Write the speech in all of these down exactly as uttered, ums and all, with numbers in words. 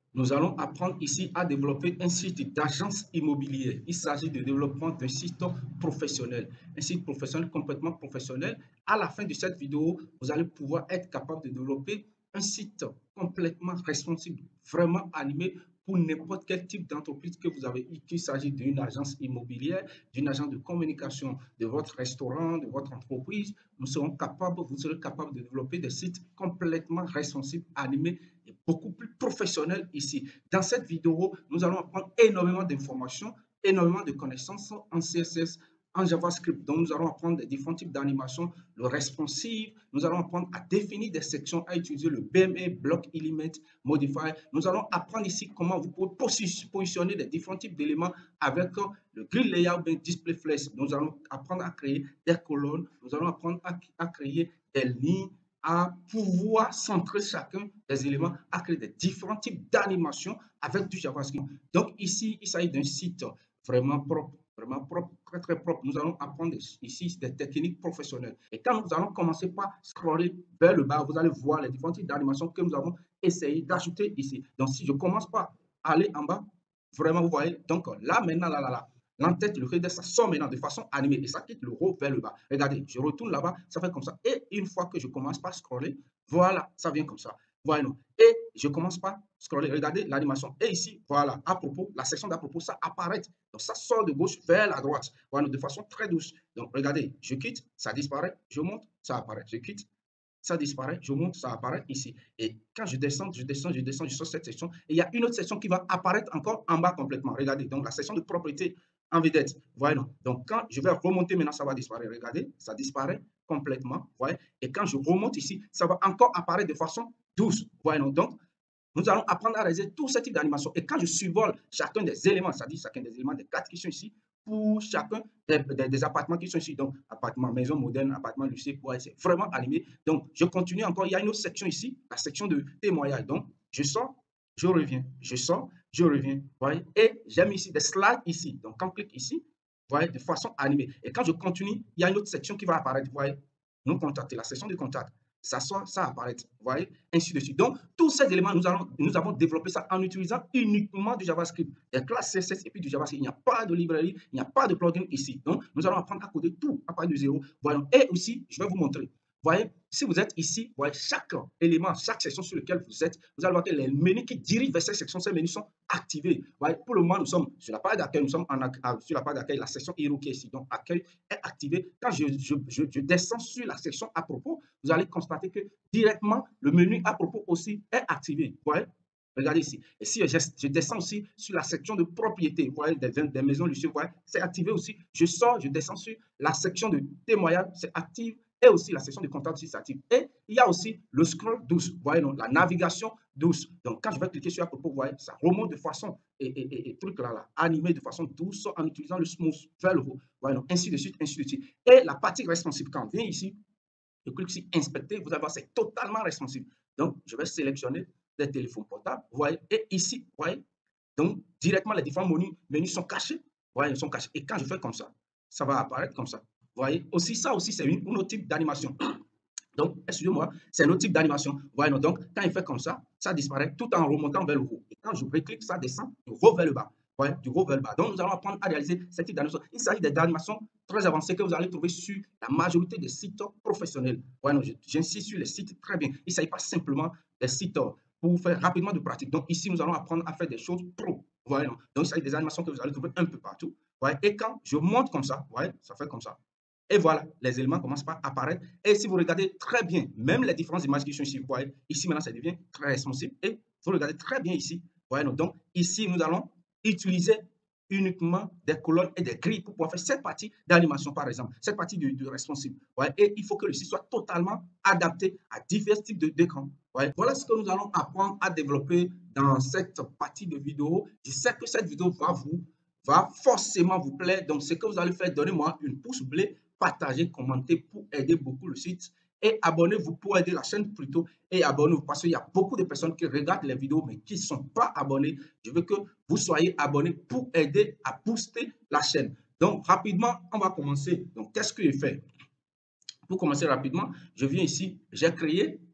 Nous allons apprendre ici à développer un site d'agence immobilière. Il s'agit de développement d'un site professionnel, un site professionnel complètement professionnel. À la fin de cette vidéo, vous allez pouvoir être capable de développer un site complètement responsive, vraiment animé pour n'importe quel type d'entreprise que vous avez, qu'il s'agit d'une agence immobilière, d'une agence de communication, de votre restaurant, de votre entreprise. Nous serons capables, vous serez capable de développer des sites complètement responsives, animés et beaucoup plus professionnels ici. Dans cette vidéo, nous allons apprendre énormément d'informations, énormément de connaissances en C S S, en JavaScript. Donc, nous allons apprendre des différents types d'animation, le responsive. Nous allons apprendre à définir des sections, à utiliser le B M A, Block Element, Modifier. Nous allons apprendre ici comment vous pouvez positionner des différents types d'éléments avec le grid layout, display flex. Nous allons apprendre à créer des colonnes. Nous allons apprendre à, à créer des lignes, à pouvoir centrer chacun des éléments, à créer des différents types d'animations avec du JavaScript. Donc ici, il s'agit d'un site vraiment propre, vraiment propre, très très propre. Nous allons apprendre ici des techniques professionnelles. Et quand nous allons commencer par scroller vers le bas, vous allez voir les différents types d'animations que nous avons essayé d'ajouter ici. Donc si je commence par aller en bas, vraiment vous voyez, donc là maintenant, là, là, là, l'entête, le header, ça sort maintenant de façon animée et ça quitte le haut vers le bas. Regardez, je retourne là-bas, ça fait comme ça. Et une fois que je commence par scroller, voilà, ça vient comme ça. Voilà. Et je commence par scroller. Regardez l'animation. Et ici, voilà, à propos, la section d'à propos, ça apparaît. Donc, ça sort de gauche vers la droite. Voilà, de façon très douce. Donc, regardez, je quitte, ça disparaît. Je monte, ça apparaît. Je quitte, ça disparaît, je monte, ça apparaît ici. Et quand je descends, je descends, je descends, je sors cette section, et il y a une autre section qui va apparaître encore en bas complètement. Regardez, donc la section de propriété en vedette. Voyez, donc quand je vais remonter maintenant, ça va disparaître. Regardez, ça disparaît complètement. Voyez, et quand je remonte ici, ça va encore apparaître de façon douce. Voyez, donc nous allons apprendre à réaliser tout ce type d'animation. Et quand je survole chacun des éléments, c'est-à-dire chacun des éléments des quatre qui sont ici, pour chacun des, des, des appartements qui sont ici, donc appartement, maison moderne, appartement lycée, ouais, c'est vraiment animé. Donc, je continue encore. Il y a une autre section ici, la section de témoignage. Donc, je sors, je reviens, je sors, je reviens. Voyez, et j'ai mis ici des slides ici. Donc, quand on clique ici, voyez, de façon animée. Et quand je continue, il y a une autre section qui va apparaître. Vous voyez, nous contacter, la section de contact. Ça sort, ça apparaît. Vous voyez, ainsi de suite. Donc, tous ces éléments, nous, allons, nous avons développé ça en utilisant uniquement du JavaScript, des classes C S S et puis du JavaScript. Il n'y a pas de librairie, il n'y a pas de plugin ici. Donc, nous allons apprendre à coder tout à partir de zéro. Voilà. Et aussi, je vais vous montrer. Vous voyez, si vous êtes ici, vous voyez, chaque élément, chaque section sur laquelle vous êtes, vous allez voir que les menus qui dirigent vers cette section, ces menus sont activés. Vous voyez, pour le moment, nous sommes sur la page d'accueil, nous sommes en, sur la page d'accueil, la section Hero qui est ici. Donc, accueil est activé. Quand je, je, je, je descends sur la section à propos, vous allez constater que directement, le menu à propos aussi est activé. Vous voyez? Regardez ici. Et si je, je, descends aussi sur la section de propriété, vous voyez, des, des maisons luxueuses, vous voyez, c'est activé aussi. Je sors, je descends sur la section de témoignage, c'est actif. Et aussi la section de contact aussi s'active. Et il y a aussi le scroll douce, vous voyez, non, la navigation douce. Donc, quand je vais cliquer sur à propos, vous voyez, ça remonte de façon, et, et, et, et truc là, là, animé de façon douce en utilisant le smooth vers le haut. Vous voyez, non, ainsi de suite, ainsi de suite. Et la partie responsive, quand on vient ici, je clique sur inspecter, vous allez voir, c'est totalement responsive. Donc, je vais sélectionner des téléphones portables, vous voyez, et ici, vous voyez, donc directement les différents menus, menus sont cachés, vous voyez, ils sont cachés. Et quand je fais comme ça, ça va apparaître comme ça. Vous voyez, aussi ça aussi, c'est un autre type d'animation. Donc, excusez-moi, c'est un autre type d'animation. Voyez, donc, quand il fait comme ça, ça disparaît tout en remontant vers le haut. Et quand je reclique, ça descend du haut vers le bas. Ouais, du haut vers le bas. Donc, nous allons apprendre à réaliser ce type d'animation. Il s'agit d'animations très avancées que vous allez trouver sur la majorité des sites professionnels. Ouais, j'insiste sur les sites très bien. Il ne s'agit pas simplement des sites pour faire rapidement de pratique. Donc, ici, nous allons apprendre à faire des choses pro. Ouais, donc, il s'agit des animations que vous allez trouver un peu partout. Ouais, et quand je monte comme ça, ouais, ça fait comme ça. Et voilà, les éléments commencent par apparaître. Et si vous regardez très bien, même les différentes images qui sont ici, vous voyez, ici maintenant, ça devient très responsive. Et vous regardez très bien ici. Voyez, donc, ici, nous allons utiliser uniquement des colonnes et des grilles pour pouvoir faire cette partie d'animation, par exemple, cette partie de, de responsive. Ouais, et il faut que le site soit totalement adapté à divers types d'écrans. Ouais, voilà ce que nous allons apprendre à développer dans cette partie de vidéo. Je sais que cette vidéo va vous va forcément vous plaire. Donc, ce que vous allez faire, donnez-moi une pouce bleu, partagez, commentez pour aider beaucoup le site. Et abonnez-vous pour aider la chaîne plutôt. Et abonnez-vous parce qu'il y a beaucoup de personnes qui regardent les vidéos mais qui ne sont pas abonnés. Je veux que vous soyez abonnés pour aider à booster la chaîne. Donc, rapidement, on va commencer. Donc, qu'est-ce que je fais? Pour commencer rapidement, je viens ici, j'ai créé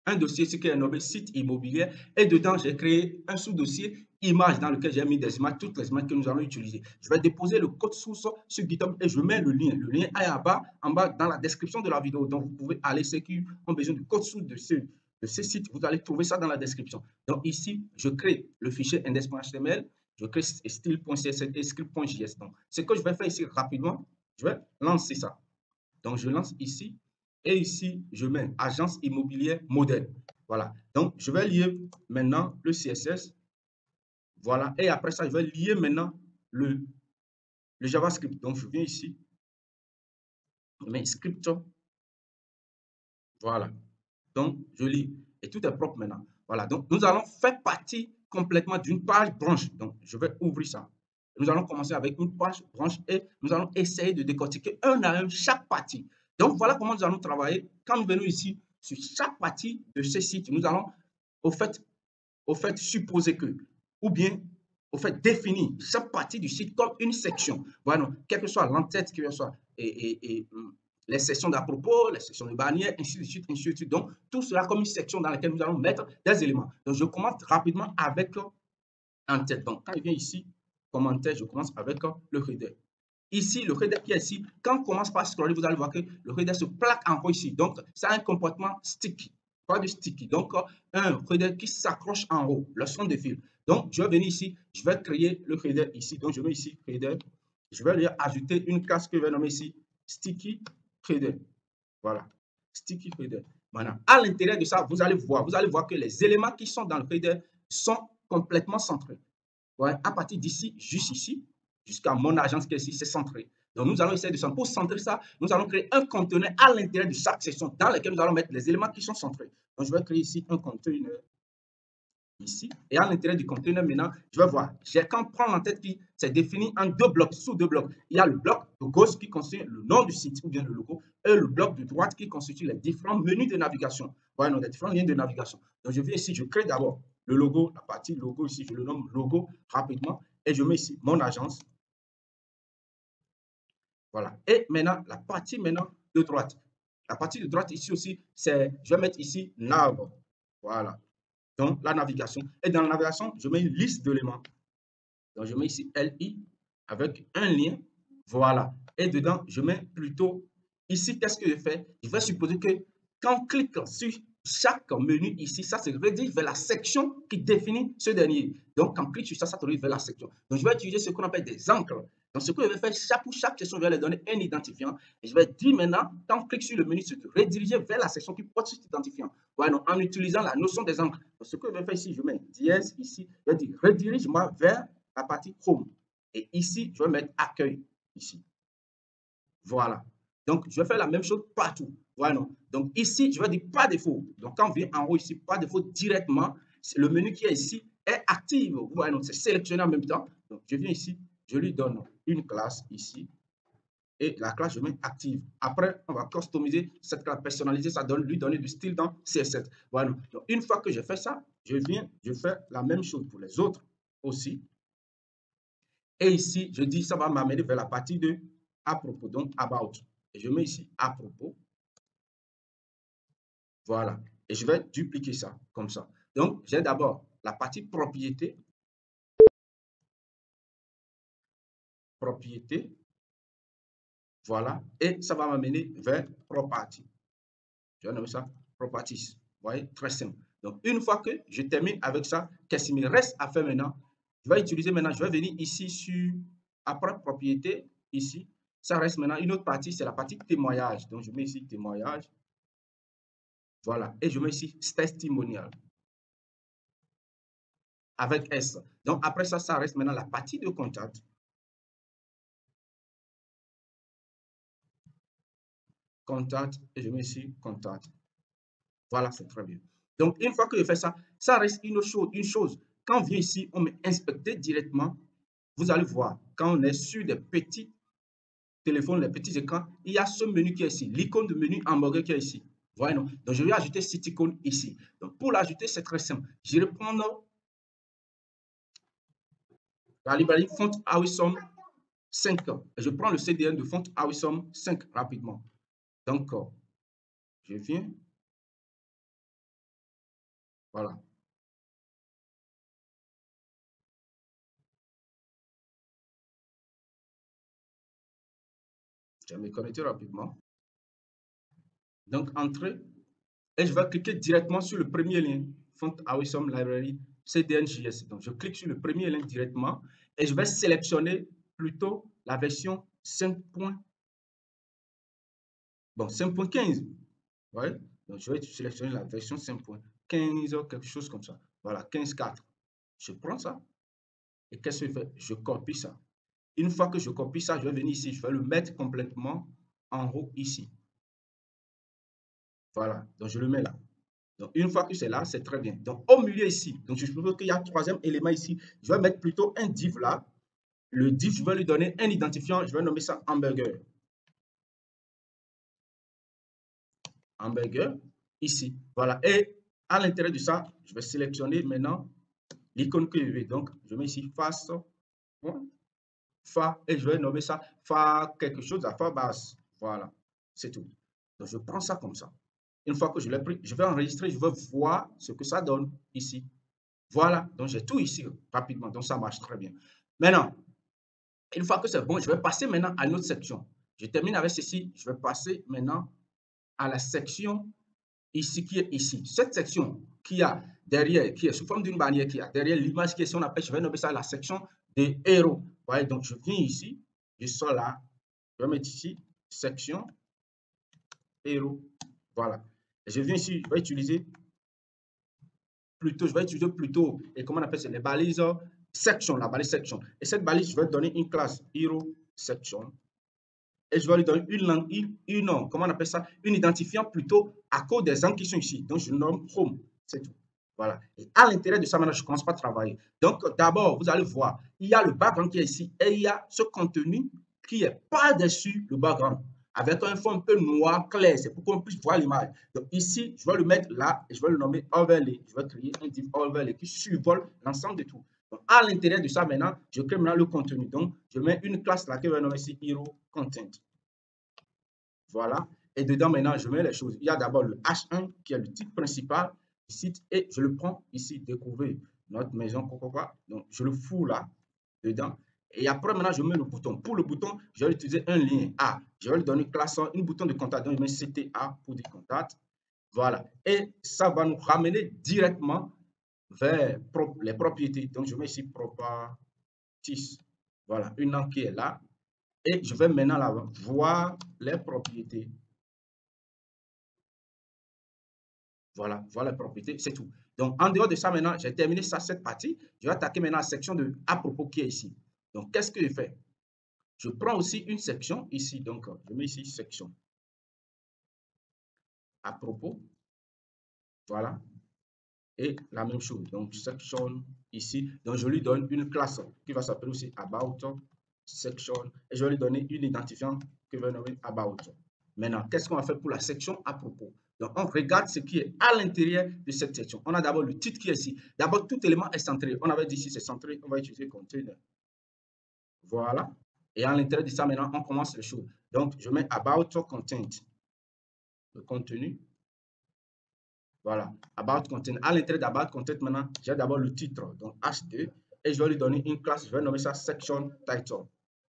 un dossier qui est nommé site immobilier et dedans, j'ai créé un sous-dossier images dans lequel j'ai mis des images, toutes les images que nous allons utiliser. Je vais déposer le code source sur GitHub et je mets le lien. Le lien est en bas, en bas dans la description de la vidéo. Donc, vous pouvez aller, ceux qui ont besoin du code source de ce, de ce site, vous allez trouver ça dans la description. Donc, ici, je crée le fichier index.html, je crée style.css et script.js. Donc, ce que je vais faire ici rapidement, je vais lancer ça. Donc, je lance ici et ici, je mets agence immobilière modèle. Voilà. Donc, je vais lier maintenant le C S S. Voilà. Et après ça, je vais lier maintenant le, le JavaScript. Donc, je viens ici. Je mets script. Voilà. Donc, je lis. Et tout est propre maintenant. Voilà. Donc, nous allons faire partie complètement d'une page branche. Donc, je vais ouvrir ça. Nous allons commencer avec une page branche et nous allons essayer de décortiquer un à un chaque partie. Donc, voilà comment nous allons travailler. Quand nous venons ici, sur chaque partie de ce site, nous allons au fait, au fait supposer que, ou bien au fait définir chaque partie du site comme une section. Voilà, quelle que soit l'entête, quelle que soit et, et, et, les sections d'à propos, les sections de bannière, ainsi de suite, ainsi de suite. Donc, tout cela comme une section dans laquelle nous allons mettre des éléments. Donc, je commence rapidement avec en tête. Donc, quand je viens ici, commentaire, je commence avec le header. Ici, le header qui est ici, quand on commence par scroller, vous allez voir que le header se plaque encore ici. Donc, ça a un comportement sticky, pas de sticky. Donc, un header qui s'accroche en haut, le son de fil. Donc, je vais venir ici, je vais créer le header ici. Donc, je mets ici header. Je vais lui ajouter une classe que je vais nommer ici sticky header. Voilà, sticky header. Maintenant, à l'intérieur de ça, vous allez voir, vous allez voir que les éléments qui sont dans le header sont complètement centrés. Ouais, à partir d'ici, juste ici, jusqu'à mon agence qui est ici, c'est centré. Donc, nous allons essayer de centrer. Pour centrer ça, nous allons créer un conteneur à l'intérieur de chaque section dans lequel nous allons mettre les éléments qui sont centrés. Donc, je vais créer ici un conteneur ici. Et à l'intérieur du conteneur, maintenant, je vais voir. J'ai qu'à prendre en tête qui c'est défini en deux blocs, sous deux blocs. Il y a le bloc de gauche qui constitue le nom du site ou bien le logo et le bloc de droite qui constitue les différents menus de navigation. Voilà, les différents liens de navigation. Donc, je viens ici, je crée d'abord le logo, la partie logo ici, je le nomme logo rapidement et je mets ici mon agence. Voilà. Et maintenant, la partie maintenant de droite. La partie de droite ici aussi, c'est, je vais mettre ici nav. Voilà. Donc, la navigation. Et dans la navigation, je mets une liste d'éléments. Donc, je mets ici L I avec un lien. Voilà. Et dedans, je mets plutôt ici, qu'est-ce que je fais? Je vais supposer que quand on clique sur chaque menu ici, ça se redirige vers la section qui définit ce dernier. Donc, quand on clique sur ça, ça se redirige vers la section. Donc, je vais utiliser ce qu'on appelle des encres. Donc, ce que je vais faire, chaque, pour chaque section, je vais leur donner un identifiant. Et je vais dire maintenant, quand on clique sur le menu, se rediriger vers la section qui porte cet identifiant. Voilà, donc, en utilisant la notion des encres. Donc, ce que je vais faire ici, je mets dièse ici. Je vais dire redirige-moi vers la partie home. Et ici, je vais mettre accueil ici. Voilà. Donc, je vais faire la même chose partout. Voilà. Donc, ici, je vais dire pas défaut. Donc, quand on vient en haut ici, pas défaut directement, le menu qui est ici est actif. Voilà. Donc, c'est sélectionné en même temps. Donc, je viens ici, je lui donne une classe ici. Et la classe, je mets active. Après, on va customiser cette classe, personnaliser ça, donne, lui donner du style dans C S sept. Voilà. Donc, une fois que j'ai fait ça, je viens, je fais la même chose pour les autres aussi. Et ici, je dis, ça va m'amener vers la partie de à propos, donc about. Et je mets ici à propos. Voilà. Et je vais dupliquer ça comme ça. Donc, j'ai d'abord la partie propriété. Propriété. Voilà. Et ça va m'amener vers property. Je vais nommer ça properties. Vous voyez, très simple. Donc, une fois que je termine avec ça, qu'est-ce qu'il me reste à faire maintenant? Je vais utiliser maintenant, je vais venir ici sur, après propriété, ici. Ça reste maintenant une autre partie, c'est la partie témoignage. Donc, je mets ici témoignage. Voilà. Et je mets ici testimonial. Avec S. Donc, après ça, ça reste maintenant la partie de contact. Contact. Et je mets ici contact. Voilà, c'est très bien. Donc, une fois que je fais ça, ça reste une chose. Une chose. Quand on vient ici, on met inspecter directement. Vous allez voir, quand on est sur des petits téléphones, les petits écrans, il y a ce menu qui est ici, l'icône de menu hamburger qui est ici. Voyez, non? Donc, je vais ajouter cette icône ici. Donc, pour l'ajouter, c'est très simple. Je vais prendre la librairie Font Awesome cinq. Je prends le C D N de Font Awesome cinq rapidement. Donc, je viens. Voilà. Je vais me connecter rapidement. Donc, entrer. Et je vais cliquer directement sur le premier lien. Font Awesome Library C D N J S. Donc, je clique sur le premier lien directement et je vais sélectionner plutôt la version cinq point bon, cinq point quinze. Ouais. Donc, je vais sélectionner la version cinq point quinze, quelque chose comme ça. Voilà, quinze point quatre. Je prends ça. Et qu'est-ce que je fais? Je copie ça. Une fois que je copie ça, je vais venir ici. Je vais le mettre complètement en haut ici. Voilà. Donc, je le mets là. Donc, une fois que c'est là, c'est très bien. Donc, au milieu ici, donc je suppose qu'il y a un troisième élément ici. Je vais mettre plutôt un div là. Le div, je vais lui donner un identifiant. Je vais nommer ça hamburger. Hamburger, ici. Voilà. Et à l'intérieur de ça, je vais sélectionner maintenant l'icône que je veux. Donc, je mets ici face, fa, et je vais nommer ça fa quelque chose à fa basse. Voilà. C'est tout. Donc, je prends ça comme ça. Une fois que je l'ai pris, je vais enregistrer, je vais voir ce que ça donne ici. Voilà, donc j'ai tout ici rapidement, donc ça marche très bien. Maintenant, une fois que c'est bon, je vais passer maintenant à une autre section. Je termine avec ceci, je vais passer maintenant à la section ici qui est ici. Cette section qui a derrière, qui est sous forme d'une bannière, qui a derrière l'image qui est, si on appelle, je vais nommer ça la section des héros. Voyez, donc je viens ici, je sors là, je vais mettre ici, section héros. Voilà. Et je viens ici, je vais utiliser plutôt, je vais utiliser plutôt, et comment on appelle ça, les balises section, la balise section. Et cette balise, je vais donner une classe hero section. Et je vais lui donner une langue, une, une, comment on appelle ça, une identifiant plutôt à cause des angles qui sont ici. Donc, je nomme home. C'est tout. Voilà. Et à l'intérieur de ça, maintenant, je ne commence pas à travailler. Donc, d'abord, vous allez voir, il y a le background qui est ici et il y a ce contenu qui est par-dessus le background avec un fond un peu noir clair. C'est pour qu'on puisse voir l'image. Donc, ici, je vais le mettre là et je vais le nommer overlay. Je vais créer un div overlay qui survole l'ensemble de tout. Donc, à l'intérieur de ça, maintenant, je crée maintenant le contenu. Donc, je mets une classe là que je vais nommer ici Hero Content. Voilà. Et dedans, maintenant, je mets les choses. Il y a d'abord le H un qui est le titre principal du site et je le prends ici, découvrir notre maison. Donc, je le fous là, dedans. Et après, maintenant, je mets le bouton. Pour le bouton, je vais utiliser un lien A. Je vais lui donner une classe, une bouton de contact. Donc, je mets C T A pour des contacts. Voilà. Et ça va nous ramener directement vers les propriétés. Donc, je mets ici properties. Voilà, une langue qui est là. Et je vais maintenant là voir les propriétés. Voilà, voilà les propriétés, c'est tout. Donc, en dehors de ça, maintenant, j'ai terminé ça, cette partie. Je vais attaquer maintenant la section de à propos qui est ici. Donc, qu'est-ce que je fais? Je prends aussi une section ici. Donc, je mets ici section. À propos. Voilà. Et la même chose. Donc, section ici. Donc, je lui donne une classe qui va s'appeler aussi about section. Et je vais lui donner une identifiant que je vais nommer about. Maintenant, qu'est-ce qu'on va faire pour la section à propos? Donc, on regarde ce qui est à l'intérieur de cette section. On a d'abord le titre qui est ici. D'abord, tout élément est centré. On avait dit ici, c'est centré. On va utiliser container. Voilà. Et à l'intérieur de ça, maintenant, on commence les choses. Donc, je mets about content. Le contenu. Voilà. About content. À l'intérieur d'About content, maintenant, j'ai d'abord le titre. Donc, H deux. Et je vais lui donner une classe. Je vais nommer ça section title.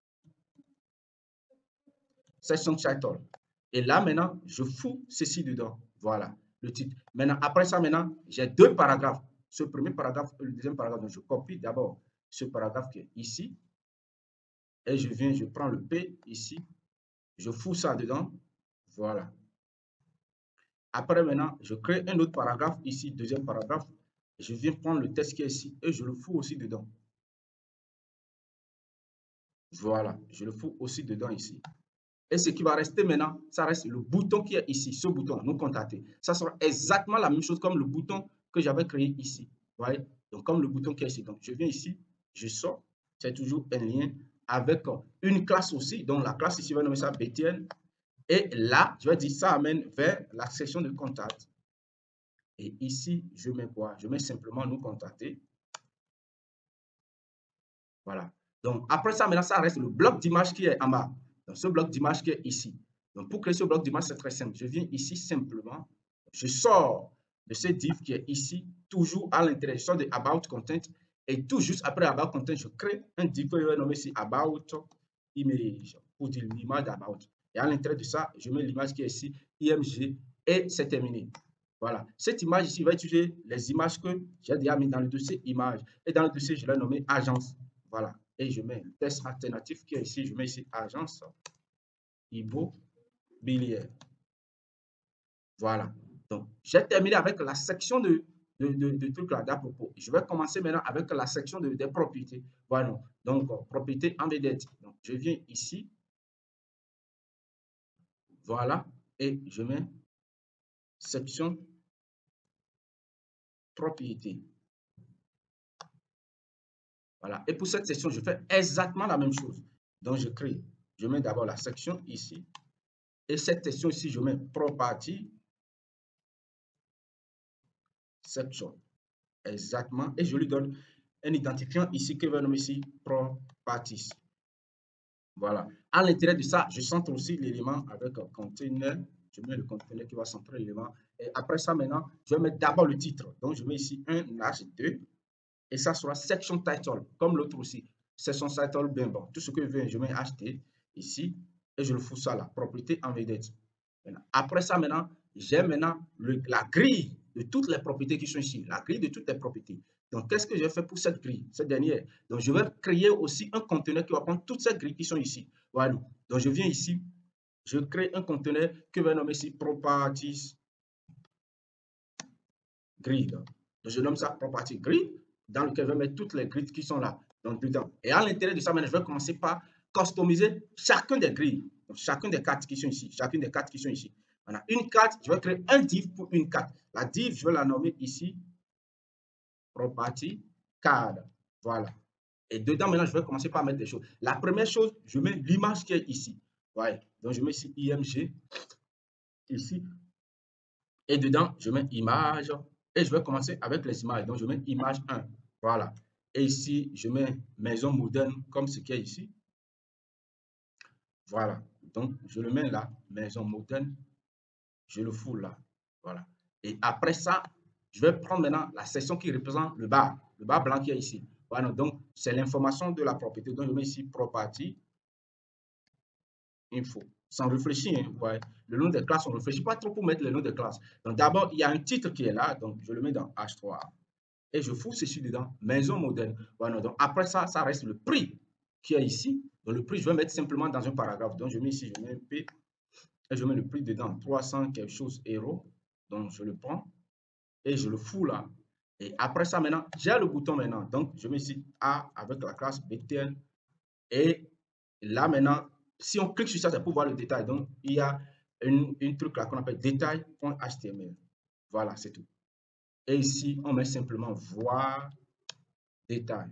Section title. Et là, maintenant, je fous ceci dedans. Voilà, le titre. Maintenant, après ça, maintenant, j'ai deux paragraphes. Ce premier paragraphe et le deuxième paragraphe. Donc, je copie d'abord ce paragraphe qui est ici. Et je viens, je prends le P ici. Je fous ça dedans. Voilà. Après, maintenant, je crée un autre paragraphe ici, deuxième paragraphe. Je viens prendre le texte qui est ici et je le fous aussi dedans. Voilà, je le fous aussi dedans ici. Et ce qui va rester maintenant, ça reste le bouton qui est ici, ce bouton, nous contacter. Ça sera exactement la même chose comme le bouton que j'avais créé ici. Vous voyez? Donc, comme le bouton qui est ici. Donc, je viens ici, je sors. C'est toujours un lien avec une classe aussi. Donc, la classe ici, on va nommer ça B T N. Et là, je vais dire ça amène vers la section de contact. Et ici, je mets quoi? Je mets simplement nous contacter. Voilà. Donc, après ça, maintenant, ça reste le bloc d'image qui est en bas. Donc, ce bloc d'image qui est ici. Donc, pour créer ce bloc d'image, c'est très simple. Je viens ici simplement, je sors de ce div qui est ici, toujours à l'intérieur. Je sors de About Content et tout juste après About Content, je crée un div que je vais nommer ici About Image pour dire l'image d'About. Et à l'intérieur de ça, je mets l'image qui est ici, I M G, et c'est terminé. Voilà. Cette image ici va utiliser les images que j'ai déjà mis dans le dossier image. Et dans le dossier, je l'ai nommé agence. Voilà. Et je mets le test alternatif qui est ici. Je mets ici agence immobilière. Voilà. Donc, j'ai terminé avec la section de, de, de, de trucs là d'à propos. Je vais commencer maintenant avec la section de, des propriétés. Voilà. Donc, propriété embedded. Donc, je viens ici. Voilà. Et je mets section propriété. Voilà. Et pour cette section, je fais exactement la même chose. Donc, je crée. Je mets d'abord la section ici. Et cette section ici, je mets property section. Exactement. Et je lui donne un identifiant ici que je vais nommer ici properties. Voilà. À l'intérieur de ça, je centre aussi l'élément avec un container. Je mets le container qui va centrer l'élément. Et après ça, maintenant, je vais mettre d'abord le titre. Donc, je mets ici un H deux. Et ça sera section title, comme l'autre aussi. Section title, bien bon. Tout ce que je veux, je mets H T ici. Et je le fous ça là. Propriété embedded. Après ça, maintenant, j'ai maintenant le, la grille de toutes les propriétés qui sont ici. La grille de toutes les propriétés. Donc, qu'est-ce que j'ai fait pour cette grille, cette dernière? Donc, je vais créer aussi un conteneur qui va prendre toutes ces grilles qui sont ici. Voilà. Donc, je viens ici. Je crée un conteneur que je vais nommer ici properties grid. Donc, je nomme ça property grid, dans lequel je vais mettre toutes les grids qui sont là, donc dedans. Et à l'intérieur de ça, maintenant, je vais commencer par customiser chacun des grilles, donc chacun des cartes qui sont ici, chacune des cartes qui sont ici. On a une carte, je vais créer un div pour une carte. La div, je vais la nommer ici property card. Voilà. Et dedans, maintenant, je vais commencer par mettre des choses. La première chose, je mets l'image qui est ici. Voilà. Donc, je mets ici I M G, ici. Et dedans, je mets image. Et je vais commencer avec les images. Donc, je mets image un. Voilà. Et ici, je mets maison moderne comme ce qui est ici. Voilà. Donc, je le mets là, maison moderne. Je le fous là. Voilà. Et après ça, je vais prendre maintenant la section qui représente le bar. Le bar blanc qui est ici. Voilà. Donc, c'est l'information de la propriété. Donc, je mets ici property info. Sans réfléchir, hein, ouais. Le nom des classes, on ne réfléchit pas trop pour mettre le nom des classes. Donc, d'abord, il y a un titre qui est là. Donc, je le mets dans H trois. Et je fous ceci dedans, maison moderne. Voilà, donc après ça, ça reste le prix qui est ici. Donc le prix, je vais mettre simplement dans un paragraphe. Donc je mets ici, je mets un P et je mets le prix dedans, trois cents quelque chose euros. Donc je le prends et je le fous là. Et après ça, maintenant, j'ai le bouton maintenant. Donc je mets ici A avec la classe B T N. Et là maintenant, si on clique sur ça, c'est pour voir le détail. Donc il y a une, une truc là qu'on appelle détail.html. Voilà, c'est tout. Et ici, on met simplement voir détail.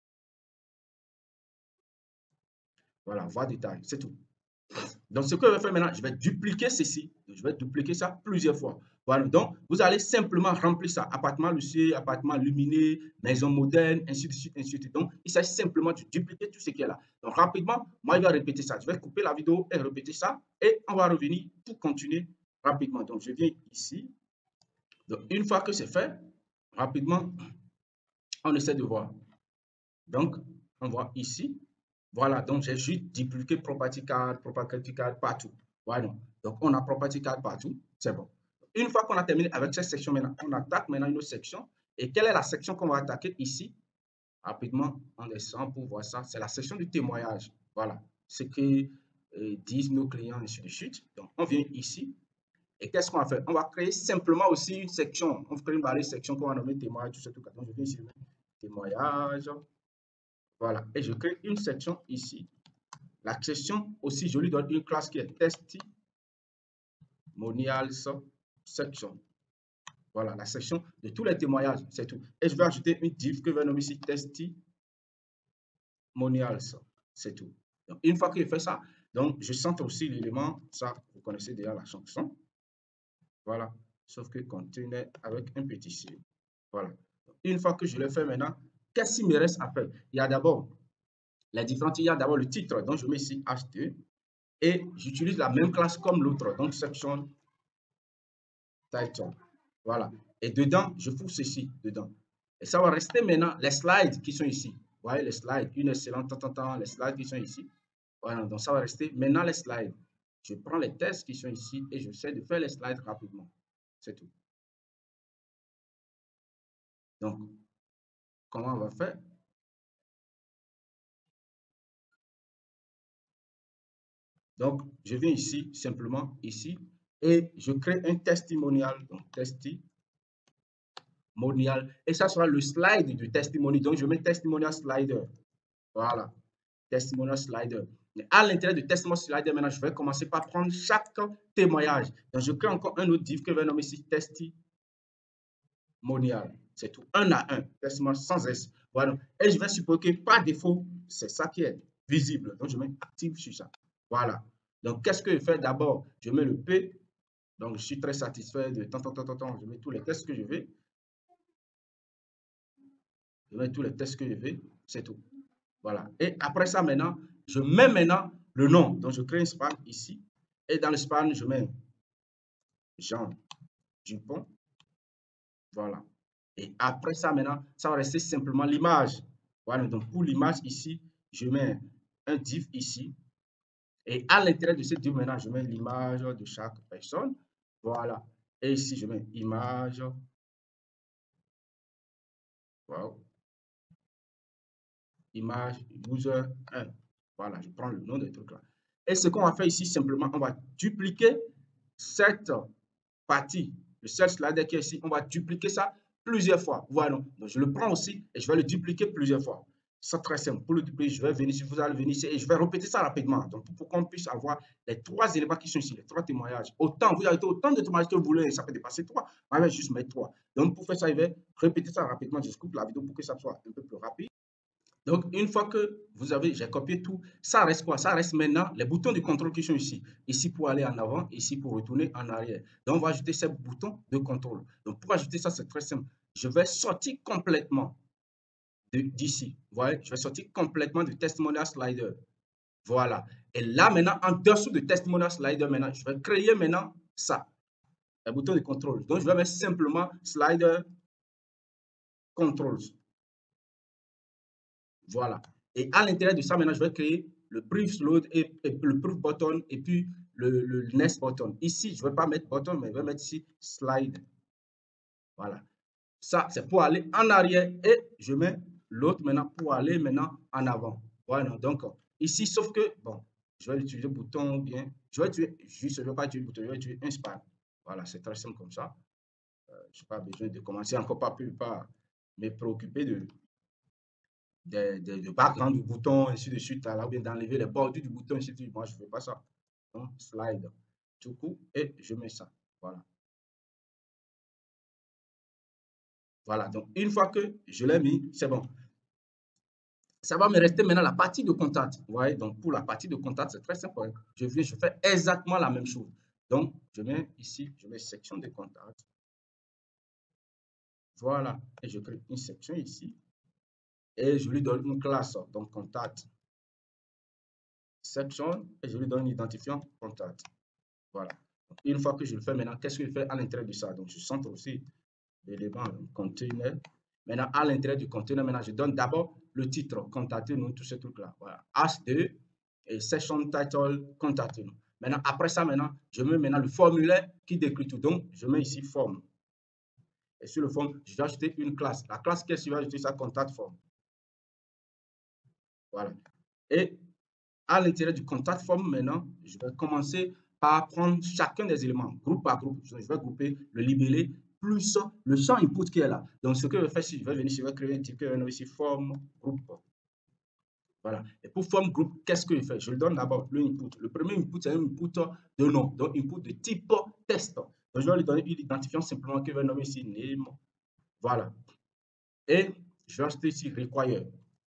Voilà, voir détail, c'est tout. Donc, ce que je vais faire maintenant, je vais dupliquer ceci. Je vais dupliquer ça plusieurs fois. Voilà, donc vous allez simplement remplir ça. Appartement lucieux, appartement lumineux, maison moderne, ainsi de suite, ainsi de suite. Donc, il s'agit simplement de dupliquer tout ce qui est là. Donc, rapidement, moi, je vais répéter ça. Je vais couper la vidéo et répéter ça. Et on va revenir pour continuer rapidement. Donc, je viens ici. Donc, une fois que c'est fait, rapidement, on essaie de voir. Donc, on voit ici. Voilà, donc j'ai juste dupliqué property card, property card partout. Voilà, donc on a property card partout, c'est bon. Une fois qu'on a terminé avec cette section, maintenant, on attaque maintenant une autre section. Et quelle est la section qu'on va attaquer ici? Rapidement, on descend pour voir ça. C'est la section du témoignage. Voilà, ce que euh, disent nos clients, ainsi de suite. Donc, on vient ici. Et qu'est-ce qu'on va faire? On va créer simplement aussi une section. On va créer une barre section qu'on va nommer témoignage, tout ça, tout ça. Donc, je viens ici, témoignage. Voilà, et je crée une section ici. La section aussi, je lui donne une classe qui est testimonials section. Voilà, la section de tous les témoignages, c'est tout. Et je vais ajouter une div que je vais nommer ici testimonials, c'est tout. Donc, une fois que je fais ça, donc je centre aussi l'élément, ça, vous connaissez déjà la chanson. Voilà, sauf que conteneur avec un petit C. Voilà. Donc, une fois que je l'ai fait maintenant, qu'est-ce qu'il me reste à faire? Il y a d'abord les différents, il y a d'abord le titre, donc je mets ici H deux et j'utilise la même classe comme l'autre, donc section title. Voilà. Et dedans, je fous ceci dedans. Et ça va rester maintenant les slides qui sont ici. Vous voyez les slides, une excellente, tant, tant, les slides qui sont ici. Voilà, donc ça va rester maintenant les slides. Je prends les tests qui sont ici et j'essaie de faire les slides rapidement. C'est tout. Donc, comment on va faire? Donc, je viens ici, simplement ici, et je crée un testimonial. Donc, testimonial. Et ça sera le slide du testimonial. Donc, je mets testimonial slider. Voilà. Testimonial slider. Et à l'intérieur du testimonial slider, maintenant, je vais commencer par prendre chaque témoignage. Donc, je crée encore un autre div que je vais nommer ici testimonial. C'est tout. Un à un. Testimonial sans S. Voilà. Et je vais supposer que par défaut, c'est ça qui est visible. Donc, je mets active sur ça. Voilà. Donc, qu'est-ce que je fais d'abord? Je mets le P. Donc, je suis très satisfait de tant, tant, tant, tant. Je mets tous les tests que je veux. Je mets tous les tests que je veux. C'est tout. Voilà. Et après ça, maintenant, je mets maintenant le nom. Donc, je crée un span ici. Et dans le span, je mets Jean Dupont. Voilà. Et après ça, maintenant, ça va rester simplement l'image. Voilà. Donc, pour l'image ici, je mets un div ici. Et à l'intérieur de ce div, maintenant, je mets l'image de chaque personne. Voilà. Et ici, je mets image. Wow. Image user un. Voilà, je prends le nom des trucs là. Et ce qu'on va faire ici, simplement, on va dupliquer cette partie, le seul slider qui est ici, on va dupliquer ça plusieurs fois. Voilà, donc je le prends aussi et je vais le dupliquer plusieurs fois. C'est très simple. Pour le dupliquer, je vais venir ici, vous allez venir ici et je vais répéter ça rapidement. Donc, pour qu'on puisse avoir les trois éléments qui sont ici, les trois témoignages. Autant, vous avez autant de témoignages que vous voulez, ça peut dépasser trois. On va juste mettre trois. Donc, pour faire ça, je vais répéter ça rapidement. Je coupe la vidéo pour que ça soit un peu plus rapide. Donc, une fois que vous avez, j'ai copié tout, ça reste quoi? Ça reste maintenant les boutons de contrôle qui sont ici. Ici pour aller en avant, ici pour retourner en arrière. Donc, on va ajouter ces boutons de contrôle. Donc, pour ajouter ça, c'est très simple. Je vais sortir complètement d'ici. Vous voyez, je vais sortir complètement du testimonial slider. Voilà. Et là, maintenant, en dessous du testimonial slider, maintenant, je vais créer maintenant ça. Les boutons de contrôle. Donc, je vais mettre simplement slider controls. Voilà. Et à l'intérieur de ça, maintenant, je vais créer le brief load et, et le proof button et puis le, le next button. Ici, je ne vais pas mettre button, mais je vais mettre ici slide. Voilà. Ça, c'est pour aller en arrière et je mets l'autre maintenant pour aller maintenant en avant. Voilà. Donc, ici, sauf que, bon, je vais utiliser le bouton bien. Je vais utiliser, juste, je ne vais pas utiliser le bouton, je vais utiliser un span. Voilà, c'est très simple comme ça. Euh, je n'ai pas besoin de commencer encore pas plus par me préoccuper de de, de, de background du bouton, ainsi de suite, là, ou bien d'enlever les bordures du bouton, ainsi de suite. Moi, je ne fais pas ça. Donc, slide, tout coup, et je mets ça. Voilà. Voilà. Donc, une fois que je l'ai mis, c'est bon. Ça va me rester maintenant la partie de contact. Vous voyez, donc pour la partie de contact, c'est très simple. Je viens, je fais exactement la même chose. Donc, je mets ici, je mets section de contact. Voilà. Et je crée une section ici. Et je lui donne une classe, donc contact section, et je lui donne un identifiant contact. Voilà. Donc, une fois que je le fais maintenant, qu'est-ce que je fais à l'intérieur de ça? Donc, je centre aussi l'élément container. Maintenant, à l'intérieur du container, maintenant, je donne d'abord le titre, contactez-nous, tous ces trucs-là. Voilà. H deux et session title, contactez-nous. Maintenant, après ça, maintenant, je mets maintenant le formulaire qui décrit tout. Donc, je mets ici forme. Et sur le forme, je vais ajouter une classe. La classe qu'est-ce que je vais ajouter ça? Contact form. Voilà. Et à l'intérieur du contact form, maintenant, je vais commencer par prendre chacun des éléments, groupe par groupe. Je vais grouper le libellé plus le champ input qui est là. Donc, ce que je vais faire, si je vais venir, je vais créer un type que je vais ici form groupe. Voilà. Et pour form group, qu'est-ce que je fais? Je lui donne d'abord le input. Le premier input, c'est un input de nom, donc input de type test. Donc, je vais lui donner une identifiant simplement que je vais nommer ici name. Voilà. Et je vais ajouter ici require.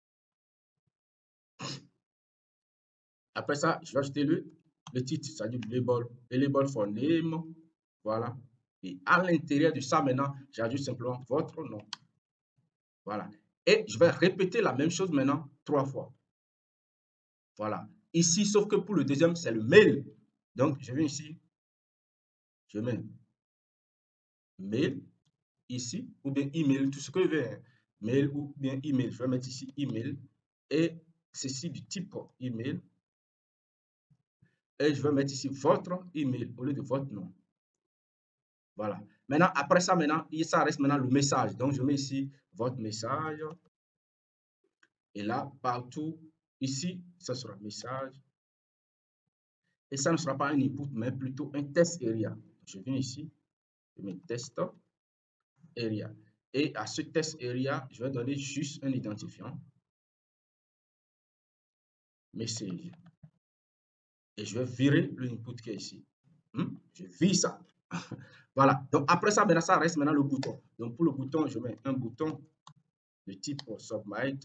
Après ça, je vais ajouter le, le titre, c'est-à-dire le label, le label for name. Voilà. Et à l'intérieur de ça, maintenant, j'ajoute simplement votre nom. Voilà. Et je vais répéter la même chose maintenant trois fois. Voilà. Ici, sauf que pour le deuxième, c'est le mail. Donc, je viens ici. Je mets mail. ici, ou bien email, tout ce que je veux, hein. Mail ou bien email. Je vais mettre ici email et ceci du type email. Et je vais mettre ici votre email au lieu de votre nom. Voilà. Maintenant, après ça, maintenant, ça reste maintenant le message. Donc, je mets ici votre message. Et là, partout, ici, ça sera message. Et ça ne sera pas un input, mais plutôt un test area. Je viens ici, je mets test area. Et à ce test area, je vais donner juste un identifiant. Message. Et je vais virer le input qui est ici. Hmm? Je vire ça. Voilà. Donc, après ça, maintenant, ça reste maintenant le bouton. Donc, pour le bouton, je mets un bouton de type submit.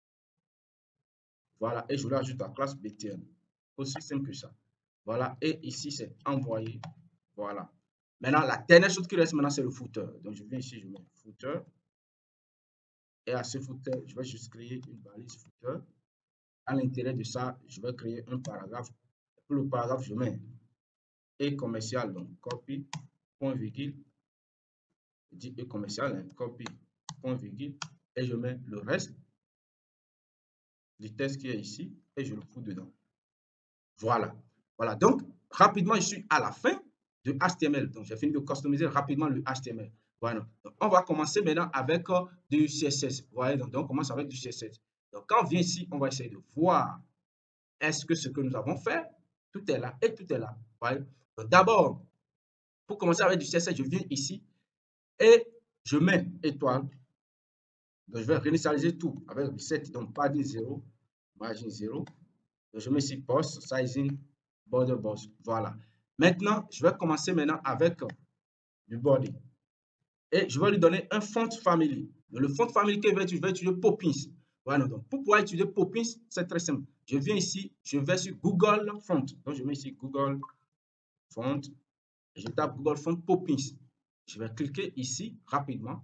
Voilà. Et je l'ajoute à la classe B T N. Aussi simple que ça. Voilà. Et ici, c'est envoyer. Voilà. Maintenant, la dernière chose qui reste maintenant, c'est le footer. Donc, je viens ici, je mets footer. Et à ce footer, je vais juste créer une balise footer. À l'intérieur de ça, je vais créer un paragraphe. Pour le paragraphe, je mets et commercial, donc copy, point virgule. Je dis et commercial, hein, copy, point virgule. Et je mets le reste du texte qui est ici et je le fous dedans. Voilà. Voilà. Donc, rapidement, je suis à la fin de H T M L. Donc, j'ai fini de customiser rapidement le H T M L. Voilà. Donc, on va commencer maintenant avec euh, du C S S. Vous voyez, donc, donc, on commence avec du C S S. Donc, quand on vient ici, on va essayer de voir est-ce que ce que nous avons fait, tout est là et tout est là. Vous voyez. Donc, d'abord, pour commencer avec du C S S, je viens ici et je mets étoile. Donc, je vais réinitialiser tout avec reset, donc padding zéro, margin zéro. Donc, je mets ici post, sizing, border box. Voilà. Maintenant, je vais commencer maintenant avec du body. Et je vais lui donner un font family. Donc, le font family que je vais utiliser, je vais utiliser Poppins. Voilà. Donc, pour pouvoir utiliser Poppins, c'est très simple. Je viens ici, je vais sur Google Font. Donc, je mets ici Google Font. Et je tape Google Font Poppins. Je vais cliquer ici rapidement.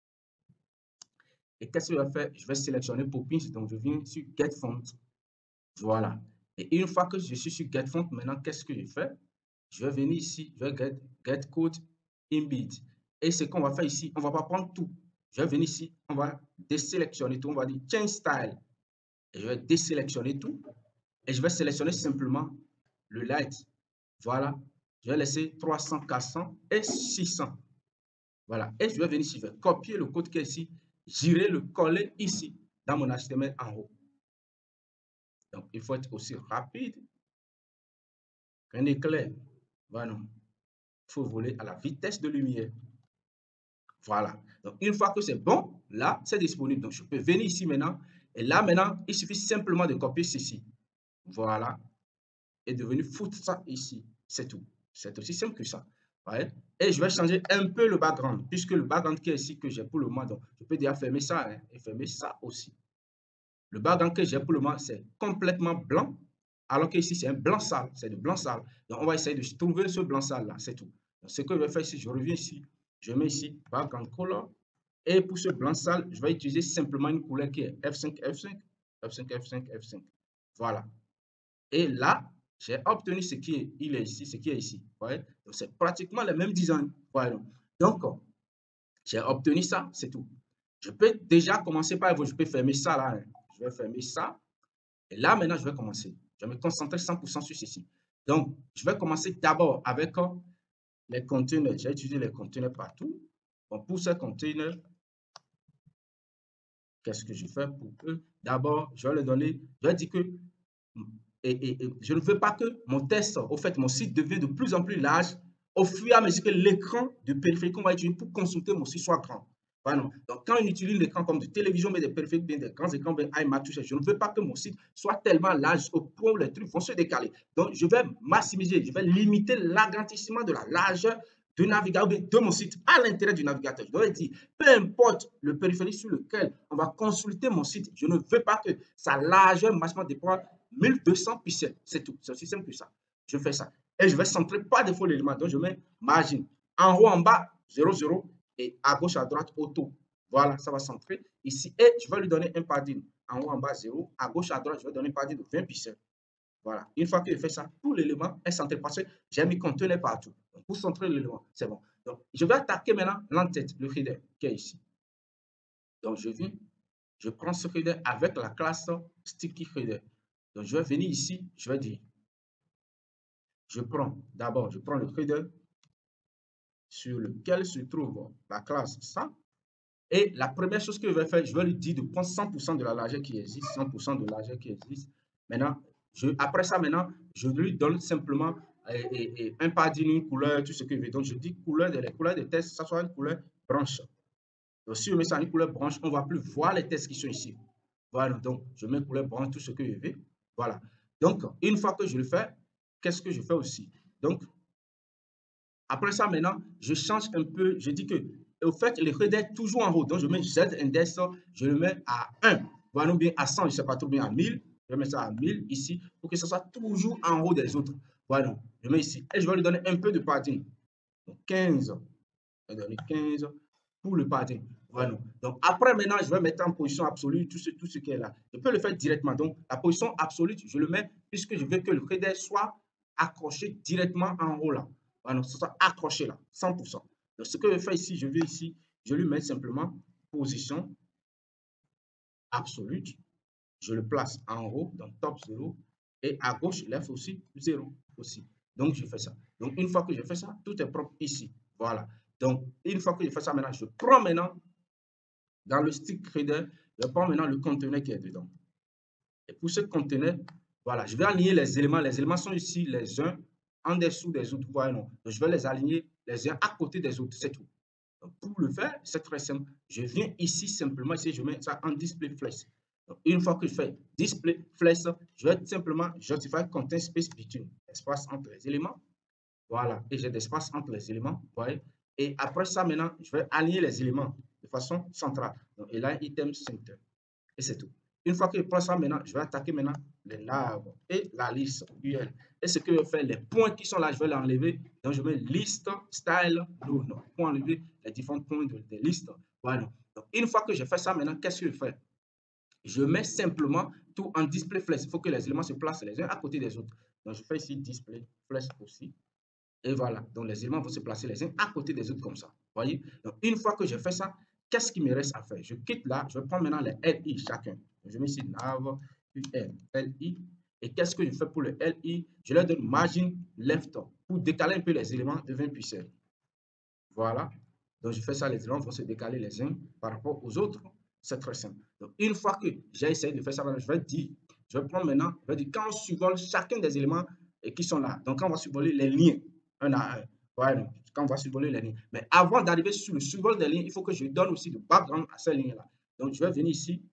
Et qu'est-ce que je vais faire? Je vais sélectionner Poppins. Donc, je viens sur Get Font. Voilà. Et une fois que je suis sur Get Font, maintenant, qu'est-ce que je fais? Je vais venir ici, je vais Get, get Code Embed. Et ce qu'on va faire ici, on ne va pas prendre tout. Je vais venir ici, on va désélectionner tout. On va dire Change Style. Et je vais désélectionner tout. Et je vais sélectionner simplement le light. Voilà. Je vais laisser trois cents, quatre cents et six cents. Voilà. Et je vais venir ici, je vais copier le code qui est ici. J'irai le coller ici, dans mon H T M L en haut. Donc, il faut être aussi rapide qu'un éclair. Voilà. Il faut voler à la vitesse de lumière. Voilà. Donc, une fois que c'est bon, là, c'est disponible. Donc, je peux venir ici maintenant. Et là, maintenant, il suffit simplement de copier ceci. Voilà. Et de venir foutre ça ici. C'est tout. C'est aussi simple que ça. Ouais. Et je vais changer un peu le background, puisque le background qui est ici que j'ai pour le moment, donc je peux déjà fermer ça, hein, et fermer ça aussi. Le background que j'ai pour le moment, c'est complètement blanc, alors qu'ici, c'est un blanc sale. C'est du blanc sale. Donc, on va essayer de trouver ce blanc sale là. C'est tout. Donc, ce que je vais faire ici, je reviens ici. Je mets ici background color. Et pour ce blanc sale, je vais utiliser simplement une couleur qui est F cinq, F cinq, F cinq, F cinq, F cinq. Voilà. Et là, j'ai obtenu ce qui est, il est ici, ce qui est ici. Voyez? Donc, c'est pratiquement le même design. Voilà. Donc, j'ai obtenu ça, c'est tout. Je peux déjà commencer par, je peux fermer ça là. Hein. Je vais fermer ça. Et là, maintenant, je vais commencer. Je vais me concentrer cent pour cent sur ceci. Donc, je vais commencer d'abord avec les conteneurs. J'ai utilisé les conteneurs partout. Bon, pour ces conteneurs, qu'est-ce que je fais pour eux? D'abord, je vais leur donner, je vais dire que et, et, et, je ne veux pas que mon test, au fait, mon site devienne de plus en plus large au fur et à mesure que l'écran de périphérique qu'on va utiliser pour consulter mon site soit grand. Voilà. Donc, quand on utilise l'écran comme de télévision, mais des périphériques, bien des grands écrans, bien iMac, tout ça, je ne veux pas que mon site soit tellement large au point où les trucs vont se décaler. Donc, je vais maximiser, je vais limiter l'agrandissement de la largeur du navigateur, de mon site à l'intérieur du navigateur. Je dois dire, peu importe le périphérique sur lequel on va consulter mon site, je ne veux pas que sa largeur maximum dépend mille deux cents pixels. C'est tout. C'est aussi simple que ça. Je fais ça. Et je vais centrer par défaut l'élément. Donc, je mets margin. En haut, en bas, zéro, zéro. Et à gauche, à droite, auto. Voilà, ça va centrer ici. Et je vais lui donner un padding. En haut, en bas, zéro. À gauche, à droite, je vais donner un padding de vingt pixels. Voilà. Une fois que je fais ça, tout l'élément est centré parce que j'ai mis conteneur partout. Donc, pour centrer l'élément, c'est bon. Donc, je vais attaquer maintenant l'entête, le header qui est ici. Donc, je viens, je prends ce header avec la classe sticky header. Donc, je vais venir ici, je vais dire, je prends, d'abord, je prends le header sur lequel se trouve la classe ça. Et la première chose que je vais faire, je vais lui dire de prendre cent pour cent de la largeur qui existe, cent pour cent de la largeur qui existe. Maintenant, je, après ça, maintenant, je lui donne simplement et, et, et un padding, une couleur, tout ce que je veux. Donc, je dis couleur de les couleurs de test, ça soit une couleur branche. Donc, si je mets ça en une couleur branche, on ne va plus voir les tests qui sont ici. Voilà, donc je mets couleur branche, tout ce que je veux. Voilà. Donc, une fois que je le fais, qu'est-ce que je fais aussi? Donc, après ça, maintenant, je change un peu. Je dis que, au fait, le header est toujours en haut. Donc, je mets Z index, je le mets à un. Voilà, ou bien à cent, je ne sais pas trop bien, à mille. Je mets ça à mille ici pour que ce soit toujours en haut des autres. Voilà, je mets ici. Et je vais lui donner un peu de padding. Donc, quinze. Je vais donner quinze pour le padding. Voilà. Donc, après, maintenant, je vais mettre en position absolue tout ce, tout ce qui est là. Je peux le faire directement. Donc, la position absolue, je le mets puisque je veux que le header soit accroché directement en haut là. Voilà, ça soit accroché là, cent pour cent. Donc, ce que je fais ici, je vais ici, je lui mets simplement position absolue. Je le place en haut, donc top zéro. Et à gauche, left aussi, zéro aussi. Donc, je fais ça. Donc, une fois que je fais ça, tout est propre ici. Voilà. Donc, une fois que je fais ça, maintenant, je prends maintenant, dans le stick reader, je prends maintenant le conteneur qui est dedans. Et pour ce conteneur, voilà, je vais aligner les éléments. Les éléments sont ici les uns en dessous des autres. Voilà, non. Donc, je vais les aligner les uns à côté des autres, c'est tout. Donc, pour le faire, c'est très simple. Je viens ici simplement, ici, je mets ça en display flex. Donc, une fois que je fais display flex, je vais simplement justify content space between, espace entre les éléments. Voilà, et j'ai d'espace entre les éléments. Vous voyez? Et après ça, maintenant, je vais aligner les éléments de façon centrale. Donc, et là, item center. Et c'est tout. Une fois que je prends ça, maintenant, je vais attaquer maintenant les navs et la liste U L. Et ce que je fais, les points qui sont là, je vais l'enlever. Donc, je mets liste, style, no, no, pour enlever les différents points de, de liste. Voilà. Donc, une fois que j'ai fait ça, maintenant, qu'est-ce que je fais? Je mets simplement tout en display flex. Il faut que les éléments se placent les uns à côté des autres. Donc, je fais ici display flex aussi. Et voilà, donc les éléments vont se placer les uns à côté des autres comme ça. Voyez? Donc, une fois que j'ai fait ça, qu'est-ce qui me reste à faire? Je quitte là, je vais prendre maintenant les L I chacun. Je mets ici nav, U N, L I. Et qu'est-ce que je fais pour le L I? Je leur donne margin left pour décaler un peu les éléments de vingt pixels. Voilà. Donc, je fais ça, les éléments vont se décaler les uns par rapport aux autres. C'est très simple. Donc, une fois que j'ai essayé de faire ça, je vais dire, je vais prendre maintenant, je vais dire, quand on survole chacun des éléments qui sont là, donc quand on va survoler les liens, un à un, voilà, quand on va survoler les lignes. Mais avant d'arriver sur le survol des lignes, il faut que je donne aussi le background à ces lignes-là. Donc, je vais venir ici,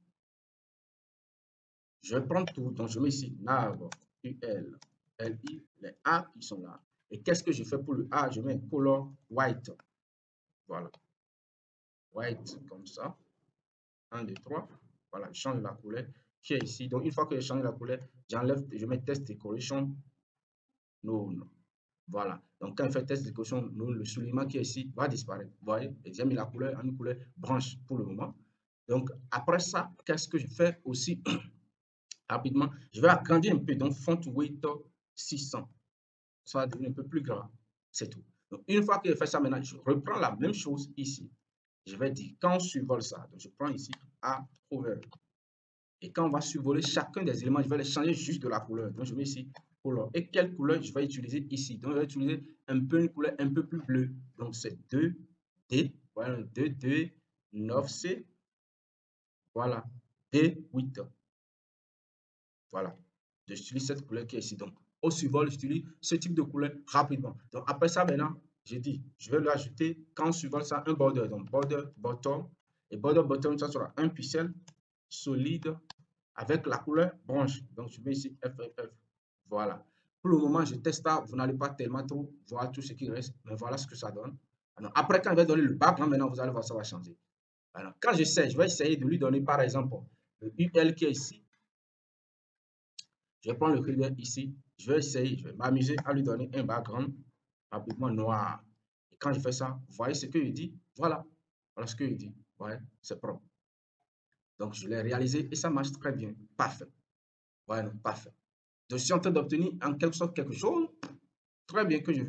je vais prendre tout, donc je mets ici nav, U L, L I, les A qui sont là. Et qu'est-ce que je fais pour le A? Je mets color white. Voilà. White, comme ça. un, deux, trois. Voilà, je change la couleur qui est ici. Donc, une fois que j'ai changé la couleur, j'enlève, je mets test decoration. Non, non. Voilà. Donc, quand je fais test decoration, non, le soulignement qui est ici va disparaître. Vous voyez? Et j'ai mis la couleur en une couleur blanche pour le moment. Donc, après ça, qu'est-ce que je fais aussi rapidement? Je vais agrandir un peu. Donc, font weight six cents. Ça va devenir un peu plus grand. C'est tout. Donc, une fois que je fais ça, maintenant, je reprends la même chose ici. Je vais dire, quand on survole ça, donc je prends ici A over. Et quand on va survoler chacun des éléments, je vais les changer juste de la couleur. Donc, je mets ici couleur. Et quelle couleur je vais utiliser ici? Donc, je vais utiliser un peu une couleur un peu plus bleue. Donc, c'est deux D. Voilà, deux D, neuf C. Voilà, D huit. Voilà. J'utilise cette couleur qui est ici. Donc, au survol, j'utilise ce type de couleur rapidement. Donc, après ça, maintenant, j'ai dit, je vais lui ajouter, quand on survole ça, un border. Donc, border bottom. Et border bottom, ça sera un pixel solide avec la couleur blanche. Donc, je mets ici F F F. Voilà. Pour le moment, je teste ça. Vous n'allez pas tellement trop voir tout ce qui reste. Mais voilà ce que ça donne. Alors, après, quand je vais donner le background, maintenant, vous allez voir, ça va changer. Alors, quand j'essaie, je vais essayer de lui donner, par exemple, le U L qui est ici. Je vais prendre le reader ici. Je vais essayer, je vais m'amuser à lui donner un background rapidement noir. Et quand je fais ça, vous voyez ce qu'il dit? Voilà. Voilà ce qu'il dit. Vous voyez, c'est propre. Donc, je l'ai réalisé et ça marche très bien. Parfait. Voilà, parfait. Je suis en train d'obtenir en quelque sorte quelque chose très bien que je vais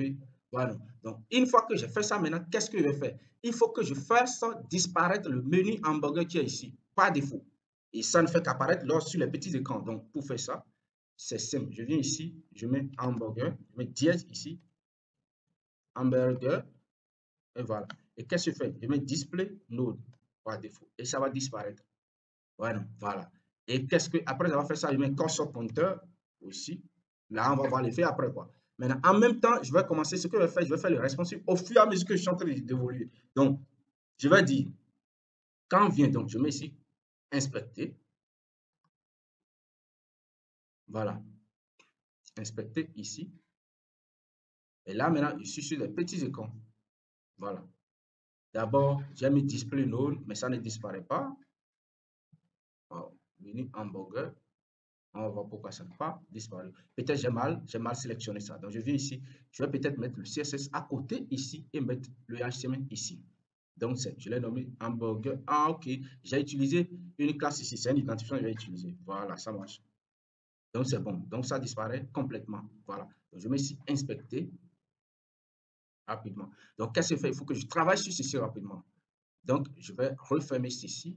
Voilà. Donc, une fois que j'ai fait ça, maintenant, qu'est-ce que je vais faire? Il faut que je fasse disparaître le menu hamburger qui est ici, par défaut. Et ça ne fait qu'apparaître lors sur les petits écrans. Donc, pour faire ça, c'est simple. Je viens ici, je mets hamburger, je mets dièse ici, hamburger, et voilà. Et qu'est-ce que je fais? Je mets display node par défaut. Et ça va disparaître. Voilà, voilà. Et qu'est-ce que, après avoir fait ça, je mets cursor pointer aussi. Là, on va voir l'effet après quoi. Maintenant, en même temps, je vais commencer ce que je vais faire, je vais faire le responsive au fur et à mesure que je suis en train d'évoluer. Donc, je vais dire, quand vient, donc, je mets ici, inspecter. Voilà. Inspecter ici. Et là, maintenant, je suis sur les petits écrans. Voilà. D'abord, j'ai mis display node, mais ça ne disparaît pas. Wow. Menu hamburger. On va voir pourquoi ça n'a pas disparu. Peut-être j'ai mal, j'ai mal sélectionné ça. Donc, je viens ici. Je vais peut-être mettre le C S S à côté ici et mettre le H T M L ici. Donc, je l'ai nommé hamburger. Ah, ok. J'ai utilisé une classe ici. C'est un identifiant que je vais utiliser. Voilà, ça marche. Donc, c'est bon. Donc, ça disparaît complètement. Voilà. Donc, je mets ici inspecter rapidement. Donc, qu'est-ce que je fais? Il faut que je travaille sur ceci rapidement. Donc, je vais refermer ceci.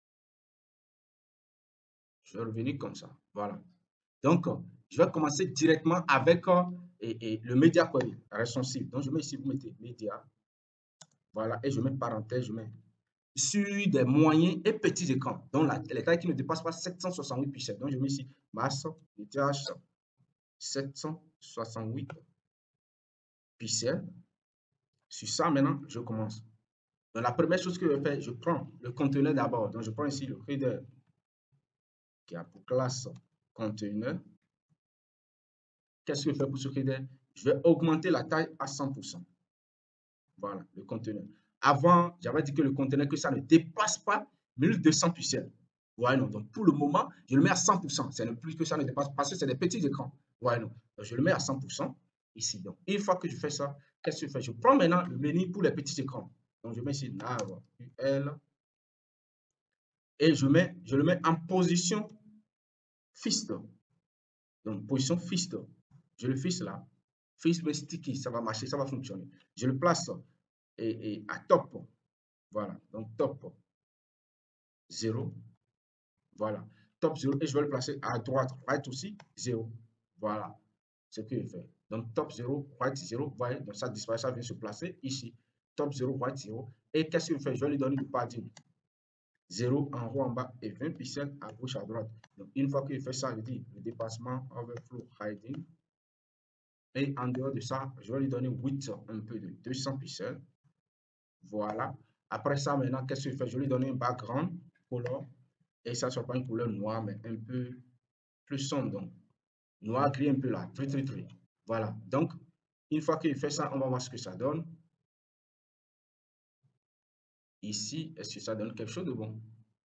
Je vais revenir comme ça. Voilà. Donc, je vais commencer directement avec et, et le média query responsive. Donc, je mets ici, vous mettez média. Voilà, et je mets parenthèse, je mets sur des moyens et petits écrans, dont la, les tailles qui ne dépassent pas sept cent soixante-huit pixels. Donc, je mets ici masse, métrage sept cent soixante-huit pixels. Sur ça, maintenant, je commence. Donc, la première chose que je fais, je prends le conteneur d'abord. Donc, je prends ici le header qui a pour classe conteneur. Qu'est-ce que je fais pour ce header? Je vais augmenter la taille à cent pour cent. Voilà, le conteneur. Avant, j'avais dit que le conteneur, que ça ne dépasse pas mille deux cents pixels. Voilà, non. Donc, pour le moment, je le mets à cent pour cent. C'est ne plus que ça ne dépasse pas, parce que c'est des petits écrans. Voilà, non. Donc, je le mets à cent pour cent ici. Donc, une fois que je fais ça, qu'est-ce que je fais? Je prends maintenant le menu pour les petits écrans. Donc, je mets ici nav, U L, et je, mets, je le mets en position fixed. Donc, position fixed. Je le fixe là. Fixe mais sticky, ça va marcher, ça va fonctionner. Je le place et, et à top. Voilà, donc top zéro. Voilà, top zéro. Et je vais le placer à droite, right aussi, zéro. Voilà, ce que je fais. Donc top zéro, right zéro. Voilà, donc ça disparaît, ça vient se placer ici. Top zéro, right zéro. Et qu'est-ce que je fais? Je vais lui donner le padding. zéro en haut, en bas et vingt pixels à gauche, à droite. Donc une fois que je fais ça, je dis le dépassement overflow hiding. Et en dehors de ça, je vais lui donner width un peu de deux cents pixels. Voilà. Après ça, maintenant, qu'est-ce que je fais? Je vais lui donner un background color. Et ça ne sera pas une couleur noire, mais un peu plus sombre. Donc, noir, gris, un peu là. Très, très, très. Voilà. Donc, une fois qu'il fait ça, on va voir ce que ça donne. Ici, est-ce que ça donne quelque chose de bon?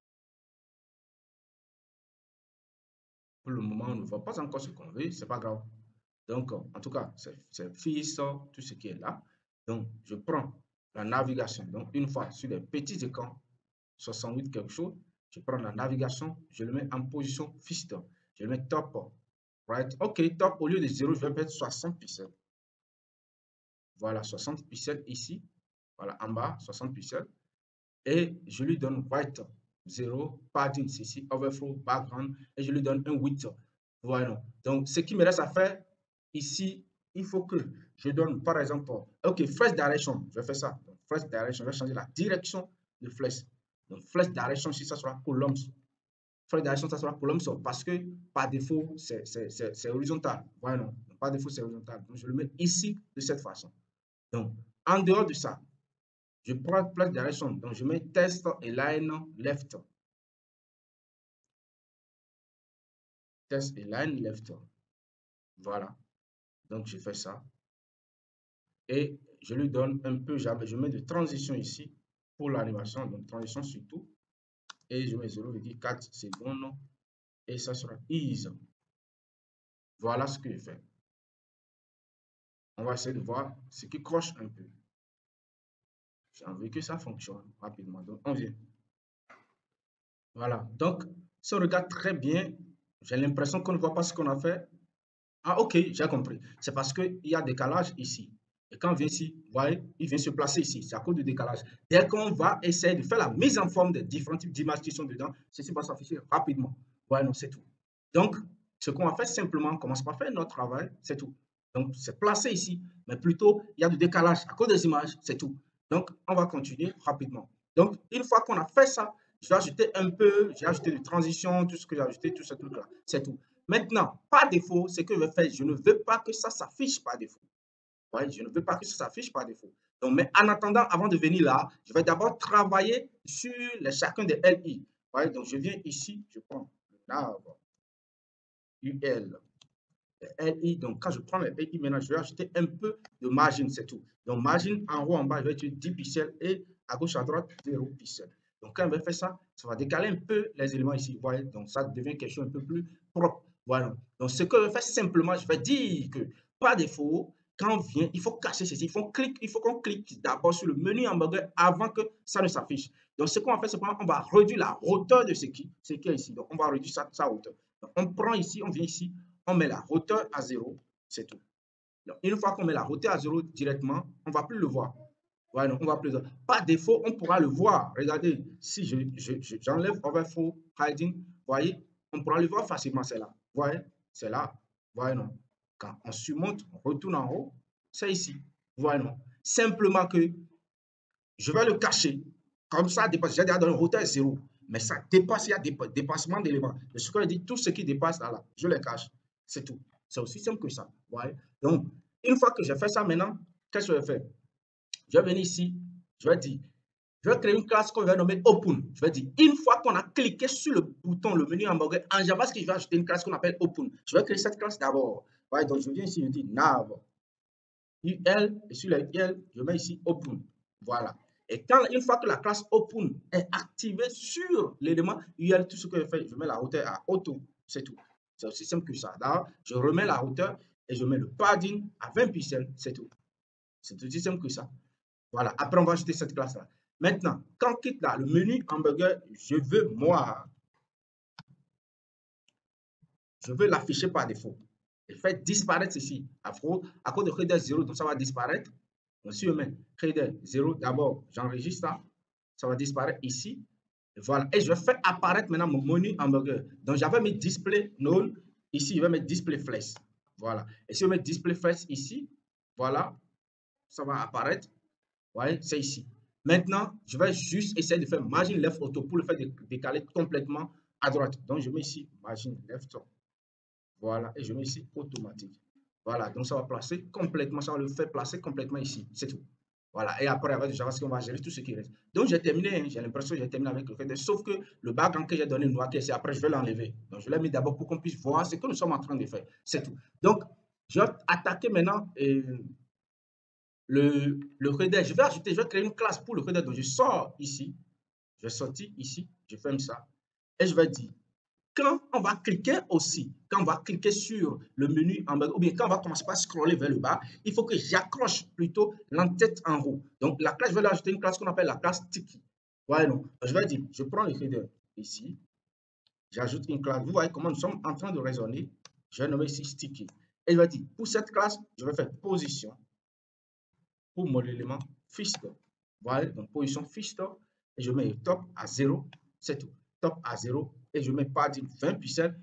Pour le moment, on ne voit pas encore ce qu'on veut. Ce n'est pas grave. Donc, en tout cas, c'est fixe, tout ce qui est là. Donc, je prends la navigation. Donc, une fois sur les petits écrans, soixante-huit quelque chose, je prends la navigation, je le mets en position fixe. Je le mets top. Right? OK, top, au lieu de zéro, je vais mettre soixante pixels. Voilà, soixante pixels ici. Voilà, en bas, soixante pixels. Et je lui donne white zéro, padding ici, overflow, background, et je lui donne un width. Voilà. Donc, ce qui me reste à faire ici, il faut que je donne, par exemple, OK, flash direction. Je vais faire ça. Donc, flash direction, je vais changer la direction de flash. Donc, flash direction, si ça sera columns. Flash direction, ça sera columns parce que par défaut, c'est horizontal. Voilà, non. Donc, par défaut, c'est horizontal. Donc, je le mets ici de cette façon. Donc, en dehors de ça, je prends place direction. Donc, je mets test align left. Test align left. Voilà. Donc, je fais ça. Et je lui donne un peu, je mets de transition ici pour l'animation. Donc, transition sur tout. Et je mets zéro virgule quatre secondes. Et ça sera ease. Voilà ce que je fais. On va essayer de voir ce qui croche un peu. J'ai envie que ça fonctionne rapidement. Donc, on vient. Voilà. Donc, si on regarde très bien, j'ai l'impression qu'on ne voit pas ce qu'on a fait. Ah, ok, j'ai compris. C'est parce qu'il y a décalage ici. Et quand on vient ici, vous voyez, il vient se placer ici. C'est à cause du décalage. Dès qu'on va essayer de faire la mise en forme des différents types d'images qui sont dedans, ceci va s'afficher rapidement. Voilà, non, c'est tout. Donc, ce qu'on va faire simplement, on commence par faire notre travail, c'est tout. Donc, c'est placé ici, mais plutôt, il y a du décalage à cause des images, c'est tout. Donc, on va continuer rapidement. Donc, une fois qu'on a fait ça, je vais ajouter un peu, j'ai ajouté des transitions, tout ce que j'ai ajouté, tout ce truc-là, c'est tout. Maintenant, par défaut, ce que je vais faire, je ne veux pas que ça s'affiche par défaut. Ouais, je ne veux pas que ça s'affiche par défaut. Donc, mais en attendant, avant de venir là, je vais d'abord travailler sur les, chacun des L I. Ouais, donc, je viens ici, je prends le nav U L. L I, donc quand je prends les L I maintenant, je vais ajouter un peu de margin, c'est tout. Donc, margin en haut, en bas, je vais utiliser dix pixels et à gauche, à droite, zéro pixels. Donc, quand on va faire ça, ça va décaler un peu les éléments ici. Vous voyez, donc ça devient quelque chose un peu plus propre. Voilà. Donc, ce que je vais faire simplement, je vais dire que par défaut, quand on vient, il faut cacher ceci. Il faut, clique, il faut qu'on clique d'abord sur le menu hamburger avant que ça ne s'affiche. Donc, ce qu'on va faire, c'est qu'on va réduire la hauteur de ce qui, ce qui est ici. Donc, on va réduire sa, sa hauteur. Donc, on prend ici, on vient ici, on met la hauteur à zéro, c'est tout. Donc, une fois qu'on met la hauteur à zéro directement, on ne va plus le voir. Ouais, donc on va plus le voir. Par défaut, on pourra le voir. Regardez, si je, je, je, j'enlève Overflow Hiding, vous voyez, on pourra le voir facilement, c'est là. Vous voyez, c'est là. Vous voyez, non. Quand on surmonte, on retourne en haut, c'est ici. Vous voyez, non. Simplement que je vais le cacher. Comme ça, j'ai déjà donné hauteur zéro. Mais ça dépasse, il y a des dépassements d'éléments. Ce que je dis, tout ce qui dépasse là, là, je les cache. C'est tout. C'est aussi simple que ça. Ouais. Donc, une fois que j'ai fait ça maintenant, qu'est-ce que je vais faire? Je vais venir ici, je vais dire, je vais créer une classe qu'on va nommer Open. Je vais dire, une fois qu'on a cliqué sur le bouton, le menu hamburger, en JavaScript, je vais ajouter une classe qu'on appelle Open. Je vais créer cette classe d'abord. Ouais, donc, je viens ici, je dis nav, U L, et sur la U L, je mets ici Open. Voilà. Et quand, une fois que la classe Open est activée sur l'élément U L, tout ce que je fais, je mets la hauteur à auto. C'est tout. C'est aussi simple que ça. Là, je remets la hauteur et je mets le padding à vingt pixels. C'est tout. C'est aussi simple que ça. Voilà. Après, on va ajouter cette classe-là. Maintenant, quand on quitte là, le menu hamburger, je veux, moi, je veux l'afficher par défaut. Je fais disparaître ceci. À cause de header zéro, donc ça va disparaître. Donc, si je mets header zéro, d'abord, j'enregistre ça. Ça va disparaître ici. Voilà. Et je vais faire apparaître maintenant mon menu hamburger. Donc, j'avais mis display none. Ici, je vais mettre display flex. Voilà. Et si je mets display flex ici, voilà, ça va apparaître. Vous voyez, c'est ici. Maintenant, je vais juste essayer de faire margin left auto pour le faire décaler complètement à droite. Donc, je mets ici margin left. Voilà. Et je mets ici automatique. Voilà. Donc, ça va placer complètement, ça va le faire placer complètement ici. C'est tout. Voilà, et après, avec le JavaScript, on va gérer tout ce qui reste. Donc, j'ai terminé, hein. J'ai l'impression que j'ai terminé avec le fait, sauf que le background que j'ai donné noir, c'est après, je vais l'enlever. Donc, je l'ai mis d'abord pour qu'on puisse voir ce que nous sommes en train de faire. C'est tout. Donc, je vais attaquer maintenant euh, le, le header. Je vais ajouter, je vais créer une classe pour le header. Donc, je sors ici, je vais sortir ici, je ferme ça, et je vais dire, quand on va cliquer aussi, quand on va cliquer sur le menu en bas, ou bien quand on va commencer par scroller vers le bas, il faut que j'accroche plutôt l'entête en haut. Donc, la classe, je vais ajouter une classe qu'on appelle la classe Tiki. Voilà, non. Je vais dire, je prends le header ici, j'ajoute une classe. Vous voyez comment nous sommes en train de raisonner. Je vais nommer ici Sticky. Et je vais dire, pour cette classe, je vais faire position pour mon élément Fister. Voilà, donc position Fister. Et je mets top à zéro. C'est tout. Top à zéro. Et je mets padding vingt pixels.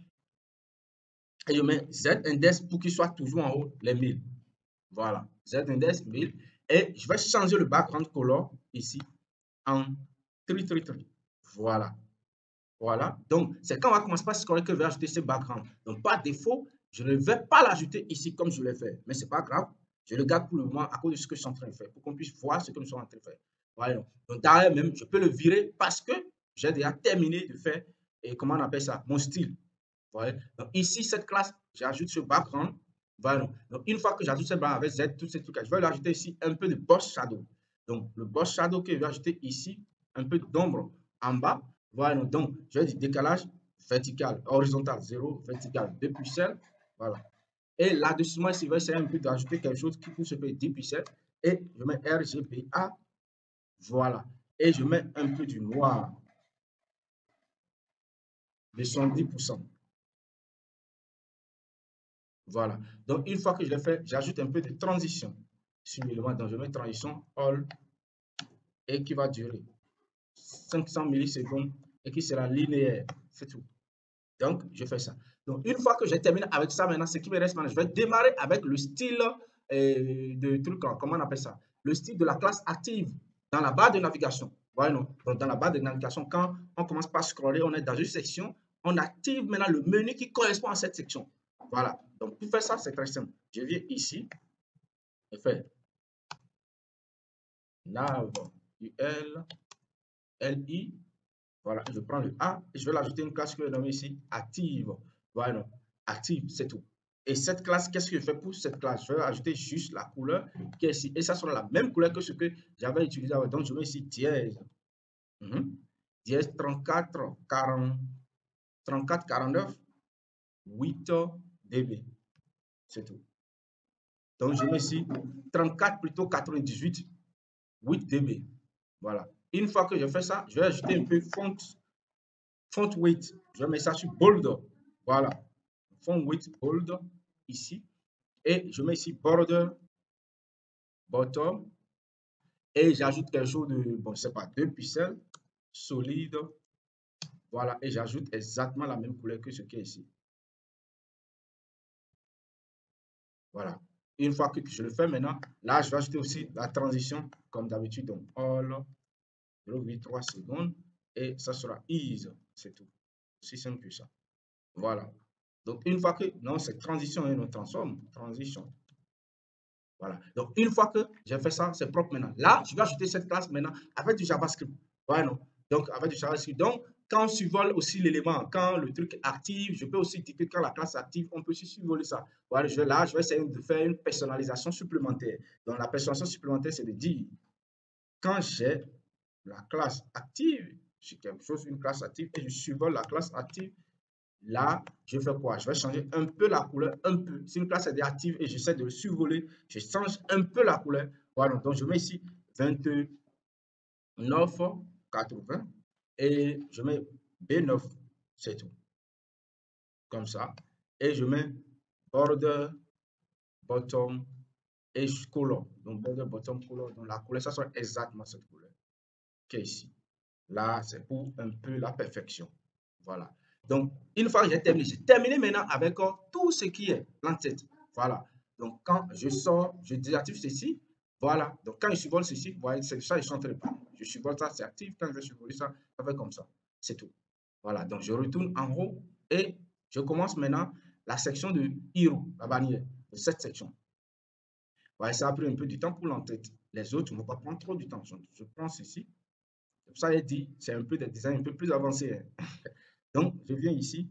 Et je mets Z-index pour qu'il soit toujours en haut, les mille. Voilà, Z-index mille. Et je vais changer le background color ici en tri, tri, tri. Voilà. Voilà. Donc, c'est quand on va commencer par scroller que je vais ajouter ce background. Donc, par défaut, je ne vais pas l'ajouter ici comme je l'ai fait. Mais ce n'est pas grave. Je le garde pour le moment à cause de ce que je suis en train de faire, pour qu'on puisse voir ce que nous sommes en train de faire. Voilà. Donc, derrière même, je peux le virer parce que j'ai déjà terminé de faire, et comment on appelle ça, mon style. Voilà. Donc, ici, cette classe, j'ajoute ce background. Voilà. Donc, une fois que j'ajoute ce background avec Z, tous ces trucs, je vais ajouter ici un peu de boss shadow. Donc, le boss shadow que je vais ajouter ici, un peu d'ombre en bas. Voilà. Donc, je vais dire décalage vertical, horizontal zéro, vertical deux pixels. Voilà. Et là-dessus, moi, ici, je vais essayer un peu d'ajouter quelque chose qui peut se faire dix pixels. Et je mets R G B A. Voilà. Et je mets un peu du noir de soixante-dix pour cent. Voilà. Donc, une fois que je l'ai fait, j'ajoute un peu de transition. sur l'élément. Donc, je mets transition all et qui va durer cinq cents millisecondes et qui sera linéaire. C'est tout. Donc, je fais ça. Donc, une fois que j'ai terminé avec ça, maintenant, ce qui me reste maintenant, je vais démarrer avec le style euh, de truc, comment on appelle ça? Le style de la classe active dans la barre de navigation. Voilà, non? Donc, dans la barre de navigation, quand on commence par scroller, on est dans une section, on active maintenant le menu qui correspond à cette section. Voilà. Donc, pour faire ça, c'est très simple. Je viens ici, je fais nav, ul, li. Voilà, je prends le A et je vais l'ajouter une classe que je vais nommer ici active. Voilà, active, c'est tout. Et cette classe, qu'est-ce que je fais pour cette classe? Je vais ajouter juste la couleur qui est ici. Et ça sera la même couleur que ce que j'avais utilisé avant. Donc, je mets ici dièse. Mm-hmm. Dièse trente-quatre, quarante, trente-quatre, quarante-neuf, huit dB. C'est tout. Donc, je mets ici trente-quatre plutôt quatre-vingt-dix-huit, huit dB. Voilà. Une fois que je fais ça, je vais ajouter un peu font. Font weight, je mets ça sur bold. Voilà. Font weight bold ici. Et je mets ici border, bottom. Et j'ajoute quelque chose de, bon, je sais pas, deux pixels, solide. Voilà. Et j'ajoute exactement la même couleur que ce qui est ici. Voilà. Une fois que je le fais maintenant, là, je vais ajouter aussi la transition comme d'habitude. Donc, all, zéro virgule trois secondes. Et ça sera ease. C'est tout. Aussi simple que ça. Voilà. Donc, une fois que, non, c'est transition et on transforme, transition. Voilà. Donc, une fois que j'ai fait ça, c'est propre maintenant. Là, je vais ajouter cette classe maintenant avec du JavaScript. Voilà, non. Donc, avec du JavaScript. Donc, quand on survole aussi l'élément, quand le truc active, je peux aussi dire que quand la classe active, on peut aussi survoler ça. Voilà, je vais là, je vais essayer de faire une personnalisation supplémentaire. Donc, la personnalisation supplémentaire, c'est de dire, quand j'ai la classe active, j'ai quelque chose, une classe active, et je survole la classe active. Là, je fais quoi? Je vais changer un peu la couleur, un peu. Si une classe est active et j'essaie de le survoler, je change un peu la couleur. Voilà, donc je mets ici vingt-neuf quatre-vingts et je mets B neuf, c'est tout. Comme ça. Et je mets border, bottom et color. Donc border, bottom, color. Donc la couleur, ça sera exactement cette couleur qui est ici. Là, c'est pour un peu la perfection. Voilà. Donc, une fois que j'ai terminé, j'ai terminé maintenant avec euh, tout ce qui est l'entête. Voilà. Donc, quand je sors, je désactive ceci. Voilà. Donc, quand je survole ceci, vous voyez, c'est ça, je suis en train de parler. Je survole ça, c'est actif. Quand je vais survoler ça, ça fait comme ça. C'est tout. Voilà. Donc, je retourne en haut et je commence maintenant la section de Hero, la bannière de cette section. Voilà, ça a pris un peu du temps pour l'entête. Les autres ne vont pas prendre trop du temps. Je, je prends ceci. C'est pour ça qu'il dit, c'est un peu des designs un peu plus avancés. Hein. Donc, je viens ici.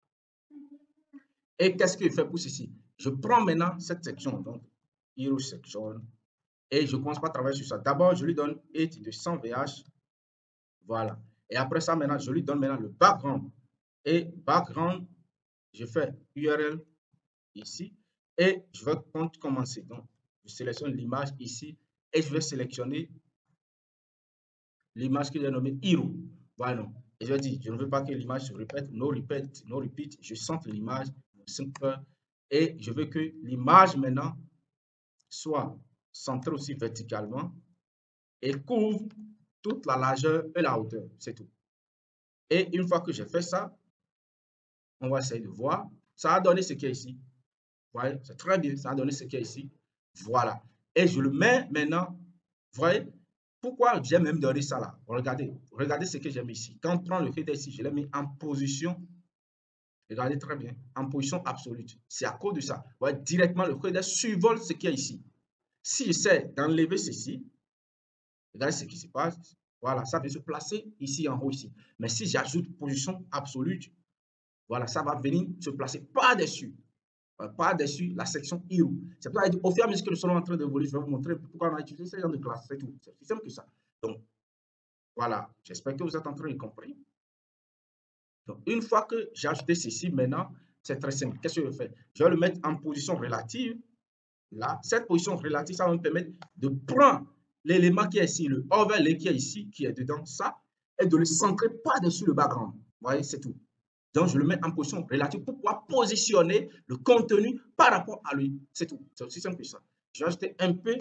Et qu'est-ce que je fais pour ceci? Je prends maintenant cette section, donc Hero Section, et je commence par travailler sur ça. D'abord, je lui donne eight de cent V H. Voilà. Et après ça, maintenant, je lui donne maintenant le background. Et background, je fais U R L ici. Et je vais commencer. Donc, je sélectionne l'image ici. Et je vais sélectionner l'image que j'ai nommée Hero. Voilà. Et je vais dire, je ne veux pas que l'image se répète. No repeat, no repeat. Je centre l'image. Et je veux que l'image maintenant soit centrée aussi verticalement et couvre toute la largeur et la hauteur. C'est tout. Et une fois que j'ai fait ça, on va essayer de voir. Ça a donné ce qui est ici. Vous voyez, c'est très bien. Ça a donné ce qui est ici. Voilà. Et je le mets maintenant. Vous voyez, pourquoi j'ai même donné ça là? Regardez, regardez ce que j'ai mis ici. Quand on prend le header ici, je l'ai mis en position. Regardez très bien, en position absolue. C'est à cause de ça. Vous voyez, directement, le header survole ce qu'il y a ici. Si j'essaie d'enlever ceci, regardez ce qui se passe. Voilà, ça vient se placer ici en haut, ici. Mais si j'ajoute position absolue, voilà, ça va venir se placer par-dessus. Par-dessus la section Hero. C'est pour ça qu'au fur et à mesure que nous sommes en train d'évoluer, je vais vous montrer pourquoi on a utilisé ce genre de classe. C'est tout. C'est plus simple que ça. Donc, voilà. J'espère que vous êtes en train de comprendre. Donc, une fois que j'ai ajouté ceci, maintenant, c'est très simple. Qu'est-ce que je fais? Je vais le mettre en position relative. Là, cette position relative, ça va me permettre de prendre l'élément qui est ici, le overlay qui est ici, qui est dedans, ça, et de le centrer par-dessus le background. Vous voyez, c'est tout. Donc, je le mets en position relative pour pouvoir positionner le contenu par rapport à lui. C'est tout. C'est aussi simple que ça. Je vais ajouter un peu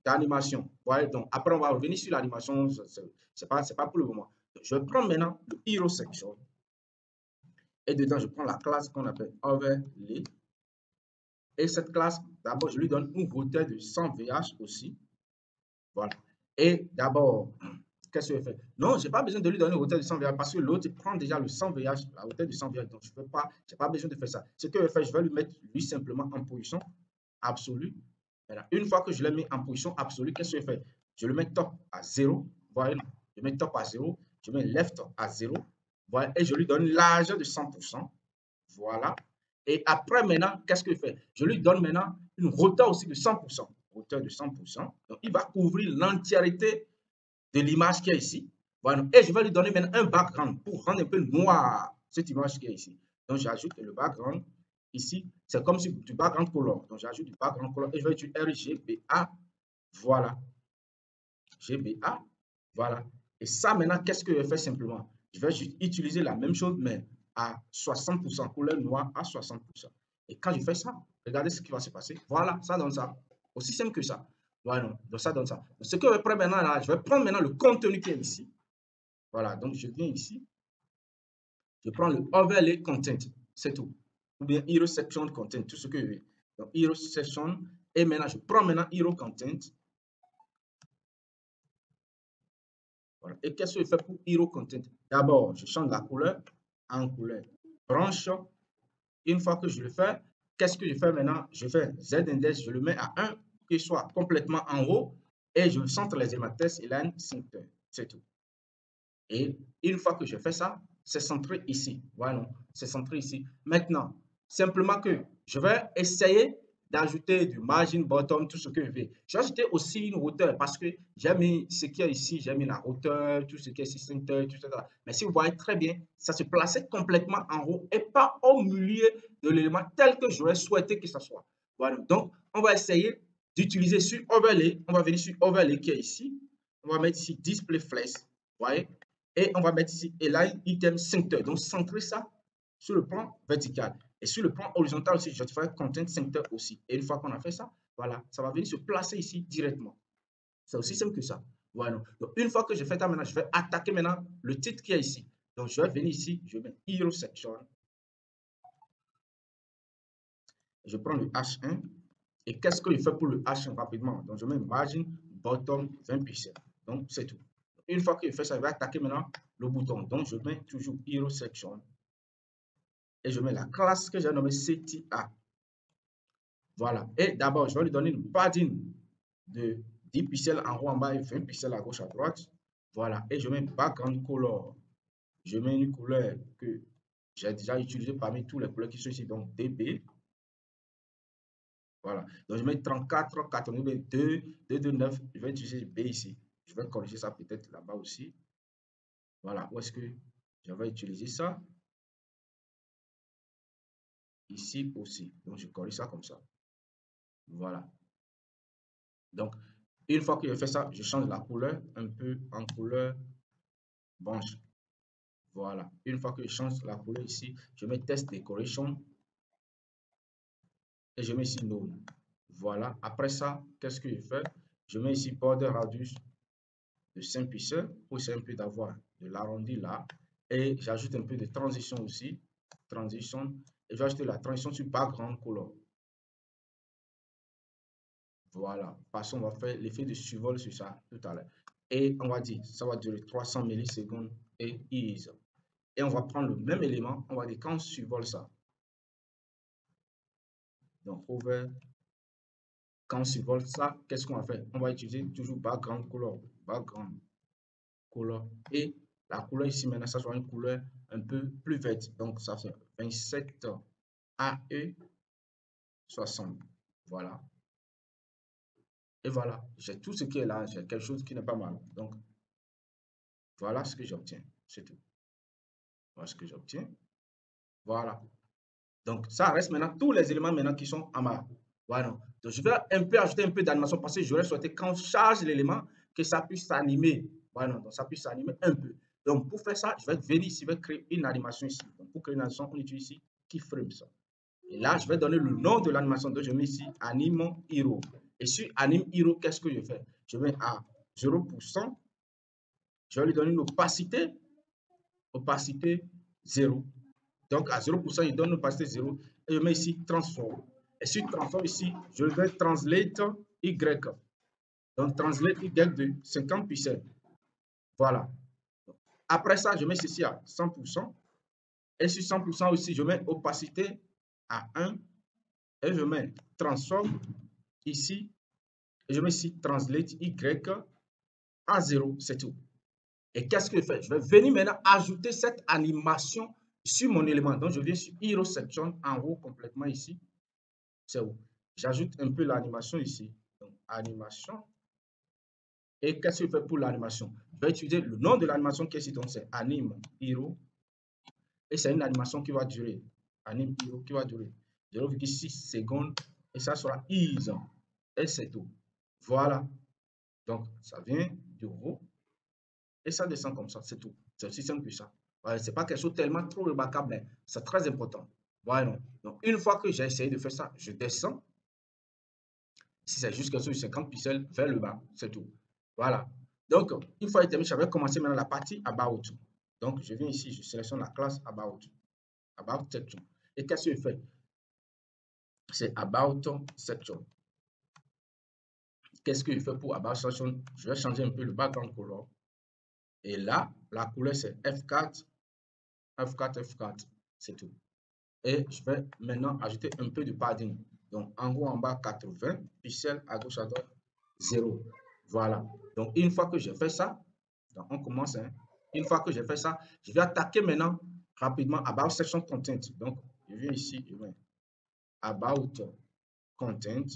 d'animation. Voyez, donc après, on va revenir sur l'animation. Ce n'est pas, c'est pas pour le moment. Donc, je prends maintenant le Hero Section. Et dedans, je prends la classe qu'on appelle Overlay. Et cette classe, d'abord, je lui donne une hauteur de cent V H aussi. Voilà. Et d'abord, qu'est-ce que je fais? Non, je n'ai pas besoin de lui donner une hauteur de cent V H parce que l'autre prend déjà le cent V H, la hauteur de cent V H. Donc, je n'ai pas, pas besoin de faire ça. Ce que je fais, je vais lui mettre lui simplement en position absolue. Voilà. Une fois que je l'ai mis en position absolue, qu'est-ce que je fais? Je le mets top à zéro. Voilà. Je mets top à zéro. Je mets left à zéro. Voilà. Et je lui donne largeur de cent pour cent. Voilà. Et après, maintenant, qu'est-ce que je fais? Je lui donne maintenant une hauteur aussi de cent pour cent. Hauteur de cent pour cent. Donc, il va couvrir l'entièreté de l'image qui est ici. Voilà. Et je vais lui donner maintenant un background pour rendre un peu noir cette image qui est ici. Donc, j'ajoute le background ici. C'est comme si du background color. Donc, j'ajoute du background color et je vais utiliser R G B A. Voilà. G B A. Voilà. Et ça, maintenant, qu'est-ce que je fais simplement? Je vais utiliser la même chose, mais à soixante pour cent, couleur noire à soixante pour cent. Et quand je fais ça, regardez ce qui va se passer. Voilà, ça donne ça. Aussi simple que ça. Voilà, donc ça donne ça. Donc, ce que je vais prendre maintenant, là, je vais prendre maintenant le contenu qui est ici. Voilà, donc je viens ici. Je prends le overlay content, c'est tout. Ou bien hero section content, tout ce que je veux. Donc hero section. Et maintenant, je prends maintenant hero content. Voilà. Et qu'est-ce que je fais pour hero content? D'abord, je change la couleur en couleur blanche. Une fois que je le fais, qu'est-ce que je fais maintenant? Je fais Z-index, je le mets à un, qu'il soit complètement en haut, et je centre les éléments test et line center. C'est tout. Et une fois que je fais ça, c'est centré ici. Voilà, c'est centré ici. Maintenant, simplement que je vais essayer d'ajouter du margin bottom, tout ce que je veux. J'ai ajouté aussi une hauteur parce que j'ai mis ce qui est ici, j'ai mis la hauteur, tout ce qui est ici, center, tout ça. Mais si vous voyez très bien, ça se plaçait complètement en haut et pas au milieu de l'élément tel que j'aurais souhaité que ça soit. Voilà, donc on va essayer d'utiliser sur overlay. On va venir sur overlay qui est ici. On va mettre ici display flex. Vous voyez? Et on va mettre ici Align Item Center. Donc, centrer ça sur le plan vertical. Et sur le plan horizontal aussi, je vais faire Content Center aussi. Et une fois qu'on a fait ça, voilà, ça va venir se placer ici directement. C'est aussi simple que ça. Voilà. Donc, une fois que j'ai fait ça, maintenant, je vais attaquer maintenant le titre qui est ici. Donc, je vais venir ici, je vais mettre Hero Section. Je prends le H un. Et qu'est-ce que je fais pour le H un rapidement? Donc, je mets Margin Bottom vingt pixels. Donc, c'est tout. Une fois que je fais ça, je vais attaquer maintenant le bouton. Donc, je mets toujours Hero Section. Et je mets la classe que j'ai nommée C T A. Voilà. Et d'abord, je vais lui donner une padding de dix pixels en haut, en bas et vingt pixels à gauche, à droite. Voilà. Et je mets background color. Je mets une couleur que j'ai déjà utilisée parmi tous les couleurs qui sont ici. Donc, D B. Voilà. Donc, je mets trente-quatre, quatre-vingt-deux, deux, deux, deux, neuf. Je vais utiliser B ici. Je vais corriger ça peut-être là-bas aussi. Voilà. Où est-ce que je vais utiliser ça? Ici aussi. Donc, je corrige ça comme ça. Voilà. Donc, une fois que je fais ça, je change la couleur un peu en couleur blanche. Voilà. Une fois que je change la couleur ici, je mets Test Decoration et je mets ici No. Voilà. Après ça, qu'est-ce que je fais? Je mets ici Border Radius de cinq pixels pour essayer un peu d'avoir de l'arrondi là. Et j'ajoute un peu de transition aussi. Transition. Et je vais ajouter la transition sur Background Color. Voilà, parce qu'on va faire l'effet de survol sur ça tout à l'heure. Et on va dire, ça va durer trois cents millisecondes et ease. Et on va prendre le même élément, on va dire quand on survole ça. Donc, over, quand on survole ça, qu'est-ce qu'on va faire? On va utiliser toujours background color, background color. Et la couleur ici, maintenant, ça sera une couleur un peu plus verte. Donc, ça fait vingt-sept A E soixante. Voilà. Et voilà, j'ai tout ce qui est là, j'ai quelque chose qui n'est pas mal. Donc, voilà ce que j'obtiens. C'est tout. Voilà ce que j'obtiens. Voilà. Donc, ça reste maintenant tous les éléments maintenant qui sont en bas. Voilà. Donc, je vais un peu ajouter un peu d'animation parce que j'aurais souhaité quand on charge l'élément que ça puisse s'animer. Voilà. Donc, ça puisse s'animer un peu. Donc, pour faire ça, je vais venir ici, je vais créer une animation ici. Donc, pour créer une animation, on utilise ici Keyframes. Et là, je vais donner le nom de l'animation. Donc, je mets ici Animo Hero. Et sur Anime Hero, qu'est-ce que je fais? Je mets à zéro pour cent. Je vais lui donner une opacité. Opacité zéro. Donc, à zéro pour cent, il donne une opacité zéro. Et je mets ici Transform. Et sur Transform, ici, je vais Translate Y. Donc, Translate Y de cinquante pixels. Voilà. Après ça, je mets ceci à cent pour cent. Et sur cent pour cent aussi, je mets opacité à un. Et je mets Transform ici. Et je mets ici Translate Y à zéro. C'est tout. Et qu'est-ce que je fais? Je vais venir maintenant ajouter cette animation sur mon élément. Donc, je viens sur Hero Section en haut complètement ici. C'est où? J'ajoute un peu l'animation ici. Donc, animation. Et qu'est-ce que je fais pour l'animation? Je vais utiliser le nom de l'animation qui est ici. Donc, c'est Anime Hero. Et c'est une animation qui va durer. Anime Hero qui va durer zéro virgule six secondes. Et ça sera ease. Et c'est tout. Voilà. Donc, ça vient du haut. Et ça descend comme ça. C'est tout. C'est aussi simple que ça. Voilà, ce n'est pas quelque chose tellement trop remarquable, mais c'est très important. Voilà. Donc, une fois que j'ai essayé de faire ça, je descends. Si c'est juste quelque chose de cinquante pixels, vers le bas. C'est tout. Voilà. Donc, une fois terminé, je vais commencer maintenant la partie About. Donc, je viens ici, je sélectionne la classe About. About Section. Et qu'est-ce que je fais? C'est About Section. Qu'est-ce que je fais pour About Section? Je vais changer un peu le background color. Et là, la couleur, c'est F quatre. F quatre, F quatre. C'est tout. Et je vais maintenant ajouter un peu de padding. Donc, en haut, en bas, quatre-vingts pixels, à gauche, à droite, zéro. Voilà. Donc, une fois que j'ai fait ça, donc on commence. Hein, une fois que j'ai fait ça, je vais attaquer maintenant rapidement About Section Content. Donc, je viens ici, je mets About Content.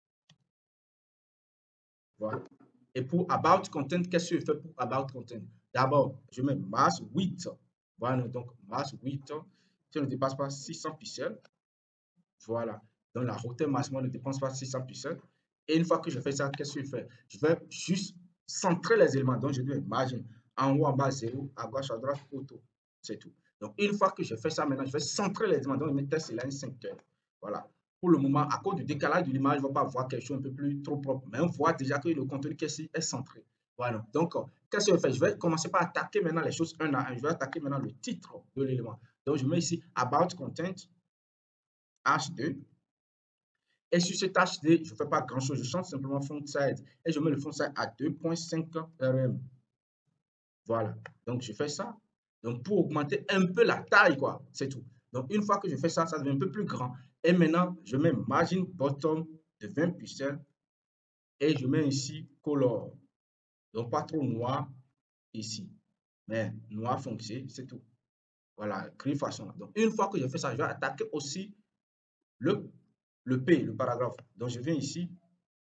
Voilà. Et pour About Content, qu'est-ce que je fais pour About Content? D'abord, je mets Mass Width. Voilà, donc Mass Width, si on ne dépasse pas six cents pixels. Voilà. Donc, la hauteur maximum ne dépasse pas six cents pixels. Et une fois que je fais ça, qu'est-ce que je fais? Je vais juste centrer les éléments. Donc, je vais margin en haut, en bas, zéro, à gauche, à droite, auto. C'est tout. Donc, une fois que je fais ça, maintenant, je vais centrer les éléments. Donc, je mets test line cinq heures. Voilà. Pour le moment, à cause du décalage de l'image, on ne va pas voir quelque chose un peu plus trop propre. Mais on voit déjà que le contenu qui est ici est centré. Voilà. Donc, qu'est-ce que je fais? Je vais commencer par attaquer maintenant les choses un à un. Je vais attaquer maintenant le titre de l'élément. Donc, je mets ici About Content. H deux. Et sur cet H deux, je ne fais pas grand chose. Je change simplement font size et je mets le font size à deux virgule cinq R M. Voilà. Donc, je fais ça. Donc, pour augmenter un peu la taille, quoi. C'est tout. Donc, une fois que je fais ça, ça devient un peu plus grand. Et maintenant, je mets margin bottom de vingt pixels. Et je mets ici color. Donc, pas trop noir ici. Mais noir foncé, c'est tout. Voilà, gris façon. Donc, une fois que je fais ça, je vais attaquer aussi le Le P, le paragraphe. Donc, je viens ici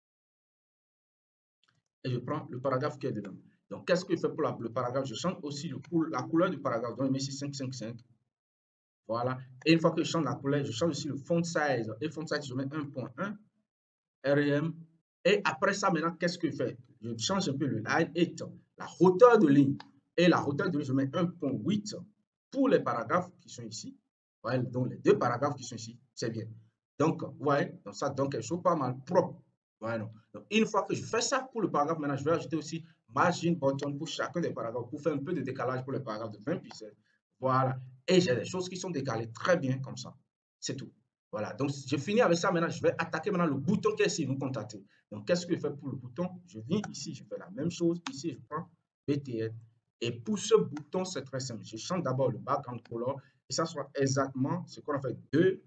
et je prends le paragraphe qui est dedans. Donc, qu'est-ce que je fais pour la, le paragraphe? Je change aussi le, la couleur du paragraphe. Donc, je mets ici cinq cinq cinq. Voilà. Et une fois que je change la couleur, je change aussi le font size. Et font size, je mets un point un R M. Et après ça, maintenant, qu'est-ce que je fais? Je change un peu le line height, la hauteur de ligne. Et la hauteur de ligne, je mets un point huit pour les paragraphes qui sont ici. Voilà. Donc, les deux paragraphes qui sont ici, c'est bien. Donc, ouais, donc ça donne quelque chose pas mal propre. Voilà. Donc, une fois que je fais ça pour le paragraphe, maintenant, je vais ajouter aussi margin bottom pour chacun des paragraphes, pour faire un peu de décalage pour les paragraphes de vingt pixels. Voilà. Et j'ai des choses qui sont décalées très bien comme ça. C'est tout. Voilà. Donc, je finis avec ça. Maintenant, je vais attaquer maintenant le bouton qui est ici, nous contacter. Donc, qu'est-ce que je fais pour le bouton? Je viens ici, je fais la même chose. Ici, je prends B T N. Et pour ce bouton, c'est très simple. Je change d'abord le background color. Et ça sera exactement ce qu'on a fait deux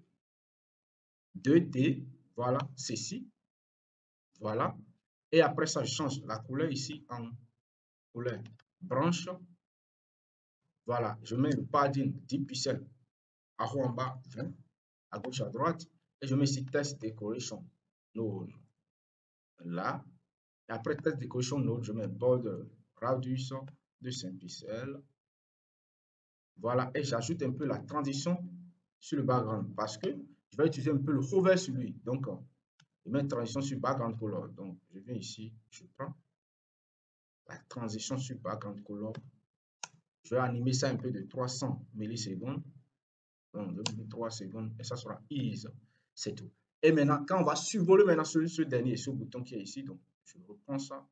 D, voilà, ceci, voilà. Et après ça, je change la couleur ici en couleur blanche. Voilà, je mets le padding dix pixels à haut en bas, vingt, à gauche à droite. Et je mets ici test decoration node. Là. Et après test decoration node, je mets border radius de cinq pixels. Voilà, et j'ajoute un peu la transition sur le background parce que je vais utiliser un peu le hover sur lui. Donc, je mets transition sur background color. Donc, je viens ici, je prends la transition sur background color. Je vais animer ça un peu de trois cents millisecondes. Donc, trois secondes et ça sera ease. C'est tout. Et maintenant, quand on va survoler maintenant ce, ce dernier, ce bouton qui est ici, donc je reprends ça.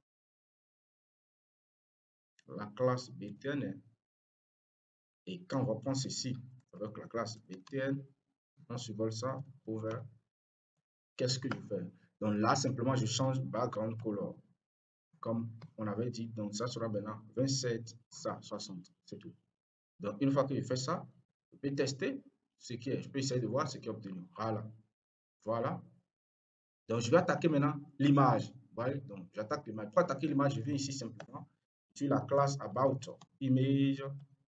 La classe B T N. Et quand on reprend ceci avec la classe B T N, on survole ça pour voir qu'est-ce que je fais. Donc là, simplement, je change background color. Comme on avait dit, donc ça sera maintenant vingt-sept, ça, soixante. C'est tout. Donc, une fois que je fais ça, je peux tester ce qui est. Je peux essayer de voir ce qui est obtenu. Voilà. Voilà. Donc, je vais attaquer maintenant l'image. Voilà. Donc, j'attaque l'image. Pour attaquer l'image, je viens ici simplement sur la classe about image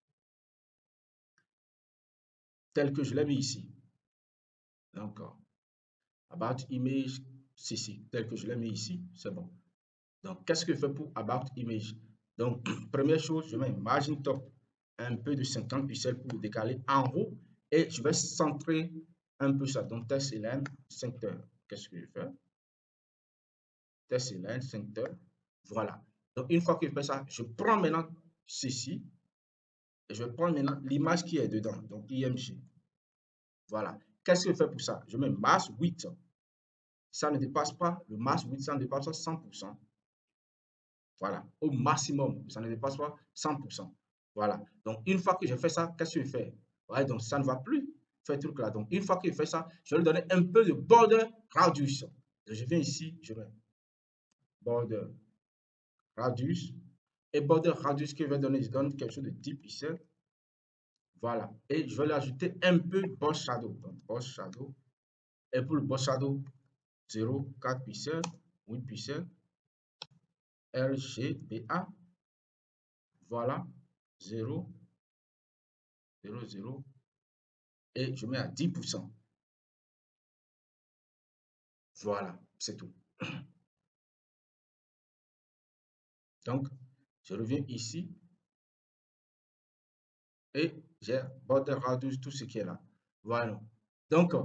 telle que je l'ai mis ici. Donc, about image, ceci, tel que je l'ai mis ici, c'est bon. Donc, qu'est-ce que je fais pour about image? Donc, première chose, je mets margin top un peu de cinquante pixels pour le décaler en haut et je vais centrer un peu ça. Donc, test line, center. Qu'est-ce que je fais? Test line, center. Voilà. Donc, une fois que je fais ça, je prends maintenant ceci et je prends maintenant l'image qui est dedans. Donc, I M G. Voilà. Qu'est-ce que je fais pour ça? Je mets mask width. Ça ne dépasse pas, le mask width, ça ne dépasse pas cent pour cent. Voilà, au maximum, ça ne dépasse pas cent pour cent. Voilà, donc une fois que j'ai fait ça, qu'est-ce que je fais? Ouais, donc ça ne va plus faire truc là. Donc une fois que je fais ça, je vais lui donner un peu de border radius. Donc, je viens ici, je mets border radius. Et border radius que je vais donner, je donne quelque chose de dix pixels. Voilà, et je vais lui ajouter un peu boss shadow. Donc boss shadow. Et pour le boss shadow, zéro virgule quatre pixels, huit pixels. R G B A. Voilà, zéro, zéro, zéro. Et je mets à dix pour cent. Voilà, c'est tout. Donc, je reviens ici et j'ai border radius, tout ce qui est là. Voilà. Donc,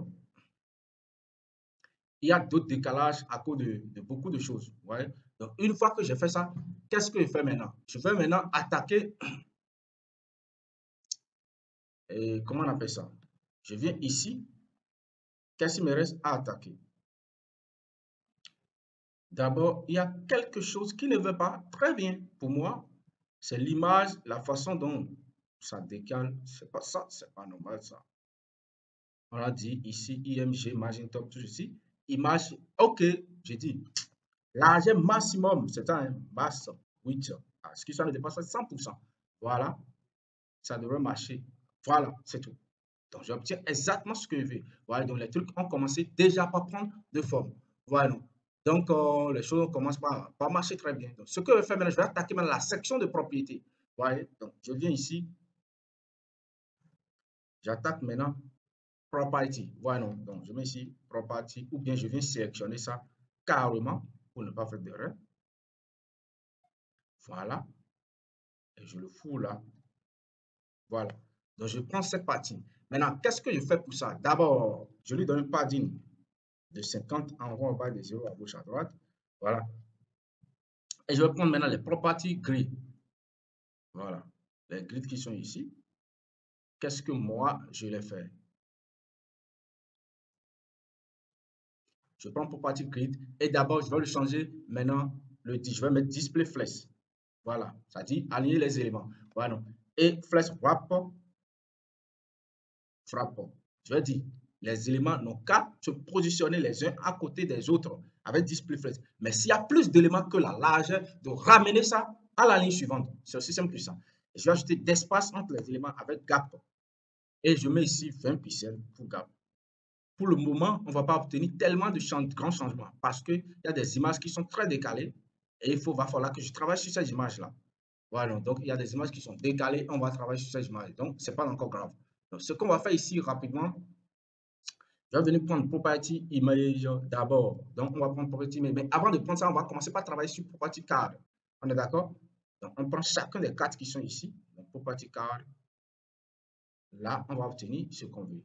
il y a d'autres décalages à cause de, de beaucoup de choses. Ouais. Donc, une fois que j'ai fait ça, qu'est-ce que je fais maintenant? Je vais maintenant attaquer. Et comment on appelle ça? Je viens ici. Qu'est-ce qu'il me reste à attaquer? D'abord, il y a quelque chose qui ne va pas très bien pour moi. C'est l'image, la façon dont ça décale. C'est pas ça, c'est pas normal ça. On a dit ici I M G, margin top, tout ceci. Image, ok, j'ai dit largeur maximum, c'est un masse width. Ce qui ça ne dépasse pas cent pour cent. Voilà, ça devrait marcher. Voilà, c'est tout. Donc, j'obtiens exactement ce que je veux. Voilà, donc les trucs ont commencé déjà par prendre de forme. Voilà. Donc, euh, les choses commencent par, par marcher très bien. Donc, ce que je vais faire maintenant, je vais attaquer maintenant la section de propriété. Voilà, donc je viens ici. J'attaque maintenant property. Voilà, donc je mets ici property ou bien je viens sélectionner ça carrément pour ne pas faire d'erreur. Voilà. Et je le fous là. Voilà. Donc je prends cette partie. Maintenant, qu'est-ce que je fais pour ça? D'abord, je lui donne un padding de cinquante en haut, en bas, de zéro à gauche, à droite. Voilà. Et je vais prendre maintenant les properties grid. Voilà. Les grids qui sont ici. Qu'est-ce que moi, je les fais? Je prends property grid et d'abord, je vais le changer maintenant. Le je vais mettre display flex. Voilà. Ça dit aligner les éléments. Voilà. Et flex wrap, frappe. Je vais dire, les éléments n'ont qu'à se positionner les uns à côté des autres avec display flex. Mais s'il y a plus d'éléments que la largeur, de ramener ça à la ligne suivante. C'est aussi simple que ça. Je vais ajouter d'espace entre les éléments avec gap. Et je mets ici vingt pixels pour gap. Pour le moment, on ne va pas obtenir tellement de change, grands changements parce qu'il y a des images qui sont très décalées et il faut, va falloir que je travaille sur ces images-là. Voilà, donc il y a des images qui sont décalées, on va travailler sur ces images. Donc, ce n'est pas encore grave. Donc, ce qu'on va faire ici rapidement, je vais venir prendre property image d'abord. Donc, on va prendre property image. Mais avant de prendre ça, on va commencer par travailler sur property card. On est d'accord? Donc, on prend chacun des cartes qui sont ici. Donc, property card. Là, on va obtenir ce qu'on veut.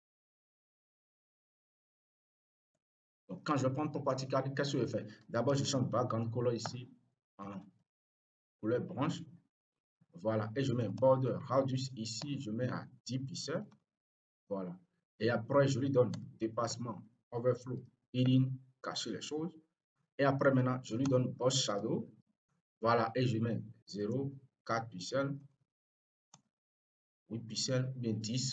Donc, quand je vais prendre property card, qu'est-ce que je fais? D'abord, je change background color ici en couleur blanche. Voilà. Et je mets un border radius ici. Je mais à dix pixels. Voilà. Et après, je lui donne dépassement overflow, hidden, cacher les choses. Et après, maintenant, je lui donne boss shadow. Voilà, et je mets zéro, quatre pixels, huit pixels, bien dix.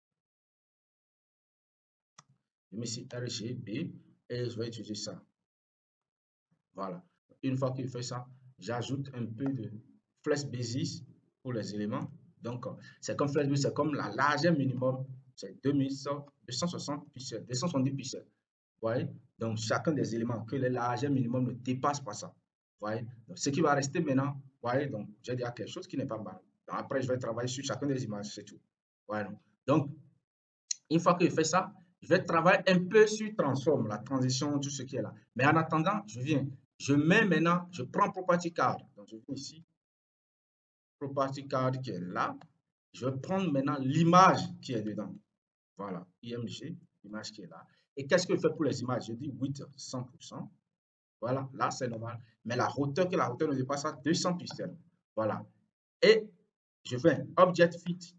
Je mets ici R G B et je vais utiliser ça. Voilà. Une fois qu'il fait ça, j'ajoute un peu de flex basis pour les éléments. Donc, c'est comme flex basis, c'est comme la largeur minimum, c'est deux mille deux cent soixante pixels, deux cent soixante-dix pixels. Vous voyez? Donc, chacun des éléments, que les largeurs minimum ne dépasse pas ça. Vous voyez? Donc, ce qui va rester maintenant, vous voyez? Donc, j'ai dit à quelque chose qui n'est pas mal. Donc, après, je vais travailler sur chacun des images, c'est tout. Voilà. Donc, une fois que je fais ça, je vais travailler un peu sur transform, la transition, tout ce qui est là. Mais en attendant, je viens, je mets maintenant, je prends property card. Donc, je viens ici, property card qui est là. Je vais prendre maintenant l'image qui est dedans. Voilà, I M G, l'image qui est là. Et qu'est-ce que je fais pour les images? Je dis width cent pour cent. Voilà, là c'est normal. Mais la hauteur, que la hauteur ne dépasse pas deux cents pixels. Voilà. Et je fais object fit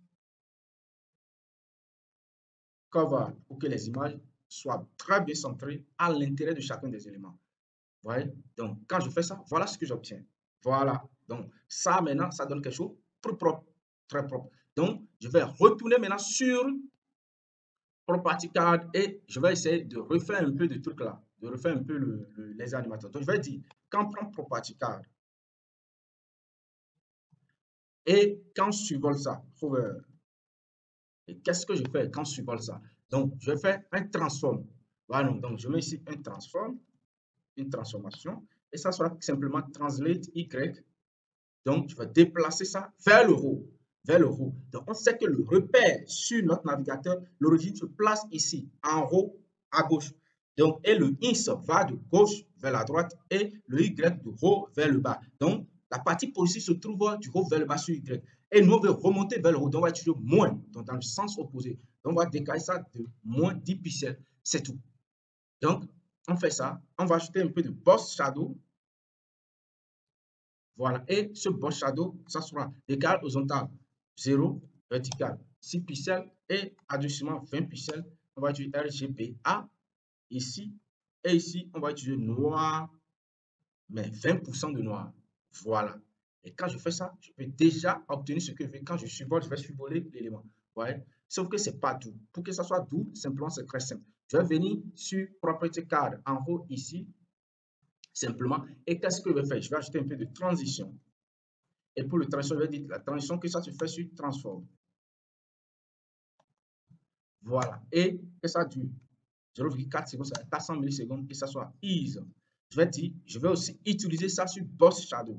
cover pour que les images soient très bien centrées à l'intérieur de chacun des éléments. Vous voyez? Donc, quand je fais ça, voilà ce que j'obtiens. Voilà. Donc, ça, maintenant, ça donne quelque chose de plus propre, très propre. Donc, je vais retourner maintenant sur Property Card et je vais essayer de refaire un peu de trucs là, de refaire un peu le, le, les animateurs. Donc, je vais dire, quand on prend Property Card et quand je survole ça, et qu'est-ce que je fais quand je survole ça? Donc, je vais faire un transform. Voilà, donc je mets ici un transform, une transformation, et ça sera simplement translate Y. Donc, je vais déplacer ça vers le haut, vers le haut. Donc, on sait que le repère sur notre navigateur, l'origine se place ici, en haut, à gauche. Donc, et le ins va de gauche vers la droite et le Y de haut vers le bas. Donc, la partie positive se trouve du haut vers le bas sur Y. Et nous, on veut remonter vers le haut. Donc, on va utiliser moins, donc dans le sens opposé. Donc, on va décaler ça de moins dix pixels. C'est tout. Donc, on fait ça. On va ajouter un peu de boss shadow. Voilà. Et ce boss shadow, ça sera décalage horizontal zéro, vertical six pixels et adoucissement vingt pixels. On va utiliser R G B A ici. Et ici, on va utiliser noir, mais vingt pour cent de noir. Voilà. Et quand je fais ça, je peux déjà obtenir ce que je veux. Quand je survole, je vais survoler l'élément. Ouais. Sauf que ce n'est pas doux. Pour que ça soit doux, simplement, c'est très simple. Je vais venir sur Property Card en haut ici, simplement. Et qu'est-ce que je vais faire? Je vais ajouter un peu de transition. Et pour le transition, je vais dire la transition que ça se fait sur transform. Voilà. Et que ça dure zéro virgule quatre secondes, ça quatre cents millisecondes, que ça soit ease. Je vais dire, je vais aussi utiliser ça sur Boss Shadow.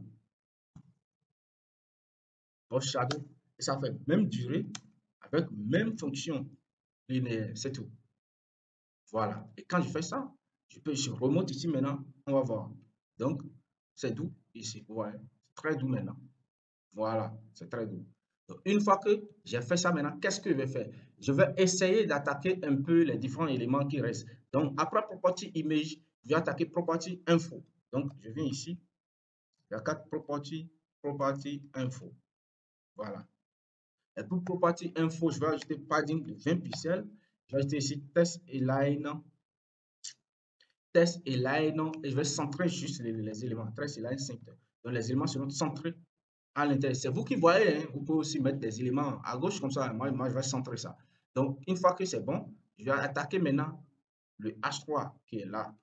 Boss Shadow, et ça fait même durée avec même fonction linéaire, c'est tout. Voilà. Et quand je fais ça, je peux, je remonte ici maintenant, on va voir. Donc, c'est doux ici. Ouais, très doux maintenant. Voilà, c'est très doux. Donc, une fois que j'ai fait ça maintenant, qu'est-ce que je vais faire? Je vais essayer d'attaquer un peu les différents éléments qui restent. Donc, après Property Image, je vais attaquer Property Info. Donc, je viens ici, j'attaque Property, Property Info. Voilà. Et pour Property Info, je vais ajouter padding de vingt pixels. Je vais ajouter ici Test Align. Test Align. Et je vais centrer juste les, les éléments. Test Align Center. Donc, les éléments seront centrés à l'intérieur. C'est vous qui voyez, hein. Vous pouvez aussi mettre des éléments à gauche comme ça. Moi, moi, je vais centrer ça. Donc, une fois que c'est bon, je vais attaquer maintenant le H trois qui est là.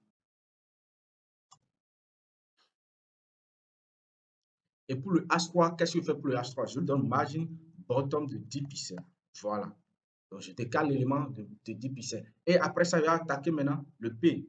Et pour le H trois, qu'est-ce que je fais pour le H trois? Je lui donne margin bottom de dix pixels. Voilà. Donc, je décale l'élément de, de dix pixels. Et après ça, je vais attaquer maintenant le P.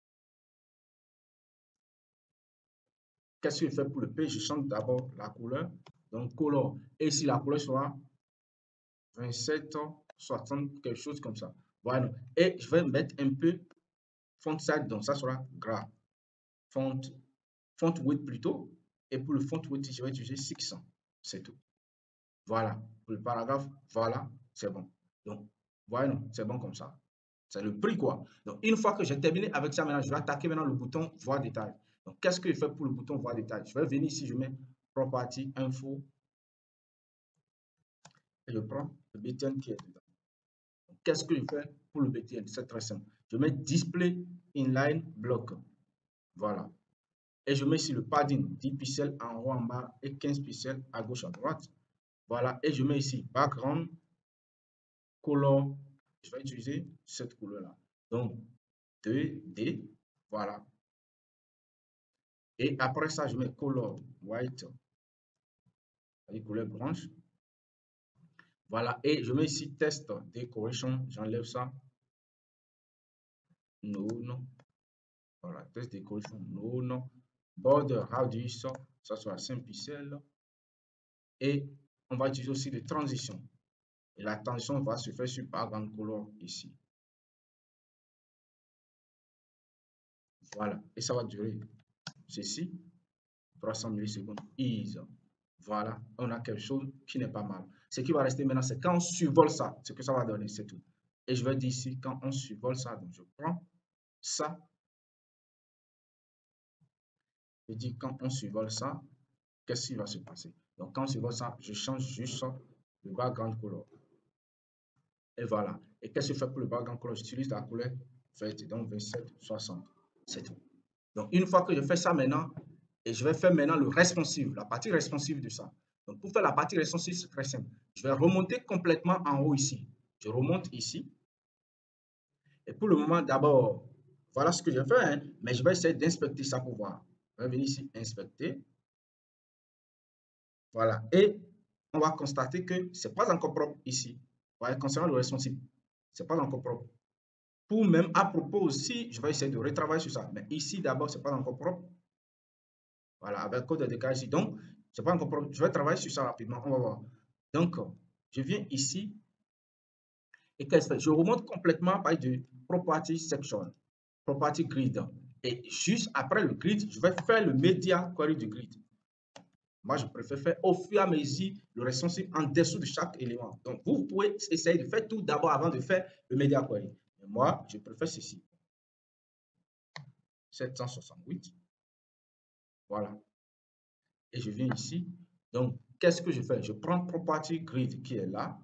Qu'est-ce que je fais pour le P? Je change d'abord la couleur. Donc, color. Et si la couleur sera vingt-sept, soixante, quelque chose comme ça. Voilà. Et je vais mettre un peu font size, donc ça sera gras. Font, font width plutôt. Et pour le font width, je vais utiliser six cents. C'est tout. Voilà. Pour le paragraphe, voilà, c'est bon. Donc, voilà, c'est bon comme ça. C'est le prix, quoi. Donc, une fois que j'ai terminé avec ça, maintenant, je vais attaquer maintenant le bouton voir détail. Donc, qu'est-ce que je fais pour le bouton voir détail? Je vais venir ici, je mets property info. Et je prends le button qui est dedans. Donc, qu'est-ce que je fais pour le B T N? C'est très simple. Je mets Display Inline Block. Voilà. Et je mets ici le padding, dix pixels en haut, en bas et quinze pixels à gauche, à droite. Voilà. Et je mets ici Background Color. Je vais utiliser cette couleur-là. Donc, deux D. Voilà. Et après ça, je mets Color White. Les couleurs blanches. Voilà. Et je mets ici Test Decoration. J'enlève ça. Non, non. Voilà. Test Decoration. Non, non. Border Radius. Ça soit cinq pixels. Et on va utiliser aussi les transitions. Et la transition va se faire sur Background Color ici. Voilà. Et ça va durer ceci. trois cents millisecondes. Ease. Voilà. On a quelque chose qui n'est pas mal. Ce qui va rester maintenant, c'est quand on survole ça, ce que ça va donner, c'est tout. Et je vais dire ici, quand on survole ça, donc je prends ça. Je dis quand on survole ça, qu'est-ce qui va se passer? Donc quand on survole ça, je change juste le background color. Et voilà. Et qu'est-ce que je fais pour le background color? J'utilise la couleur verte, donc vingt-sept soixante. C'est tout. Donc une fois que je fais ça maintenant, et je vais faire maintenant le responsive, la partie responsive de ça. Donc pour faire la partie responsive, c'est très simple. Je vais remonter complètement en haut ici. Je remonte ici. Et pour le moment, d'abord, voilà ce que je fais, hein, mais je vais essayer d'inspecter ça pour voir. Je vais venir ici, inspecter. Voilà. Et on va constater que ce n'est pas encore propre ici. Voilà, concernant le responsive, ce n'est pas encore propre. Pour même à propos aussi, je vais essayer de retravailler sur ça. Mais ici, d'abord, ce n'est pas encore propre. Voilà, avec code de décalage ici. Donc, c'est pas encore propre. Je vais travailler sur ça rapidement. On va voir. Donc, je viens ici. Et qu'est-ce que je fais? Je remonte complètement par du Property Section, Property Grid. Et juste après le grid, je vais faire le Media Query du grid. Moi, je préfère faire au fur et à mesure le responsive en dessous de chaque élément. Donc, vous, vous pouvez essayer de faire tout d'abord avant de faire le Media Query. Mais moi, je préfère ceci. sept cent soixante-huit. Voilà. Et je viens ici. Donc, qu'est-ce que je fais? Je prends Property Grid qui est là.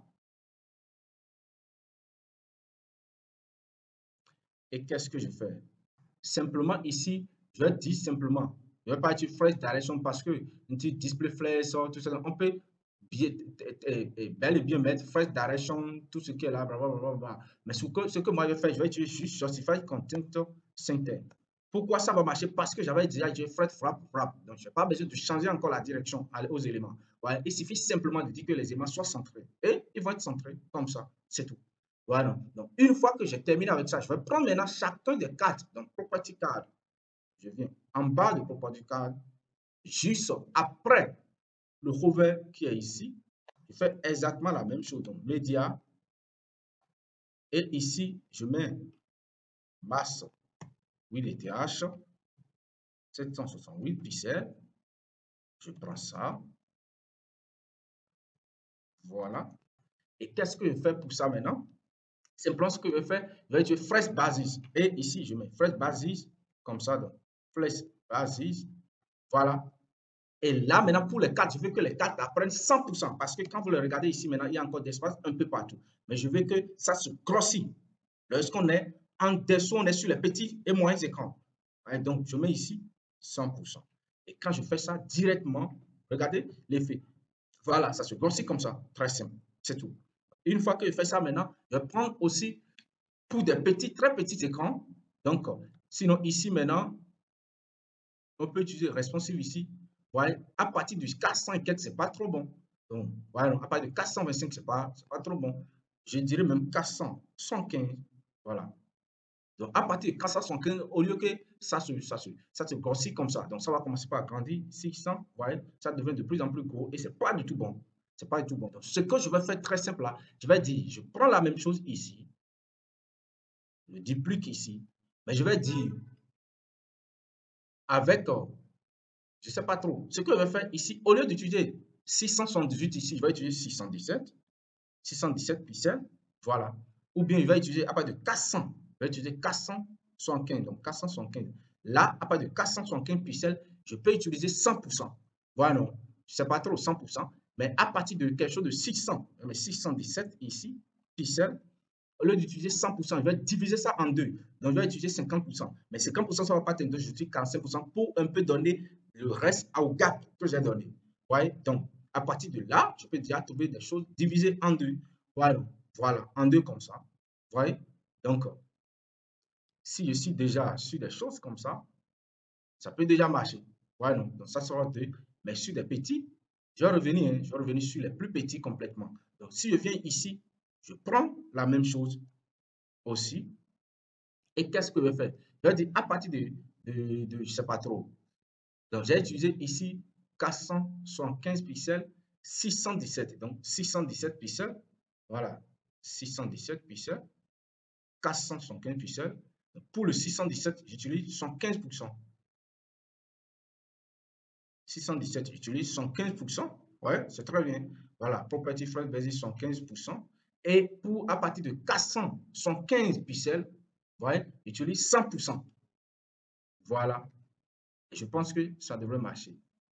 Et qu'est-ce que je fais? Simplement ici, je vais dire simplement, je ne vais pas dire Fresh Direction parce que dit Display Flash, tout ça, on peut bien, bel et bien mettre Fresh Direction, tout ce qui est là, blablabla. Mais ce que, ce que moi je vais faire, je vais utiliser juste Justify Content Center. Pourquoi ça va marcher? Parce que j'avais déjà dit Fresh Wrap Wrap. Donc, je n'ai pas besoin de changer encore la direction aux éléments. Voilà. Il suffit simplement de dire que les éléments soient centrés. Et ils vont être centrés comme ça. C'est tout. Voilà. Donc, une fois que j'ai terminé avec ça, je vais prendre maintenant chacun des cartes. Donc, Property Card. Je viens en bas de Property Card, juste après le hover qui est ici. Je fais exactement la même chose. Donc, Média. Et ici, je mets masse width et T H. sept cent soixante-huit pixels. Je prends ça. Voilà. Et qu'est-ce que je fais pour ça maintenant? Simplement ce que je fais, je vais utiliser Fresh Basis. Et ici, je mets Fresh Basis comme ça. Donc, Fresh Basis. Voilà. Et là, maintenant, pour les cartes, je veux que les cartes apprennent cent pour cent. Parce que quand vous le regardez ici, maintenant, il y a encore d'espace un peu partout. Mais je veux que ça se grossit. Lorsqu'on est en dessous, on est sur les petits et moyens écrans. Et donc, je mets ici cent pour cent. Et quand je fais ça directement, regardez l'effet. Voilà, ça se grossit comme ça. Très simple. C'est tout. Une fois que je fais ça maintenant, je vais prendre aussi pour des petits, très petits écrans. Donc, sinon, ici maintenant, on peut utiliser responsive ici. Voilà, à partir du quatre cents et quelques, c'est pas trop bon. Donc, voilà, à partir de quatre cent vingt-cinq, c'est pas, c'est pas trop bon. Je dirais même quatre cents, cent quinze. Voilà. Donc, à partir de quatre cent soixante-quinze, au lieu que ça se, ça se, ça se grossit comme ça, donc ça va commencer par grandir. six cents, voilà, ça devient de plus en plus gros et c'est pas du tout bon. C'est pas du tout bon. Donc, ce que je vais faire très simple là, je vais dire, je prends la même chose ici. Je duplique ici. Mais je vais dire, avec, je ne sais pas trop, ce que je vais faire ici, au lieu d'utiliser six cent soixante-dix-huit ici, je vais utiliser six cent dix-sept. six cent dix-sept pixels. Voilà. Ou bien, je vais utiliser à partir de quatre cents. Je vais utiliser quatre cent soixante-quinze. Donc, quatre cent soixante-quinze. Là, à partir de quatre cent soixante-quinze pixels, je peux utiliser cent pour cent. Voilà, non. Je ne sais pas trop cent pour cent. Mais à partir de quelque chose de six cents, je mets six cent dix-sept ici, pixels. au lieu d'utiliser cent pour cent, je vais diviser ça en deux. Donc, je vais utiliser cinquante pour cent. Mais cinquante pour cent, ça ne va pas tenir. J'utilise quarante-cinq pour cent pour un peu donner le reste au gap que j'ai donné. Vous voyez? Donc, à partir de là, je peux déjà trouver des choses divisées en deux. Voilà, voilà, en deux comme ça. Vous voyez? Donc, si je suis déjà sur des choses comme ça, ça peut déjà marcher. Voilà, donc, donc ça sera deux. Mais sur des petits, je vais revenir, hein, je vais revenir sur les plus petits complètement. Donc, si je viens ici, je prends la même chose aussi. Et qu'est-ce que je vais faire? Je vais dire à partir de, de, de je ne sais pas trop. Donc, j'ai utilisé ici quatre cent soixante-quinze pixels, six cent dix-sept. Donc, six cent dix-sept pixels. Voilà, six cent dix-sept pixels, quatre cent soixante-quinze pixels. Donc, pour le six cent dix-sept, j'utilise soixante-quinze pour cent. six cent dix-sept, j'utilise soixante-quinze pour cent. Ouais, c'est très bien. Voilà, Property Flash Basic soixante-quinze pour cent. Et pour, à partir de quatre cent soixante-quinze pixels, ouais, j'utilise cent pour cent. Voilà. Et je pense que ça devrait marcher.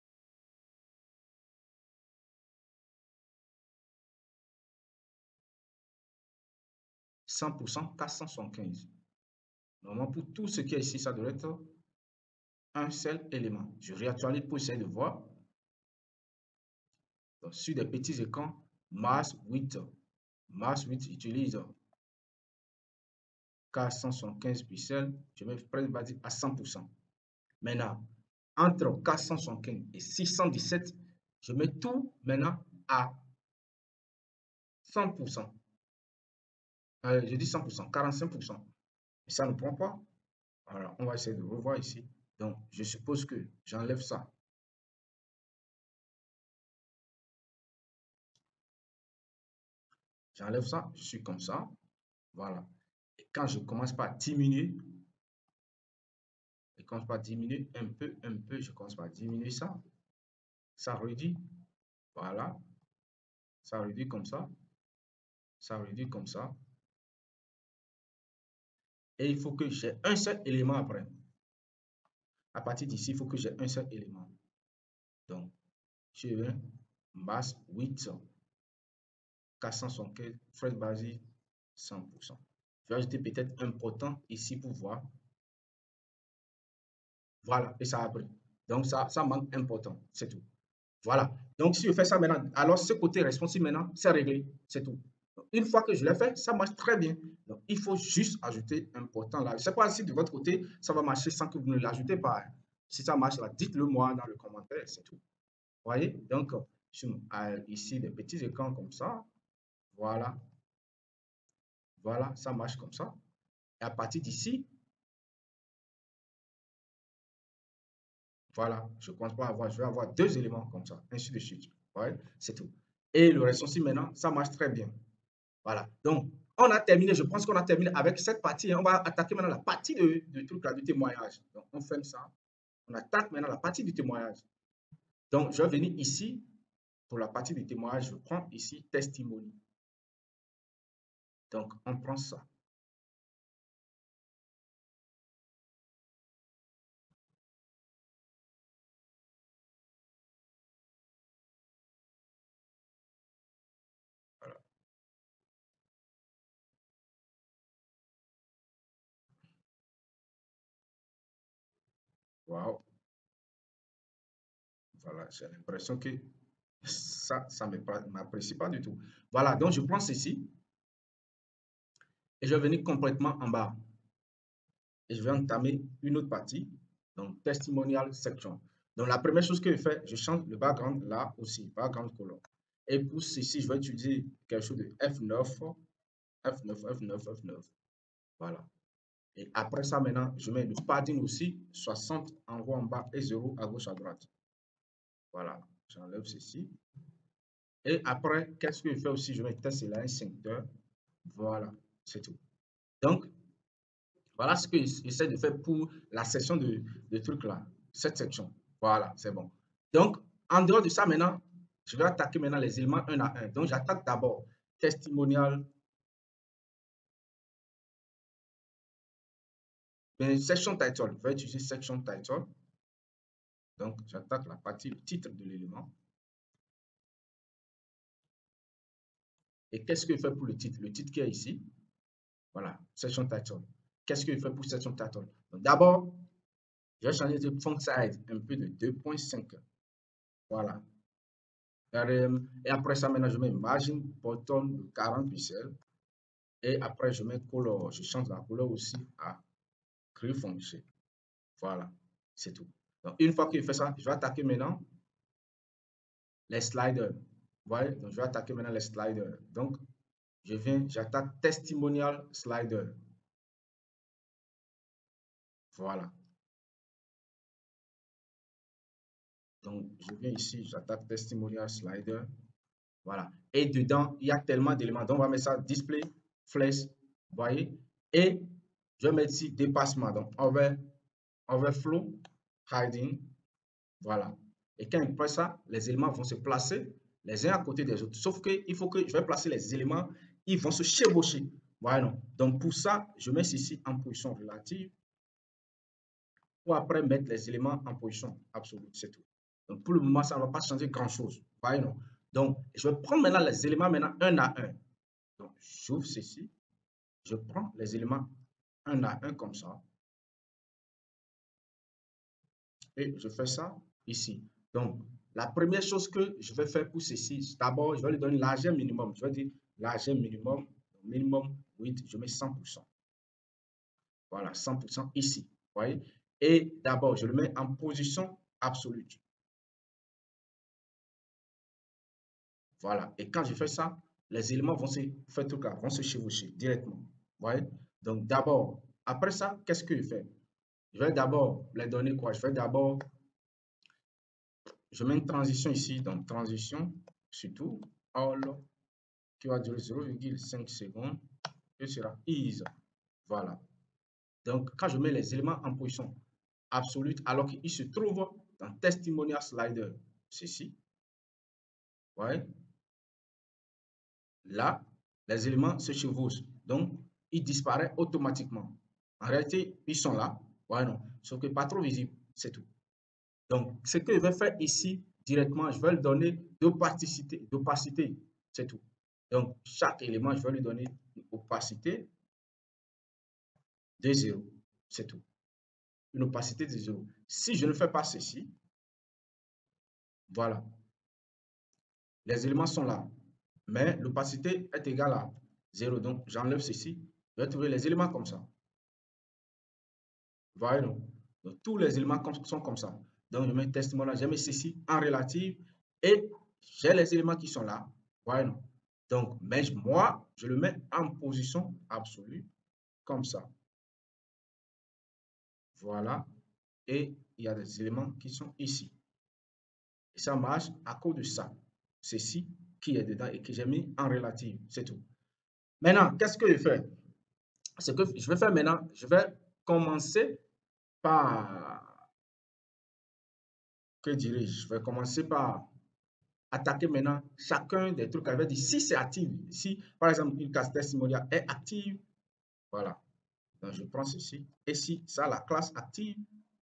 cent pour cent, quatre cent soixante-quinze. Normalement, pour tout ce qui est ici, ça devrait être un seul élément. Je réactualise pour essayer de voir. Donc, sur des petits écrans, Mars huit. Mars huit utilise quatre cent soixante-quinze pixels. Je vais prendre basique à cent pour cent. Maintenant, entre quatre cent soixante-quinze et six cent dix-sept, je mets tout maintenant à cent pour cent. Euh, je dis cent pour cent, quarante-cinq pour cent. Et ça ne prend pas. Alors, on va essayer de revoir ici. Donc, je suppose que j'enlève ça. J'enlève ça, je suis comme ça. Voilà. Et quand je commence par diminuer, je commence par diminuer un peu, un peu, je commence par diminuer ça. Ça réduit. Voilà. Ça réduit comme ça. Ça réduit comme ça. Et il faut que j'ai un seul élément après. À partir d'ici, il faut que j'ai un seul élément. Donc, je vais masse huit, quatre cent soixante-quinze, frais basique, cent pour cent. Je vais ajouter peut-être important ici pour voir. Voilà, et ça a pris. Donc, ça, ça manque important, c'est tout. Voilà. Donc, si je fais ça maintenant, alors ce côté responsive maintenant, c'est réglé, c'est tout. Donc, une fois que je l'ai fait, ça marche très bien. Donc, il faut juste ajouter important là. Je ne sais pas si de votre côté, ça va marcher sans que vous ne l'ajoutez pas. Si ça marche là, dites-le moi dans le commentaire, c'est tout. Vous voyez? Donc, sur, euh, ici, des petits écrans comme ça. Voilà. Voilà, ça marche comme ça. Et à partir d'ici, voilà, je ne pense pas avoir, je vais avoir deux éléments comme ça, ainsi de suite. Ouais, c'est tout. Et le reste aussi maintenant, ça marche très bien. Voilà. Donc, on a terminé, je pense qu'on a terminé avec cette partie. On va attaquer maintenant la partie de, de truc là, du témoignage. Donc, on ferme ça. On attaque maintenant la partie du témoignage. Donc, je vais venir ici pour la partie du témoignage. Je prends ici testimony. Donc, on prend ça. Voilà. Waouh. Voilà, j'ai l'impression que ça, ça ne m'apprécie pas du tout. Voilà, donc je prends ceci et je vais venir complètement en bas. Et je vais entamer une autre partie, donc testimonial section. Donc la première chose que je fais, je change le background là aussi, background color. Et pour ceci, je vais utiliser quelque chose de F neuf, F neuf, F neuf, F neuf. Voilà. Et après ça, maintenant, je mets le padding aussi, soixante en haut en bas et zéro à gauche à droite. Voilà, j'enlève ceci. Et après, qu'est-ce que je fais aussi? Je mets test line secteur. Voilà, c'est tout. Donc, voilà ce que j'essaie de faire pour la section de, de trucs là. Cette section. Voilà, c'est bon. Donc, en dehors de ça, maintenant, je vais attaquer maintenant les éléments un à un. Donc, j'attaque d'abord testimonial. Mais section title. Je vais utiliser section title. Donc, j'attaque la partie, le titre de l'élément. Et qu'est-ce que je fais pour le titre? Le titre qui est ici. Voilà, section title. Qu'est-ce que je fais pour section title? D'abord, je vais changer de font size un peu de deux point cinq. Voilà. Et après ça, maintenant, je mets margin button de quarante pixels. Et après, je mets couleur. Je change la couleur aussi à gris foncé. Voilà, c'est tout. Donc, une fois que je fais ça, je vais attaquer maintenant les sliders. Vous voyez? Donc, je vais attaquer maintenant les sliders. Donc, je viens, j'attaque testimonial slider. Voilà. Donc, je viens ici, j'attaque testimonial slider. Voilà. Et dedans, il y a tellement d'éléments. Donc, on va mettre ça display, flex. Vous voyez? Et je vais mettre ici dépassement. Donc, over, overflow, hiding. Voilà. Et quand il presse ça, les éléments vont se placer les uns à côté des autres. Sauf qu'il faut que je vais placer les éléments, ils vont se chevaucher. Voilà. Non. Donc, pour ça, je mets ceci en position relative. Pour après mettre les éléments en position absolue. C'est tout. Donc, pour le moment, ça ne va pas changer grand-chose. Voyez, non? Donc, je vais prendre maintenant les éléments maintenant un à un. Donc, j'ouvre ceci. Je prends les éléments un à un comme ça. Et je fais ça ici. Donc, la première chose que je vais faire pour ceci, d'abord, je vais lui donner largeur minimum. Je vais dire largeur minimum, minimum width, je mets cent pour cent. Voilà, cent pour cent ici. Vous voyez? Et d'abord, je le mets en position absolue. Voilà. Et quand je fais ça, les éléments vont se faire tout cas, vont se chevaucher directement. Vous voyez? Donc, d'abord, après ça, qu'est-ce que je fais? Je vais d'abord les donner quoi? Je vais d'abord, je mets une transition ici, donc transition, surtout, all, qui va durer zéro virgule cinq secondes, et sera ease. Voilà. Donc, quand je mets les éléments en position absolue, alors qu'ils se trouvent dans testimonial slider, ceci, vous voyez? Là, les éléments se chevauchent. Donc, ils disparaissent automatiquement. En réalité, ils sont là. Ouais, non. Sauf que pas trop visible. C'est tout. Donc, ce que je vais faire ici, directement, je vais lui donner d'opacité. D'opacité. C'est tout. Donc, chaque élément, je vais lui donner une opacité de zéro. C'est tout. Une opacité de zéro. Si je ne fais pas ceci, voilà. Les éléments sont là. Mais l'opacité est égale à zéro. Donc, j'enlève ceci. Je vais trouver les éléments comme ça. Voyez, donc, donc, tous les éléments sont comme ça. Donc, je mets testimonial, je mets ceci en relative et j'ai les éléments qui sont là. Voyez, donc, donc, mais moi, je le mets en position absolue, comme ça. Voilà. Et il y a des éléments qui sont ici. Et ça marche à cause de ça. Ceci qui est dedans et que j'ai mis en relative. C'est tout. Maintenant, qu'est-ce que je fais? Ce que je vais faire maintenant, je vais commencer par, que dirais-je? Je vais commencer par attaquer maintenant chacun des trucs avec dit si c'est actif. Si, par exemple, une classe testimonial est active, voilà. Donc, je prends ceci. Et si ça, la classe active,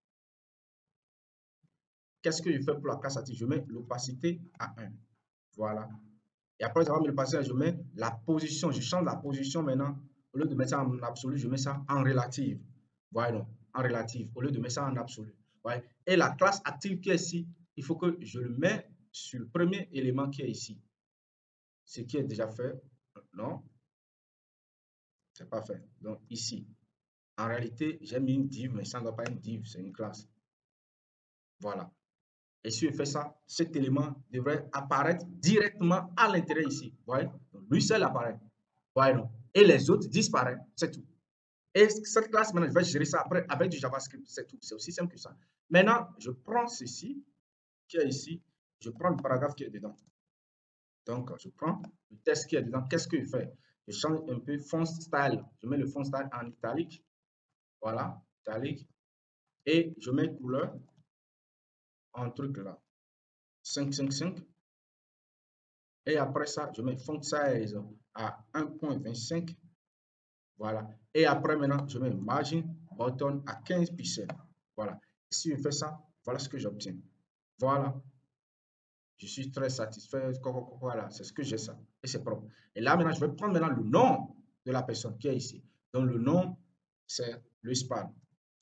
qu'est-ce que je fais pour la classe active? Je mets l'opacité à un. Voilà. Et après avoir mis l'opacité, je mets la position. Je change la position maintenant. Au lieu de mettre ça en absolu, je mets ça en relative. Voilà, donc, en relative. Au lieu de mettre ça en absolu. Voilà. Et la classe active qui est ici, il faut que je le mette sur le premier élément qui est ici. Ce qui est déjà fait, non, c'est pas fait. Donc ici, en réalité, j'ai mis une div, mais ça ne doit pas être une div, c'est une classe. Voilà. Et si je fais ça, cet élément devrait apparaître directement à l'intérieur ici. Vous voyez? Donc, lui seul apparaît. Voyez donc. Et les autres disparaissent. C'est tout. Et cette classe, maintenant, je vais gérer ça après avec du JavaScript. C'est tout. C'est aussi simple que ça. Maintenant, je prends ceci qui est ici. Je prends le paragraphe qui est dedans. Donc, je prends le texte qui est dedans. Qu'est-ce que je fais? Je change un peu font style. Je mets le font style en italique. Voilà, italique. Et je mets couleur en truc là. cinq cinq cinq. Et après ça, je mets font size à un virgule vingt-cinq. Voilà. Et après maintenant, je mets margin button à quinze pixels. Voilà. Si je fais ça, voilà ce que j'obtiens. Voilà. Je suis très satisfait. Voilà, c'est ce que j'ai ça. Et c'est propre. Et là, maintenant, je vais prendre maintenant le nom de la personne qui est ici. Donc, le nom, c'est le span.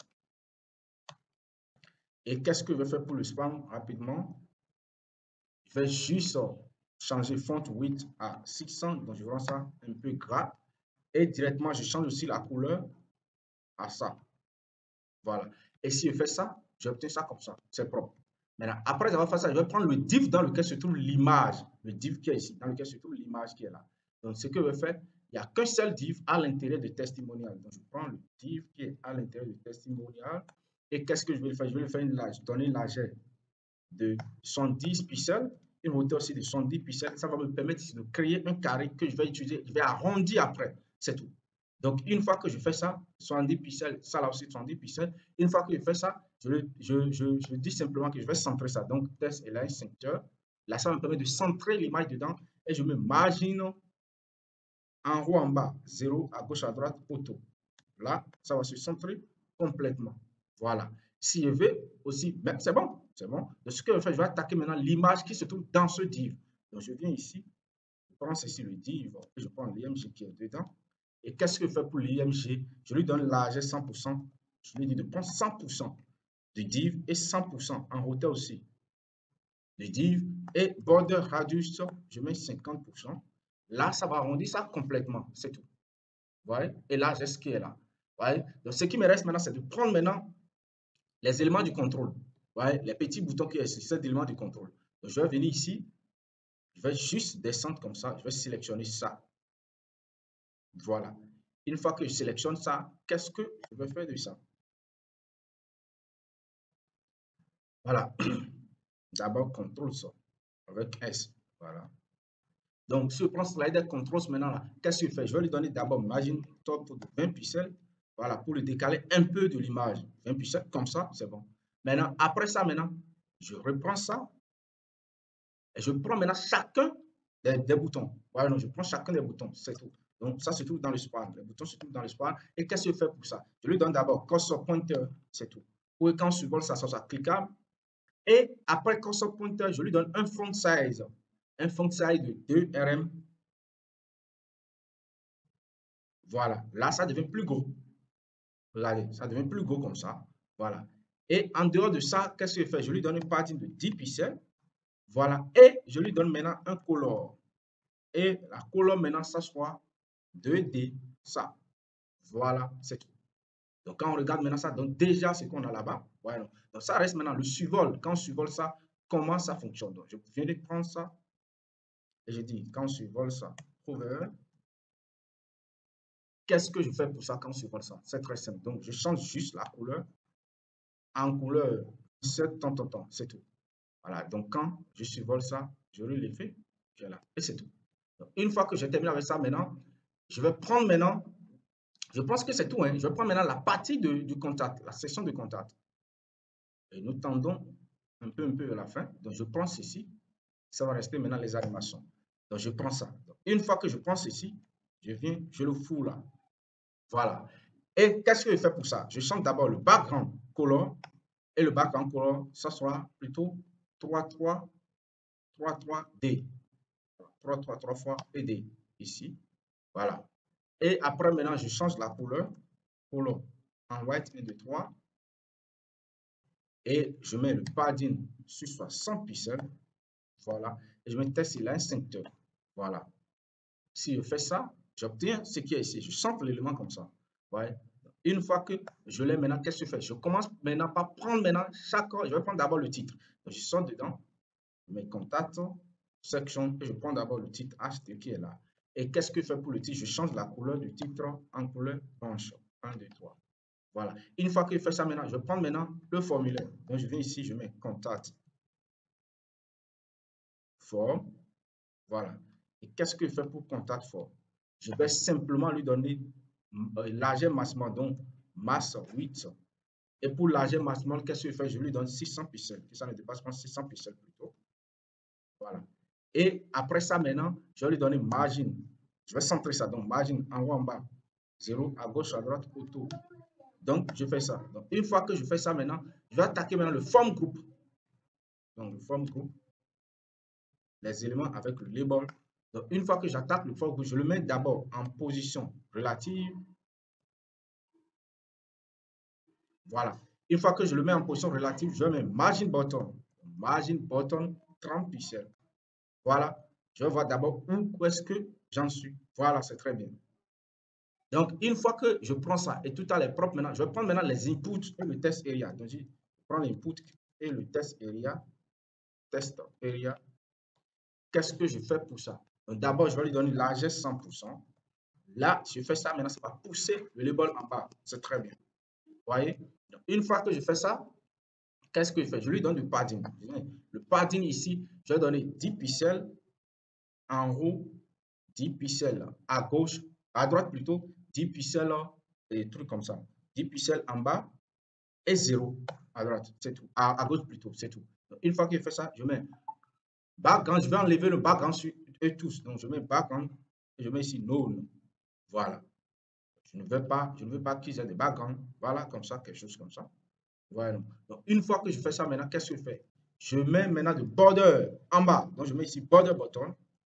Et qu'est-ce que je vais faire pour le span rapidement? Je vais juste changer font width à six cents. Donc, je rends ça un peu gras. Et directement, je change aussi la couleur à ça. Voilà. Et si je fais ça, j'obtiens ça comme ça. C'est propre. Maintenant, après avoir fait ça, je vais prendre le div dans lequel se trouve l'image. Le div qui est ici, dans lequel se trouve l'image qui est là. Donc, ce que je vais faire, il n'y a qu'un seul div à l'intérieur de testimonial. Donc, je prends le div qui est à l'intérieur du testimonial. Et qu'est-ce que je vais faire? Je vais lui faire une large, donner une largeur de soixante-dix pixels, une hauteur aussi de soixante-dix pixels. Ça va me permettre de créer un carré que je vais utiliser. Je vais arrondir après. C'est tout. Donc, une fois que je fais ça, soixante-dix pixels, ça là aussi soixante-dix pixels. Une fois que je fais ça, je, je, je, je dis simplement que je vais centrer ça. Donc, test align center. Là, ça me permet de centrer l'image dedans et je me margine en haut, en bas, zéro, à gauche, à droite, auto. Là, ça va se centrer complètement. Voilà. Si je veux aussi, ben, c'est bon, c'est bon. Donc, ce que je fais, je vais attaquer maintenant l'image qui se trouve dans ce div. Donc, je viens ici, je prends ici le div, je prends l'I M G qui est dedans. Et qu'est-ce que je fais pour l'I M G? Je lui donne largeur cent pour cent. Je lui dis de prendre cent pour cent du div et cent pour cent en hauteur aussi du div. Et border radius, je mets cinquante pour cent. Là, ça va arrondir ça complètement. C'est tout. Vous voyez? Et là, j'ai ce qui est là. Vous voyez? Donc, ce qui me reste maintenant, c'est de prendre maintenant les éléments du contrôle. Vous voyez? Les petits boutons qui sont ces éléments du contrôle. Donc, je vais venir ici. Je vais juste descendre comme ça. Je vais sélectionner ça. Voilà. Une fois que je sélectionne ça, qu'est-ce que je vais faire de ça? Voilà. D'abord, contrôle ça avec S. Voilà. Donc, si je prends slider control maintenant, là, qu'est-ce que je fais? Je vais lui donner d'abord margin top de vingt pixels. Voilà, pour le décaler un peu de l'image. vingt pixels, comme ça, c'est bon. Maintenant, après ça, maintenant, je reprends ça et je prends maintenant chacun des, des boutons. Voilà, donc je prends chacun des boutons, c'est tout. Donc, ça se trouve dans le span. Les boutons se trouvent dans le span. Et qu'est-ce que je fais pour ça? Je lui donne d'abord cursor pointer, c'est tout. Pour quand je survole ça, ça soit cliquable. Et après cursor pointer, je lui donne un font size. Un font size de deux R M. Voilà. Là, ça devient plus gros. Regardez, ça devient plus gros comme ça. Voilà. Et en dehors de ça, qu'est-ce que je fais? Je lui donne une partie de dix pixels. Voilà. Et je lui donne maintenant un color. Et la couleur maintenant, ça soit deux D, ça. Voilà, c'est tout. Donc, quand on regarde maintenant, ça donne déjà ce qu'on a là-bas. Voilà. Donc, ça reste maintenant le survol. Quand on survole ça, comment ça fonctionne? Donc, je viens de prendre ça. Et je dis, quand on survole ça, cover. Qu'est-ce que je fais pour ça quand on survole ça? C'est très simple. Donc, je change juste la couleur en couleur sept, tant, tant, tant. C'est tout. Voilà. Donc, quand je survole ça, je l'effet. Voilà. Et c'est tout. Donc, une fois que j'ai terminé avec ça, maintenant, je vais prendre maintenant. Je pense que c'est tout. Hein. Je vais prendre maintenant la partie de, du contact, la section de contact. Et nous tendons un peu, un peu vers la fin. Donc, je prends ceci. Ça va rester maintenant les animations. Donc, je prends ça. Donc, une fois que je prends ceci, je viens, je le fous là. Voilà. Et qu'est-ce que je fais pour ça? Je change d'abord le background color. Et le background color, ça sera plutôt trois trois trois trois D. trois trois trois fois et D. Ici. Voilà. Et après, maintenant, je change la couleur. Couleur en white un, deux, trois. Et je mets le padding sur soixante pixels. Voilà. Et je mets test align center. Voilà. Si je fais ça, j'obtiens ce qui est ici. Je centre l'élément comme ça. Ouais. Une fois que je l'ai maintenant, qu'est-ce que je fais? Je commence maintenant par prendre maintenant chaque. Je vais prendre d'abord le titre. Donc, je sors dedans, mes contacts, section, et je prends d'abord le titre H T qui est là. Et qu'est-ce que je fais pour le titre? Je change la couleur du titre en couleur blanche. un, deux, trois. Voilà. Une fois que je fais ça maintenant, je prends maintenant le formulaire. Donc, je viens ici, je mets contact form. Voilà. Et qu'est-ce que je fais pour contact form? Je vais simplement lui donner largeur maximum, donc masse huit. Et pour largeur maximum, qu'est-ce que je fais? Je lui donne six cents pixels, que ça ne dépasse pas six cents pixels plutôt. Voilà. Et après ça, maintenant, je vais lui donner margin. Je vais centrer ça. Donc, margin en haut, en bas. zéro, à gauche, à droite, autour. Donc, je fais ça. Donc, une fois que je fais ça maintenant, je vais attaquer maintenant le form group. Donc, le form group. Les éléments avec le label. Donc, une fois que j'attaque le form group, je le mets d'abord en position relative. Voilà. Une fois que je le mets en position relative, je mets margin button. Margin button, trente pixels. Voilà. Je vais voir d'abord où est-ce que j'en suis. Voilà, c'est très bien. Donc, une fois que je prends ça et tout à l'heure propre maintenant, je vais prendre maintenant les inputs et le test area. Donc, je prends l'input et le test area. Test area. Qu'est-ce que je fais pour ça? Donc, d'abord, je vais lui donner une largesse cent pour cent. Là, je fais ça, maintenant, ça va pousser le label en bas. C'est très bien. Vous voyez? Donc, une fois que je fais ça, qu'est-ce que je fais? Je lui donne du padding. Le padding ici, je vais donner dix pixels en haut, dix pixels à gauche, à droite plutôt, dix pixels et des trucs comme ça. dix pixels en bas et zéro à droite, c'est tout. À, à gauche plutôt, c'est tout. Donc, une fois qu'il fait ça, je mets background, je vais enlever le background sur eux tous. Donc, je mets background et je mets ici none. Voilà. Je ne veux pas, je ne veux pas qu'ils aient des backgrounds. Voilà, comme ça, quelque chose comme ça. Voilà. Donc, une fois que je fais ça, maintenant, qu'est-ce que je fais? Je mets maintenant de border en bas. Donc, je mets ici border button.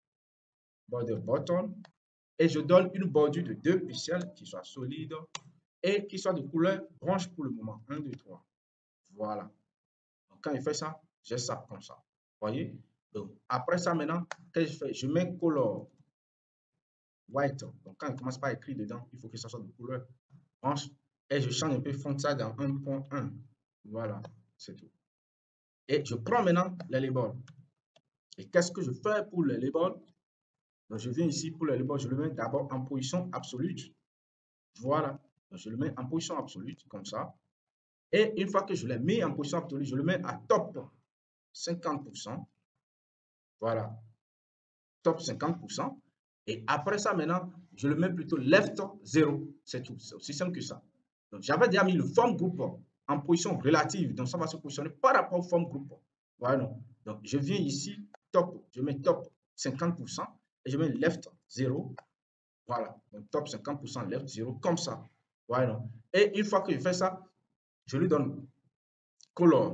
Border button. Et je donne une bordure de deux pixels qui soit solide et qui soit de couleur blanche pour le moment. un, deux, trois. Voilà. Donc, quand il fait ça, j'ai ça comme ça. Vous voyez? Donc, après ça, maintenant, qu'est-ce que je fais? Je mets color white. Donc, quand il commence par écrire dedans, il faut que ça soit de couleur blanche. Et je change un peu font ça dans un point un. Voilà, c'est tout. Et je prends maintenant les labels. Et qu'est-ce que je fais pour les labels? Donc, je viens ici pour les labels, je le mets d'abord en position absolue. Voilà. Donc, je le mets en position absolue, comme ça. Et une fois que je l'ai mis en position absolue, je le mets à top cinquante pour cent. Voilà. Top cinquante pour cent. Et après ça, maintenant, je le mets plutôt left zéro. C'est tout. C'est aussi simple que ça. Donc, j'avais déjà mis le form group en position relative. Donc, ça va se positionner par rapport au form group. Voilà. Donc, je viens ici, top. Je mets top cinquante pour cent et je mets left zéro. Voilà. Donc, top cinquante pour cent, left zéro, comme ça. Voilà. Et une fois que je fais ça, je lui donne color.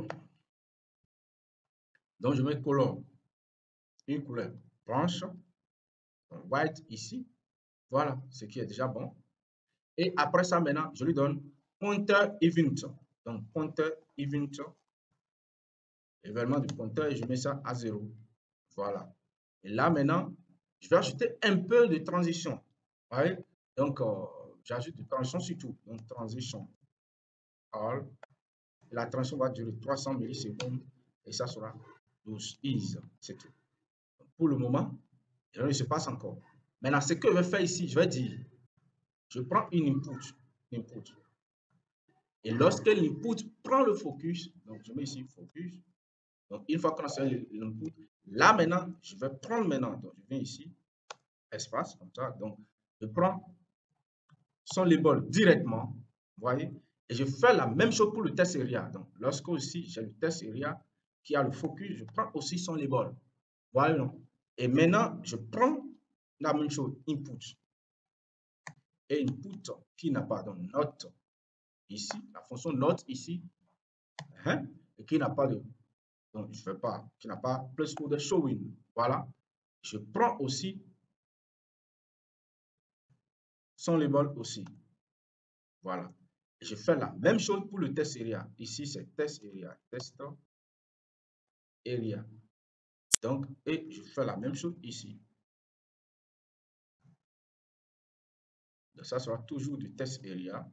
Donc, je mets color. Une couleur blanche. Donc, white ici. Voilà, ce qui est déjà bon. Et après ça, maintenant, je lui donne pointer event. Donc, pointer event. Événement du pointeur et je mets ça à zéro. Voilà. Et là, maintenant, je vais ajouter un peu de transition. Ouais. Donc, euh, j'ajoute de transition sur tout. Donc, transition all. Et la transition va durer trois cents millisecondes et ça sera douze is. C'est tout. Donc, pour le moment, rien ne se passe encore. Maintenant, ce que je vais faire ici, je vais dire, je prends une input. input. Et lorsque l'input prend le focus, donc je mets ici focus. Donc, une fois qu'on a sélectionné l'input, là maintenant, je vais prendre maintenant, donc je viens ici, espace, comme ça. Donc, je prends son label directement, vous voyez, et je fais la même chose pour le test area. Donc, lorsque aussi j'ai le test area qui a le focus, je prends aussi son label. Voilà, non? Et maintenant, je prends la même chose, input. Et input qui n'a pas, donc note ici, la fonction note ici, hein, et qui n'a pas de, donc je ne fais pas, qui n'a pas plus ou de showing. Voilà. Je prends aussi son label aussi. Voilà. Et je fais la même chose pour le test area. Ici, c'est test area. Test area. Donc, et je fais la même chose ici. Donc, ça sera toujours du test area.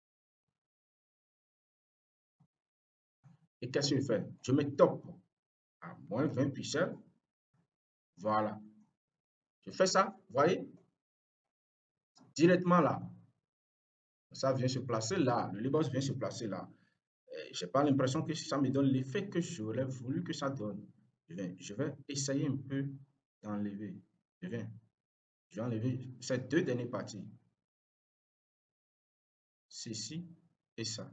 Et qu'est-ce que je fais? Je mets top à moins vingt pixels. Voilà. Je fais ça, vous voyez? Directement là. Ça vient se placer là. Le label vient se placer là. Je n'ai pas l'impression que ça me donne l'effet que j'aurais voulu que ça donne. Je vais, je vais essayer un peu d'enlever. Je vais, je vais enlever ces deux dernières parties. Ceci et ça.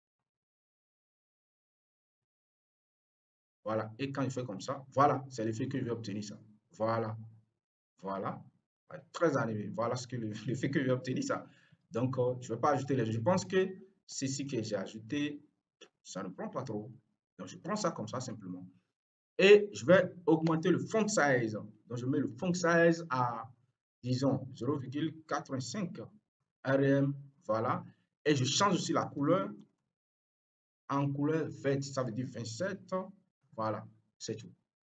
Voilà. Et quand je fais comme ça, voilà, c'est l'effet que je vais obtenir ça. Voilà. Voilà. Très enlevé. Voilà ce que l'effet que je vais obtenir ça. Donc, euh, je ne vais pas ajouter les. Je pense que ceci que j'ai ajouté, ça ne prend pas trop. Donc, je prends ça comme ça simplement. Et je vais augmenter le font size. Donc, je mets le font size à, disons, zéro virgule quatre-vingt-cinq R M. Voilà. Et je change aussi la couleur. en couleur verte, ça veut dire vingt-sept. Voilà, c'est tout.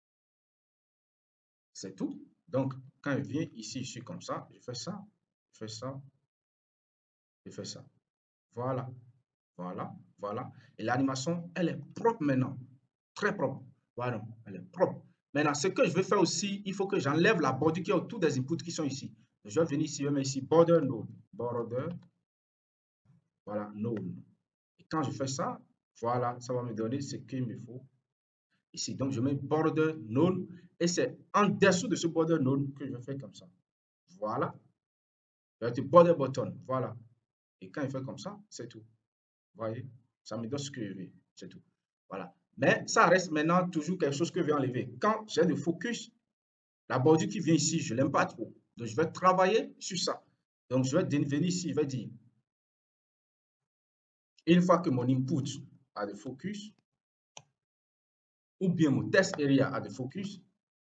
C'est tout. Donc, quand je viens ici, je suis comme ça, je fais ça, je fais ça, je fais ça. Voilà, voilà, voilà. Et l'animation, elle est propre maintenant. Très propre. Voilà, elle est propre. Maintenant, ce que je vais faire aussi, il faut que j'enlève la bordure qui est autour des inputs qui sont ici. Je vais venir ici, je vais mettre ici border node. Border. Voilà, node. Et quand je fais ça, voilà, ça va me donner ce qu'il me faut ici. Donc, je mets border node. Et c'est en dessous de ce border node que je fais comme ça. Voilà. Je vais dire border button. Voilà. Et quand il fait comme ça, c'est tout. Vous voyez, ça me donne ce que je veux. C'est tout. Voilà. Mais ça reste maintenant toujours quelque chose que je vais enlever. Quand j'ai le focus, la bordure qui vient ici, je ne l'aime pas trop. Donc, je vais travailler sur ça. Donc, je vais venir ici, je vais dire, une fois que mon input a de focus, ou bien mon test area a de focus,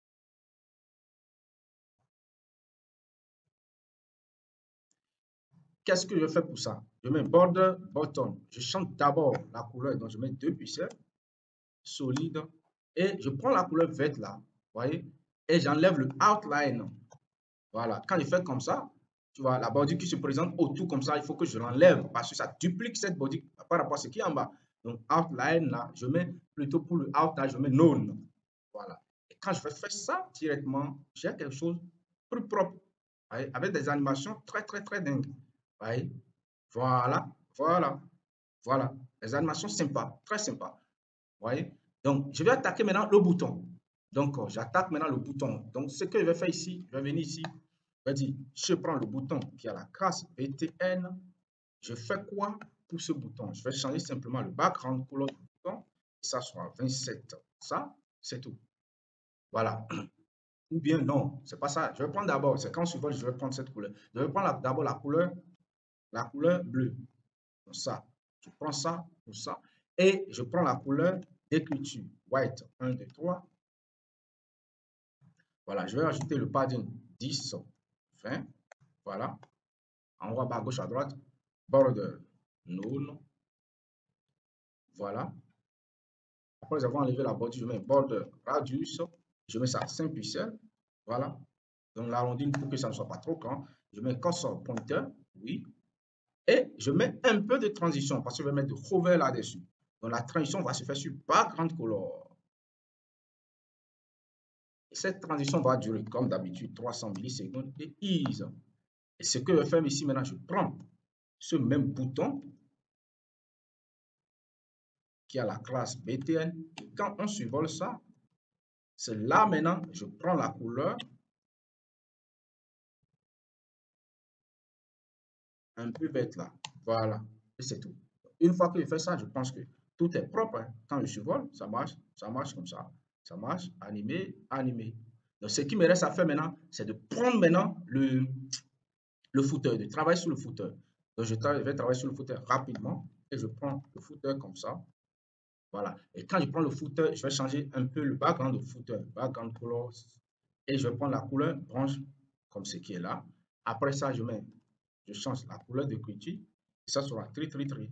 qu'est-ce que je fais pour ça? Je mets border button. Je change d'abord la couleur. Donc, je mets deux pixels, solide, et je prends la couleur verte là, vous voyez, et j'enlève le outline. Voilà, quand je fais comme ça, tu vois, la bordure qui se présente autour comme ça, il faut que je l'enlève parce que ça duplique cette bordure par rapport à ce qui est en bas. Donc, outline là, je mets plutôt pour le outline, je mets none. Voilà. Et quand je fais faire ça directement, j'ai quelque chose de plus propre, voyez, avec des animations très, très, très dingues. Voyez. Voilà, voilà, voilà. Les animations sympas, très sympas. Voyez. Donc, je vais attaquer maintenant le bouton. Donc, j'attaque maintenant le bouton. Donc, ce que je vais faire ici, je vais venir ici. Je vais dire, je prends le bouton qui a la classe B T N. Je fais quoi pour ce bouton? Je vais changer simplement le background color du bouton. Et ça sera vingt-sept. Ça, c'est tout. Voilà. Ou bien non, c'est pas ça. Je vais prendre d'abord, c'est quand je vole, je vais prendre cette couleur. Je vais prendre d'abord la couleur, la couleur bleue. Comme ça. Je prends ça pour ça. Et je prends la couleur d'écriture. White. un, deux, trois. Voilà. Je vais ajouter le padding dix, vingt. Voilà. En haut, à bas, à gauche, à droite. Border. Null. Voilà. Après avoir enlevé la bordure, je mets border radius. Je mets ça à cinq pixels. Voilà. Donc l'arrondi pour que ça ne soit pas trop grand. Je mets cursor pointer. Oui. Et je mets un peu de transition parce que je vais mettre de hover là-dessus. Donc la transition va se faire sur background color. Et cette transition va durer comme d'habitude trois cents millisecondes et ease. Et ce que je vais faire ici maintenant, je prends ce même bouton qui a la classe B T N. Et quand on survole ça, c'est là maintenant, je prends la couleur un peu verte là. Voilà. Et c'est tout. Une fois que je fais ça, je pense que tout est propre. Hein. Quand je survole, ça marche, ça marche comme ça. Ça marche, animé, animé. Donc, ce qui me reste à faire maintenant, c'est de prendre maintenant le, le footer, de travailler sur le footer. Donc, je vais travailler sur le footer rapidement et je prends le footer comme ça. Voilà. Et quand je prends le footer, je vais changer un peu le background de footer, background color. Et je vais prendre la couleur blanche comme ce qui est là. Après ça, je mets, je change la couleur de d'écriture. Et ça sera tri, tri, tri.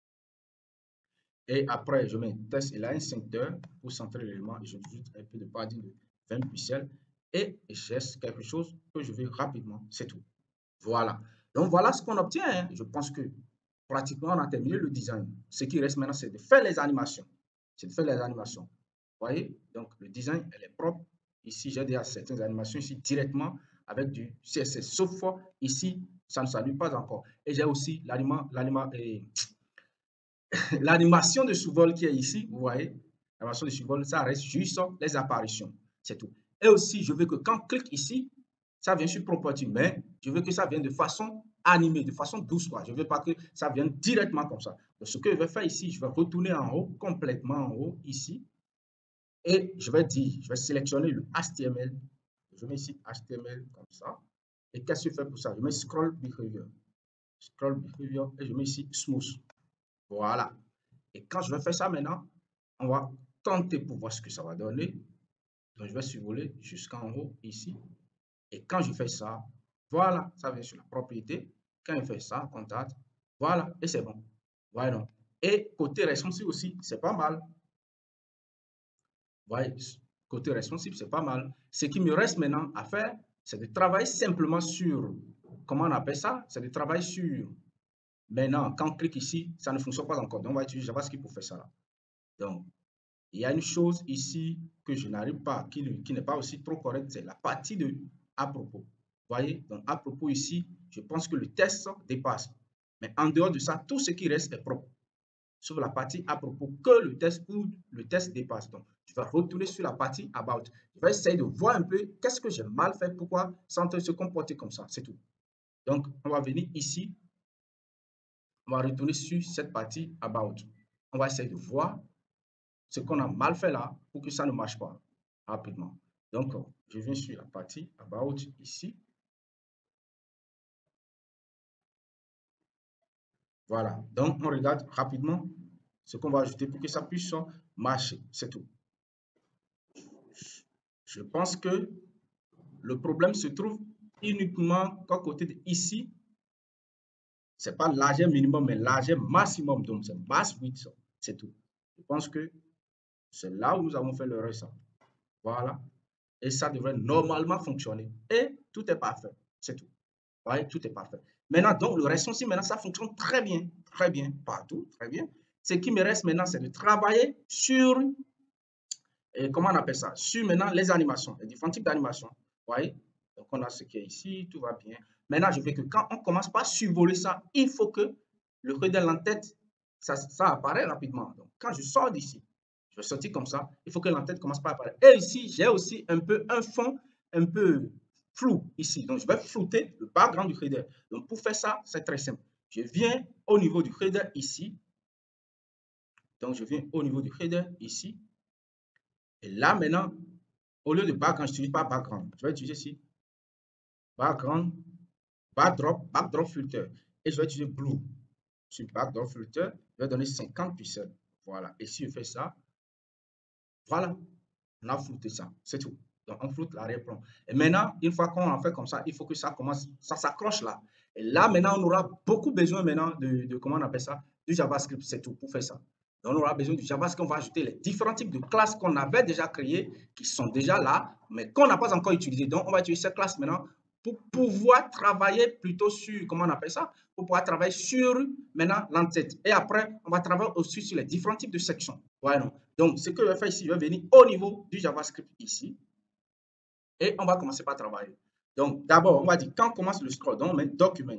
Et après, je mets test align center pour centrer l'élément et je ajoute un peu de padding de vingt pixels et je cherche quelque chose que je veux rapidement. C'est tout. Voilà. Donc, voilà ce qu'on obtient. Hein. Je pense que pratiquement, on a terminé le design. Ce qui reste maintenant, c'est de faire les animations. C'est de faire les animations. Vous voyez? Donc, le design, elle est propre. Ici, j'ai déjà certaines animations ici directement avec du C S S. Sauf fois, ici, ça ne s'allume pas encore. Et j'ai aussi l'animation l'animation de sous-vol qui est ici, vous voyez, l'animation de sous-vol, ça reste juste les apparitions, c'est tout. Et aussi, je veux que quand on clique ici, ça vient sur Property, mais je veux que ça vienne de façon animée, de façon douce, quoi. Je ne veux pas que ça vienne directement comme ça. Donc, ce que je vais faire ici, je vais retourner en haut, complètement en haut, ici, et je vais dire, je vais sélectionner le H T M L. Je mets ici H T M L comme ça. Et qu'est-ce que je fais pour ça? Je mets Scroll Behavior. Scroll Behavior, et je mets ici Smooth. Voilà. Et quand je vais faire ça maintenant, on va tenter pour voir ce que ça va donner. Donc, je vais survoler jusqu'en haut ici. Et quand je fais ça, voilà, ça vient sur la propriété. Quand je fais ça, contact, voilà, et c'est bon. Voilà. Et côté responsive aussi, c'est pas mal. Vous voyez, côté responsive, c'est pas mal. Ce qui me reste maintenant à faire, c'est de travailler simplement sur, comment on appelle ça? C'est de travailler sur, maintenant, quand on clique ici, ça ne fonctionne pas encore. Donc, on va utiliser JavaScript pour faire ça là. Donc, il y a une chose ici que je n'arrive pas, qui, qui n'est pas aussi trop correcte, c'est la partie de à propos. Vous voyez, donc à propos ici, je pense que le test dépasse. Mais en dehors de ça, tout ce qui reste est propre. Sur la partie à propos que le test ou le test dépasse. Donc, je vais retourner sur la partie about. Je vais essayer de voir un peu qu'est-ce que j'ai mal fait, pourquoi ça en train de se comporter comme ça, c'est tout. Donc, on va venir ici, on va retourner sur cette partie about. On va essayer de voir ce qu'on a mal fait là pour que ça ne marche pas rapidement. Donc, je viens sur la partie about ici. Voilà. Donc, on regarde rapidement ce qu'on va ajouter pour que ça puisse marcher. C'est tout. Je pense que le problème se trouve uniquement qu'à côté de ici, ce n'est pas largeur minimum, mais largeur maximum. Donc, c'est mass width. C'est tout. Je pense que c'est là où nous avons fait l'erreur. Ça. Voilà. Et ça devrait normalement fonctionner. Et tout est parfait. C'est tout. Vous voyez, tout est parfait. Maintenant, donc, le reste aussi, maintenant, ça fonctionne très bien. Très bien. Partout. Très bien. Ce qui me reste maintenant, c'est de travailler sur, et comment on appelle ça? Sur maintenant les animations, les différents types d'animations. Vous voyez? Donc, on a ce qui est ici. Tout va bien. Maintenant, je veux que quand on commence par survoler ça, il faut que le redel en tête, ça, ça apparaît rapidement. Donc, quand je sors d'ici, je vais sortir comme ça, il faut que l'entête commence par apparaître. Et ici, j'ai aussi un peu un fond un peu flou ici. Donc, je vais flouter le background du header. Donc, pour faire ça, c'est très simple. Je viens au niveau du header ici. Donc, je viens au niveau du header ici. Et là, maintenant, au lieu de background, je n'utilise pas background. Je vais utiliser ici background, backdrop, backdrop filter. Et je vais utiliser blue. Sur backdrop filter, je vais donner cinquante pixels. Voilà. Et si je fais ça, voilà, on a flouté ça. C'est tout. Donc, on floute l'arrière-plan. Et maintenant, une fois qu'on a fait comme ça, il faut que ça commence, ça s'accroche là. Et là, maintenant, on aura beaucoup besoin maintenant de, de comment on appelle ça, du JavaScript. C'est tout pour faire ça. Donc, on aura besoin du JavaScript. On va ajouter les différents types de classes qu'on avait déjà créées, qui sont déjà là, mais qu'on n'a pas encore utilisées. Donc, on va utiliser cette classe maintenant pour pouvoir travailler plutôt sur, comment on appelle ça, pour pouvoir travailler sur maintenant l'entête. Et après, on va travailler aussi sur les différents types de sections. Voilà. Donc, ce que je vais faire ici, je vais venir au niveau du JavaScript ici. Et on va commencer par travailler. Donc, d'abord, on va dire, quand on commence le scroll, donc on met document.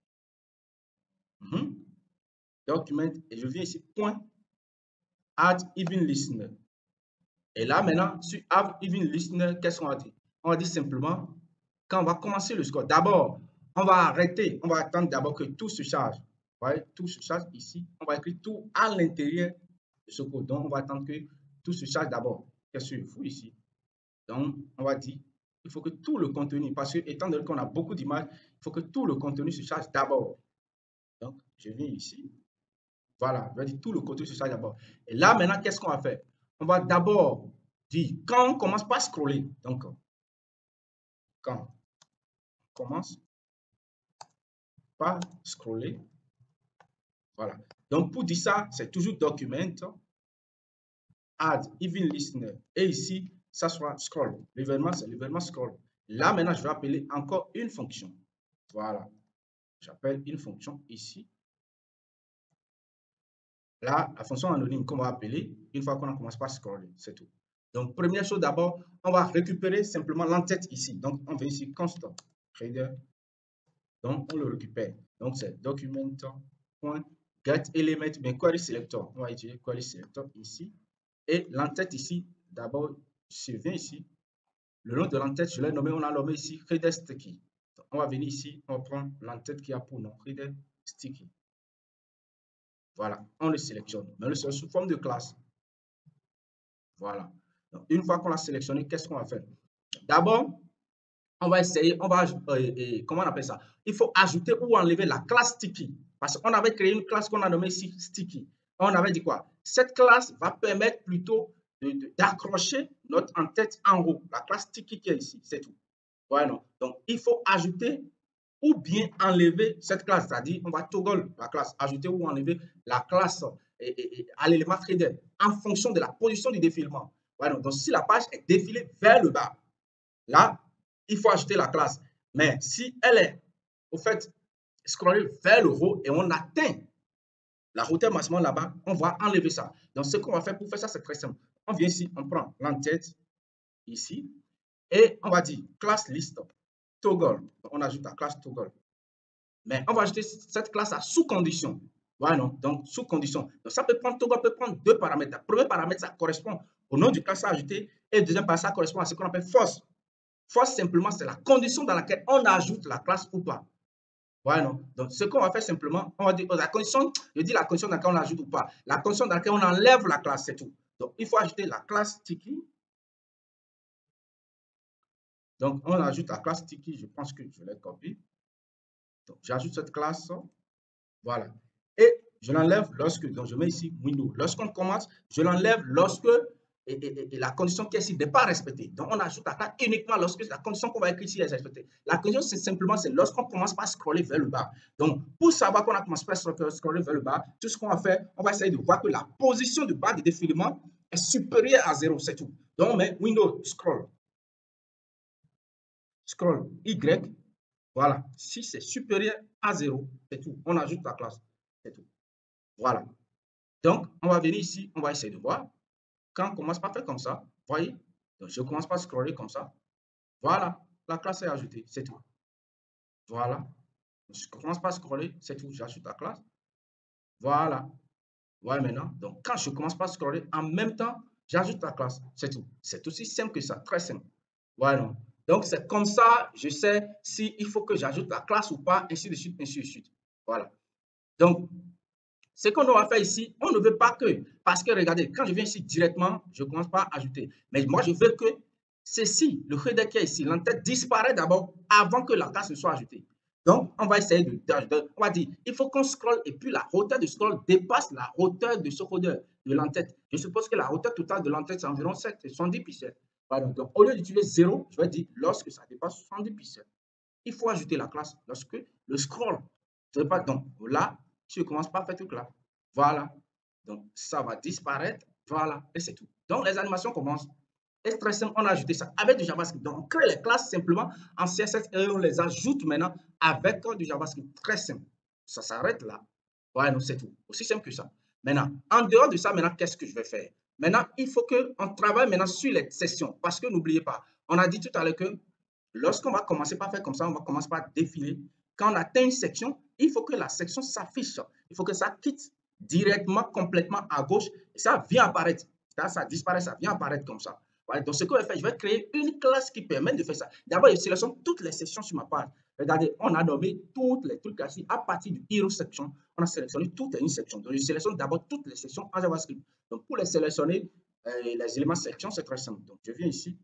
Mm-hmm. Document, et je viens ici, point, add even listener. Et là, maintenant, sur add even listener, qu'est-ce qu'on va dire? On va dire simplement, quand on va commencer le scroll, d'abord, on va arrêter, on va attendre d'abord que tout se charge. Vous voyez, tout se charge ici. On va écrire tout à l'intérieur de ce code. Donc, on va attendre que tout se charge d'abord. Qu'est-ce qu'il faut ici? Donc, on va dire, il faut que tout le contenu, parce que étant donné qu'on a beaucoup d'images, il faut que tout le contenu se charge d'abord. Donc, je viens ici. Voilà, je vais dire tout le contenu se charge d'abord. Et là, maintenant, qu'est-ce qu'on va faire? On va d'abord dire, quand on commence par scroller, donc, quand on commence par scroller, voilà. Donc, pour dire ça, c'est toujours document, add even listener. Et ici, ça sera scroll. L'événement, c'est l'événement scroll. Là, maintenant, je vais appeler encore une fonction. Voilà. J'appelle une fonction ici. Là, la fonction anonyme qu'on va appeler, une fois qu'on a commencé par scroller, c'est tout. Donc, première chose d'abord, on va récupérer simplement l'entête ici. Donc, on vient ici, constant, header. Donc, on le récupère. Donc, c'est document.getElement, bien query selector. On va utiliser query selector ici. Et l'entête ici, d'abord, je viens ici. Le nom de l'entête, je l'ai nommé, on a nommé ici header sticky. Donc, on va venir ici, on va prendre l'entête qui a pour nom header sticky. Voilà, on le sélectionne. Mais le sous forme de classe. Voilà. Donc, une fois qu'on l'a sélectionné, qu'est-ce qu'on va faire? D'abord, on va essayer, on va, euh, euh, comment on appelle ça? Il faut ajouter ou enlever la classe sticky. Parce qu'on avait créé une classe qu'on a nommée ici sticky. On avait dit quoi? Cette classe va permettre plutôt d'accrocher notre en-tête en haut. La classe sticky qui est ici, c'est tout. Voilà. Donc, il faut ajouter ou bien enlever cette classe, c'est-à-dire on va toggle la classe, ajouter ou enlever la classe et, et, et à l'élément threaded en fonction de la position du défilement. Voilà, donc si la page est défilée vers le bas, là, il faut ajouter la classe. Mais si elle est, au fait, scrollée vers le haut et on atteint la hauteur maximum là-bas, on va enlever ça. Donc, ce qu'on va faire pour faire ça, c'est très simple. On vient ici, on prend l'entête ici et on va dire classe list toggle. Donc, on ajoute la classe toggle. Mais on va ajouter cette classe à sous condition. Voilà, non? Donc, sous condition. Donc, ça peut prendre, toggle peut prendre deux paramètres. Le premier paramètre, ça correspond au nom du classe à ajouter et le deuxième paramètre, ça correspond à ce qu'on appelle false. False, simplement, c'est la condition dans laquelle on ajoute la classe ou pas. Voilà, non? Donc, ce qu'on va faire simplement, on va dire la condition, je dis la condition dans laquelle on ajoute ou pas. La condition dans laquelle on enlève la classe, c'est tout. Donc, il faut ajouter la classe sticky. Donc, on ajoute la classe sticky, je pense que je l'ai copié. Donc, j'ajoute cette classe. Voilà. Et je l'enlève lorsque, donc je mets ici Windows. Lorsqu'on commence, je l'enlève lorsque et, et, et la condition qui est ici n'est pas respectée. Donc, on ajoute la classe uniquement lorsque la condition qu'on va écrire ici est respectée. La condition, c'est simplement c'est lorsqu'on commence par scroller vers le bas. Donc, pour savoir qu'on a commencé par scroller vers le bas, tout ce qu'on va faire, on va essayer de voir que la position du bas du défilement est supérieure à zéro, c'est tout. Donc, on met Windows scroll. Scroll Y. Voilà. Si c'est supérieur à zéro, c'est tout. On ajoute la classe. C'est tout. Voilà. Donc, on va venir ici, on va essayer de voir. Quand on commence par faire comme ça, voyez, donc je commence par scroller comme ça. Voilà, la classe est ajoutée, c'est tout. Voilà. Je commence par scroller, c'est tout. J'ajoute la classe. Voilà. Voilà maintenant. Donc, quand je commence par scroller, en même temps, j'ajoute la classe, c'est tout. C'est aussi simple que ça, très simple. Voilà. Donc, c'est comme ça, je sais s'il il faut que j'ajoute la classe ou pas, ainsi de suite, ainsi de suite. Voilà. Donc, ce qu'on va faire ici, on ne veut pas que, parce que regardez, quand je viens ici directement, je commence par ajouter. Mais moi, je veux que ceci, le header qui est ici, l'entête disparaît d'abord avant que la classe ne soit ajoutée. Donc, on va essayer de, de on va dire, il faut qu'on scrolle et puis la hauteur de scroll dépasse la hauteur de ce header, de l'entête. Je suppose que la hauteur totale de l'entête, c'est environ sept, soixante-dix pixels. Voilà, donc, au lieu d'utiliser zéro, je vais dire lorsque ça dépasse soixante-dix pixels. Il faut ajouter la classe lorsque le scroll. Je ne sais pas, donc là, je commence par faire tout là. Voilà. Donc, ça va disparaître. Voilà. Et c'est tout. Donc, les animations commencent. Et très simple, on a ajouté ça avec du JavaScript. Donc, on crée les classes simplement en C S S et on les ajoute maintenant avec du JavaScript. Très simple. Ça s'arrête là. Voilà, donc c'est tout. Aussi simple que ça. Maintenant, en dehors de ça, maintenant, qu'est-ce que je vais faire? Maintenant, il faut qu'on travaille maintenant sur les sessions. Parce que n'oubliez pas, on a dit tout à l'heure que lorsqu'on va commencer par faire comme ça, on va commencer par défiler. Quand on atteint une section, il faut que la section s'affiche. Il faut que ça quitte directement, complètement à gauche. Et ça vient apparaître. Ça, ça disparaît, ça vient apparaître comme ça. Voilà, donc, ce que je vais faire, je vais créer une classe qui permet de faire ça. D'abord, je sélectionne toutes les sections sur ma page. Regardez, on a nommé toutes les trucs ici à partir du hero section. On a sélectionné toute une section. Donc, je sélectionne d'abord toutes les sections en JavaScript. Donc, pour les sélectionner, euh, les éléments section, c'est très simple. Donc, je viens ici.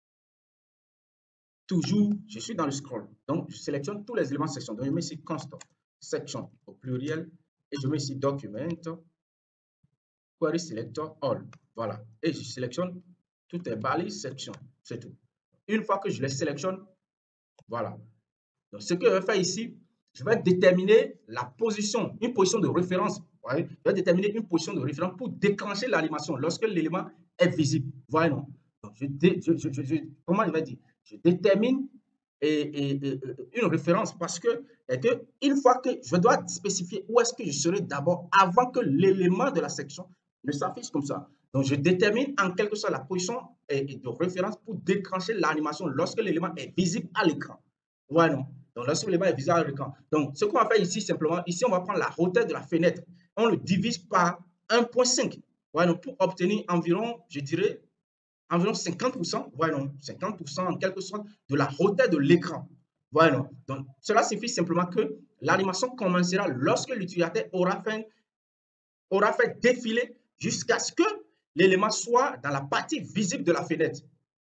Toujours, je suis dans le scroll. Donc, je sélectionne tous les éléments section. Donc, je mets ici constant, section au pluriel. Et je mets ici document, query selector all. Voilà. Et je sélectionne toutes les balises section. C'est tout. Une fois que je les sélectionne, voilà. Donc, ce que je vais faire ici, je vais déterminer la position, une position de référence. Voyez? Je vais déterminer une position de référence pour déclencher l'animation lorsque l'élément est visible. Voyez, non? Donc, je, je, je, je, comment je vais dire? Je détermine et, et, et, une référence parce que, et que une fois que je dois spécifier où est-ce que je serai d'abord avant que l'élément de la section ne s'affiche comme ça. Donc, je détermine en quelque sorte la position de référence pour déclencher l'animation lorsque l'élément est visible à l'écran. Ouais, non. Donc, lorsque l'élément est visible à l'écran. Donc, ce qu'on va faire ici, simplement, ici, on va prendre la hauteur de la fenêtre. On le divise par un virgule cinq. Ouais, non, pour obtenir environ, je dirais, environ cinquante pour cent, ouais, non, cinquante pour cent en quelque sorte de la hauteur de l'écran. Ouais, non. Donc, cela signifie simplement que l'animation commencera lorsque l'utilisateur aura fait, aura fait défiler jusqu'à ce que l'élément soit dans la partie visible de la fenêtre.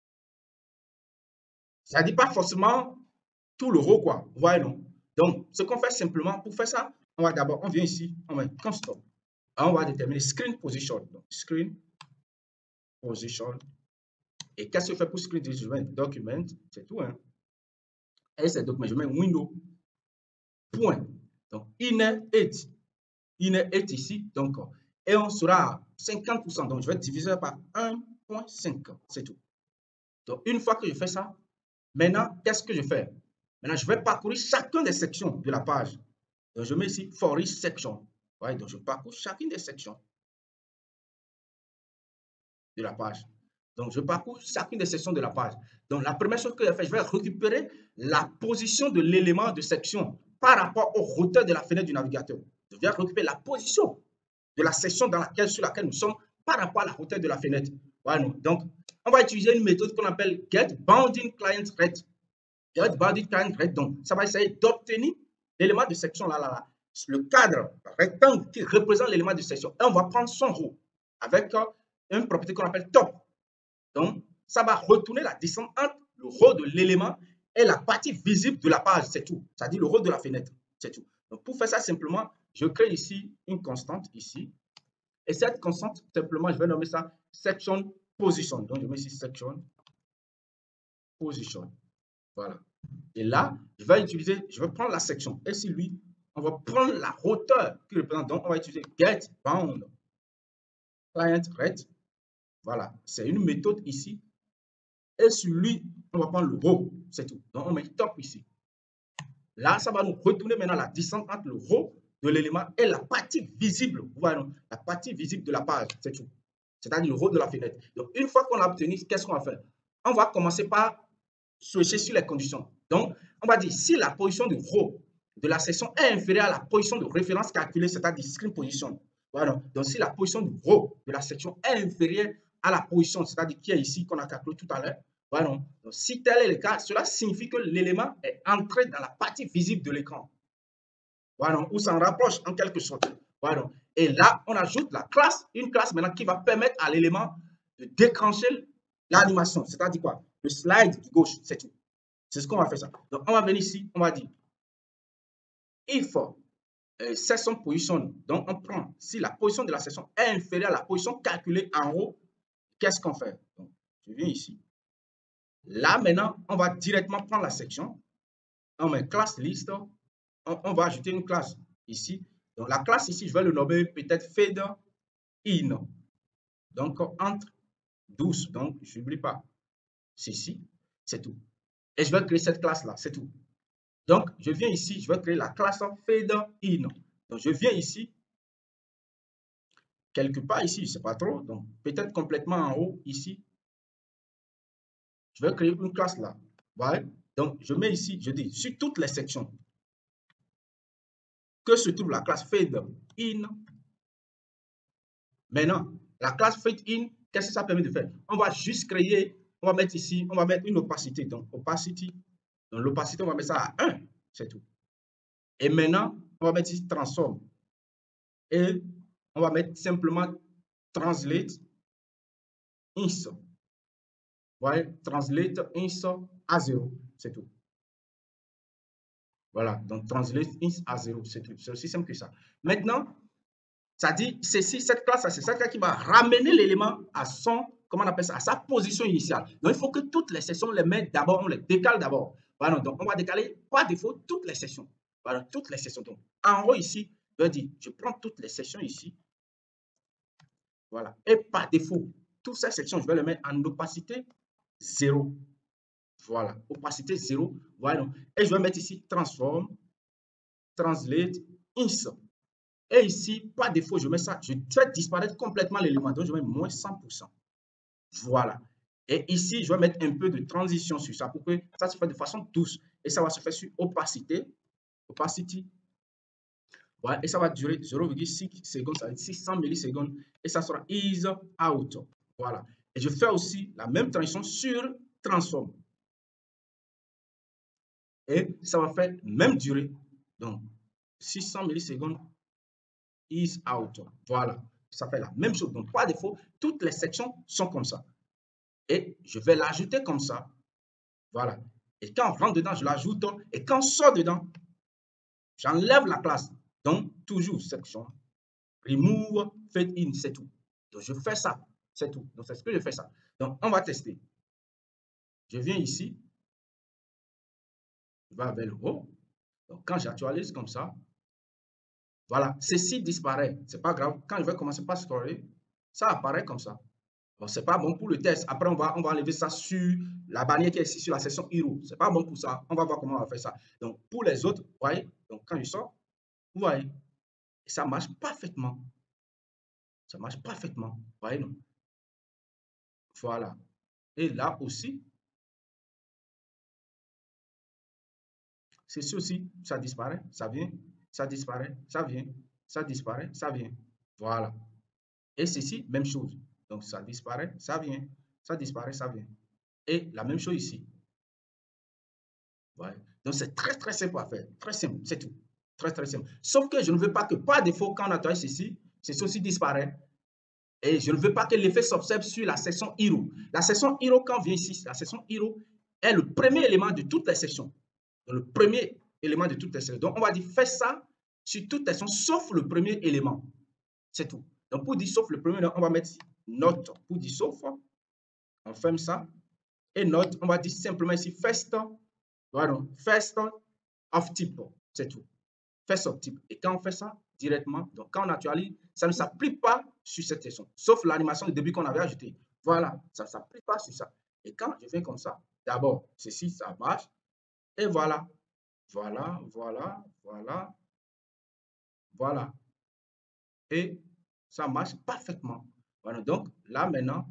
Ça ne dit pas forcément tout le haut, quoi. Ouais, non. Donc, ce qu'on fait simplement, pour faire ça, on va d'abord, on vient ici, on met constant. On va déterminer screen position. Donc, screen position. Et qu'est-ce que je fais pour screen position? Je mets document, c'est tout, hein. Et c'est document, je mets window, point. Donc, inner eight. Inner eight ici, donc, et on sera à cinquante pour cent. Donc, je vais diviser par un virgule cinq. C'est tout. Donc, une fois que je fais ça, maintenant, qu'est-ce que je fais? Maintenant, je vais parcourir chacune des sections de la page. Donc, je mets ici For each section. Ouais, donc, je parcours chacune des sections de la page. Donc, je parcours chacune des sections de la page. Donc, la première chose que je fais, je vais récupérer la position de l'élément de section par rapport au routeur de la fenêtre du navigateur. Je vais récupérer la position de la section dans laquelle, sur laquelle nous sommes par rapport à la hauteur de la fenêtre. Voilà. Donc, on va utiliser une méthode qu'on appelle Get Bounding Client Rate. Get Bounding Client Rate. Donc, ça va essayer d'obtenir l'élément de section là, là, là. Le cadre rectangle qui représente l'élément de section. Et on va prendre son row avec euh, une propriété qu'on appelle top. Donc, ça va retourner la distance entre le row de l'élément et la partie visible de la page. C'est tout. C'est-à-dire le row de la fenêtre. C'est tout. Donc, pour faire ça simplement, je crée ici une constante ici. Et cette constante, simplement, je vais nommer ça section position. Donc, je mets ici section position. Voilà. Et là, je vais utiliser, je vais prendre la section. Et si lui, on va prendre la hauteur qui représente. Donc, on va utiliser get bound client rate. Voilà. C'est une méthode ici. Et sur lui, on va prendre le row. C'est tout. Donc, on met top ici. Là, ça va nous retourner maintenant la distance entre le row de l'élément et la partie visible. Vous voyez, non? La partie visible de la page. C'est tout. C'est-à-dire le row de la fenêtre. Donc, une fois qu'on a obtenu, qu'est-ce qu'on va faire? On va commencer par switcher sur les conditions. Donc, on va dire si la position du row de la section est inférieure à la position de référence calculée, c'est-à-dire screen position. Voilà. Donc, si la position du row de la section est inférieure à la position, c'est-à-dire qui est ici, qu'on a calculé tout à l'heure, voilà. Donc, si tel est le cas, cela signifie que l'élément est entré dans la partie visible de l'écran. Voilà. Ou s'en rapproche en quelque sorte. Voilà. Et là, on ajoute la classe, une classe maintenant qui va permettre à l'élément de déclencher l'animation. C'est-à-dire quoi? Le slide de gauche, c'est tout. C'est ce qu'on va faire ça. Donc, on va venir ici, on va dire if euh, session position. Donc, on prend, si la position de la session est inférieure à la position calculée en haut, qu'est-ce qu'on fait? Donc, je viens ici. Là, maintenant, on va directement prendre la section. On met classe list. On, on va ajouter une classe ici. Donc, la classe ici, je vais le nommer peut-être fade in. Donc, entre douze. Donc, je n'oublie pas. Ceci, c'est tout. Et je vais créer cette classe-là, c'est tout. Donc, je viens ici, je vais créer la classe fade in. Donc, je viens ici, quelque part ici, je ne sais pas trop. Donc, peut-être complètement en haut, ici. Je vais créer une classe là. Voilà. Donc, je mets ici, je dis, sur toutes les sections que se trouve la classe fade in. Maintenant, la classe fade in, qu'est-ce que ça permet de faire? On va juste créer, on va mettre ici, on va mettre une opacité. Donc, opacity. Donc, l'opacité, on va mettre ça à un. C'est tout. Et maintenant, on va mettre ici transform. Et on va mettre simplement translate ins. Voilà, translate ins à zéro. C'est tout. Voilà, donc translate ins à zéro. C'est tout. C'est aussi simple que ça. Maintenant, ça dit, ceci, cette classe, c'est cette classe qui va ramener l'élément à son, comment on appelle ça, à sa position initiale. Donc, il faut que toutes les sections, on les mette d'abord, on les décale d'abord. Voilà, donc on va décaler par défaut toutes les sections. Voilà, toutes les sections. Donc, en haut ici, je vais dire, je prends toutes les sections ici. Voilà. Et par défaut, toutes ces sections, je vais les mettre en opacité zéro. Voilà. Opacité zéro. Voilà. Et je vais mettre ici transform, translate, ins. Et ici, par défaut, je mets ça, je fais disparaître complètement l'élément. Donc, je mets moins cent pour cent. Voilà. Et ici, je vais mettre un peu de transition sur ça pour que ça se fasse de façon douce. Et ça va se faire sur opacité. Opacity. Voilà. Et ça va durer zéro virgule six secondes, ça va être six cents millisecondes. Et ça sera ease out. Voilà. Et je fais aussi la même transition sur transform. Et ça va faire même durée. Donc, six cents millisecondes is out. Voilà. Ça fait la même chose. Donc, par défaut, toutes les sections sont comme ça. Et je vais l'ajouter comme ça. Voilà. Et quand on rentre dedans, je l'ajoute. Et quand on sort dedans, j'enlève la classe. Donc, toujours section. Remove, fade in, c'est tout. Donc, je fais ça. C'est tout. Donc, c'est ce que je fais ça. Donc, on va tester. Je viens ici. Je vais vers le haut. Donc, quand j'actualise comme ça, Voilà, ceci disparaît. C'est pas grave. Quand je vais commencer par scroller, ça apparaît comme ça. Bon, c'est pas bon pour le test. Après, on va, on va enlever ça sur la bannière qui est ici sur la section Hero. C'est pas bon pour ça. On va voir comment on va faire ça. Donc, pour les autres, vous voyez, donc quand je sors, vous voyez, et ça marche parfaitement. Ça marche parfaitement. Vous voyez, non? Voilà. Et là aussi, c'est ceci. Ça disparaît, ça vient, ça disparaît, ça vient, ça disparaît, ça vient. Voilà. Et ceci, même chose. Donc, ça disparaît, ça vient, ça disparaît, ça vient. Et la même chose ici. Ouais. Donc, c'est très, très simple à faire. Très simple, c'est tout. Très, très simple. Sauf que je ne veux pas que, par défaut, quand on a ceci, ceci aussi disparaît. Et je ne veux pas que l'effet s'observe sur la section Hero. La section Hero, quand on vient ici, la section Hero est le premier élément de toutes les sections. Donc, le premier élément de toutes les sections. Donc, on va dire, fais ça sur toutes les sections, sauf le premier élément. C'est tout. Donc, pour dire sauf le premier, on va mettre note. Pour dire sauf, on ferme ça. Et note, on va dire simplement ici, first, voilà, first of type. C'est tout. First of type. Et quand on fait ça directement, donc quand on actualise, ça ne s'applique pas sur cette section, sauf l'animation de début qu'on avait ajoutée. Voilà, ça ne s'applique pas sur ça. Et quand je viens comme ça, d'abord, ceci, ça marche. Et voilà, voilà, voilà, voilà, voilà. Et ça marche parfaitement. Voilà, donc là maintenant,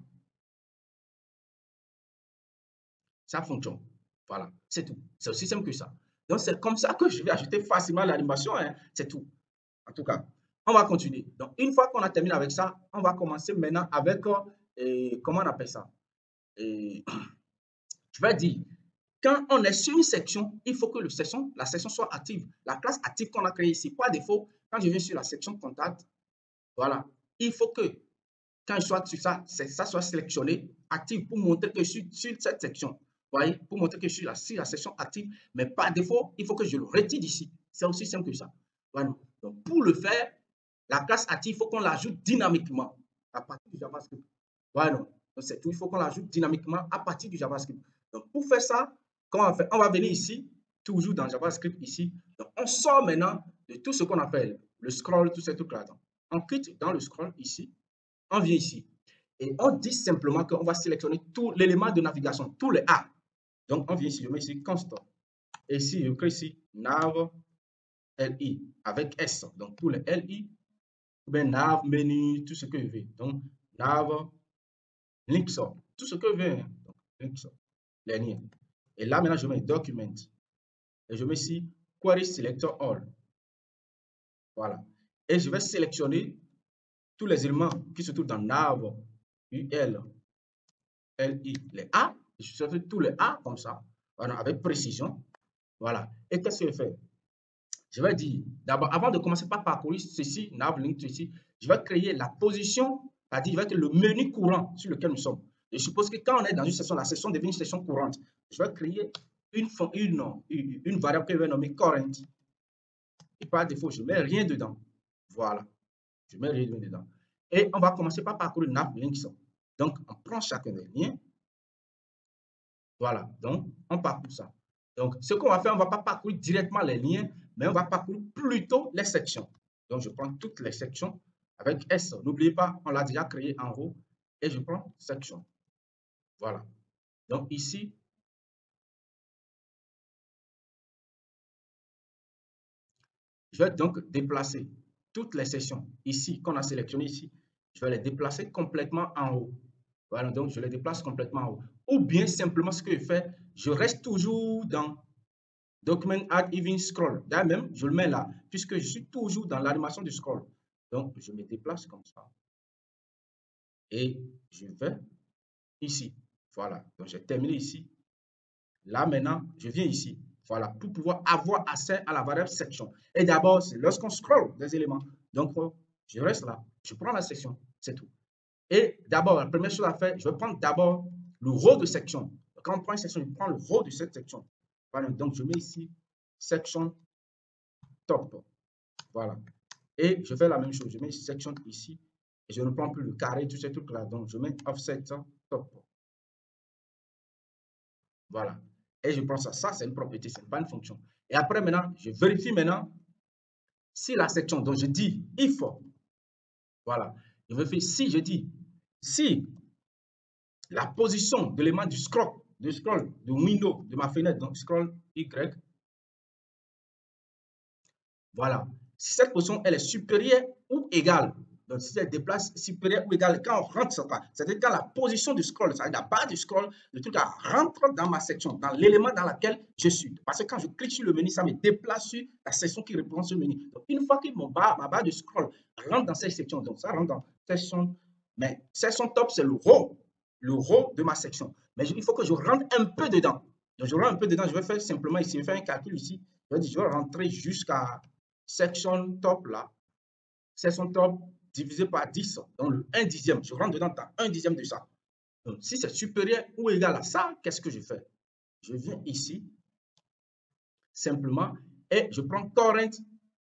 ça fonctionne. Voilà, c'est tout. C'est aussi simple que ça. Donc c'est comme ça que je vais ajouter facilement l'animation, hein. C'est tout. En tout cas, on va continuer. Donc une fois qu'on a terminé avec ça, on va commencer maintenant avec, euh, comment on appelle ça? Et, je vais dire, quand on est sur une section, il faut que le section, la section soit active. La classe active qu'on a créée ici, par défaut, quand je viens sur la section contact, voilà, il faut que quand je sois sur ça, ça soit sélectionné active pour montrer que je suis sur cette section. Vous voyez, pour montrer que je suis là, sur la section active, mais par défaut, il faut que je le retire d'ici. C'est aussi simple que ça. Voilà. Donc, pour le faire, la classe active, il faut qu'on l'ajoute dynamiquement à partir du JavaScript. Voilà. Donc, c'est tout. Il faut qu'on l'ajoute dynamiquement à partir du JavaScript. Donc, pour faire ça, comment on va faire? On va venir ici, toujours dans JavaScript ici. Donc, on sort maintenant de tout ce qu'on appelle le scroll, tous ces trucs-là. On quitte dans le scroll ici. On vient ici et on dit simplement qu'on va sélectionner tout l'élément de navigation, tous les A. Donc, on vient ici, je mets ici constant. Et ici, je crée ici nav L I avec S. Donc, tous les L I, ou bien nav, menu, tout ce que je veux. Donc, nav, links, tout ce que je veux. Donc, links, les liens. Et là, maintenant, je mets document. Et je mets ici query selector all. Voilà. Et je vais sélectionner tous les éléments qui se trouvent dans nav, U L, L I, les A, je fais tous les A comme ça, voilà, avec précision. Voilà. Et qu'est-ce que je fais? Je vais dire, d'abord, avant de commencer par parcourir ceci, nav, link, ceci, je vais créer la position, c'est-à-dire, je vais créer le menu courant sur lequel nous sommes. Je suppose que quand on est dans une session, la session devient une session courante. Je vais créer une, une, une, une variable que je vais nommer current. Et par défaut, je ne mets rien dedans. Voilà. Je ne mets rien dedans. Et on va commencer par parcourir nav, links. Donc, on prend chacun des liens. Voilà, donc on parcourt ça. Donc, ce qu'on va faire, on ne va pas parcourir directement les liens, mais on va parcourir plutôt les sections. Donc, je prends toutes les sections avec S. N'oubliez pas, on l'a déjà créé en haut. Et je prends section. Voilà. Donc, ici, je vais donc déplacer toutes les sections ici, qu'on a sélectionnées ici. Je vais les déplacer complètement en haut. Voilà, donc je les déplace complètement en haut. Ou bien simplement, ce que je fais, je reste toujours dans Document Add Even Scroll. D'ailleurs même, je le mets là, puisque je suis toujours dans l'animation du scroll. Donc, je me déplace comme ça. Et je vais ici. Voilà. Donc, j'ai terminé ici. Là, maintenant, je viens ici. Voilà. Pour pouvoir avoir accès à la variable section. Et d'abord, c'est lorsqu'on scroll des éléments. Donc, je reste là. Je prends la section. C'est tout. Et d'abord, la première chose à faire, je vais prendre d'abord le row de section. Quand on prend une section, je prends le row de cette section. Voilà. Donc, je mets ici section top. Voilà. Et je fais la même chose. Je mets section ici. Et je ne prends plus le carré, tous ces trucs-là. Donc, je mets offset top. Voilà. Et je prends ça. Ça, c'est une propriété, ce n'est pas une fonction. Et après, maintenant, je vérifie maintenant si la section, donc je dis if, voilà, je vais faire si je dis si la position de l'élément du scroll, du scroll de window de ma fenêtre, donc scroll Y, voilà, si cette position elle est supérieure ou égale, donc si elle déplace supérieure ou égale, quand on rentre, c'est-à-dire quand la position du scroll, c'est-à-dire la barre du scroll, le truc rentre dans ma section, dans l'élément dans lequel je suis. Parce que quand je clique sur le menu, ça me déplace sur la section qui représente ce menu. Donc une fois que mon barre, ma barre de scroll rentre dans cette section, donc ça rentre dans section, mais section top, c'est le row, le row de ma section. Mais il faut que je rentre un peu dedans. Donc je rentre un peu dedans, je vais faire simplement ici, je vais faire un calcul ici. Je vais dire, je vais rentrer jusqu'à section top là, section top divisé par dix, donc le un dixième, je rentre dedans dans un dixième de ça. Donc si c'est supérieur ou égal à ça, qu'est-ce que je fais? Je viens ici, simplement, et je prends current,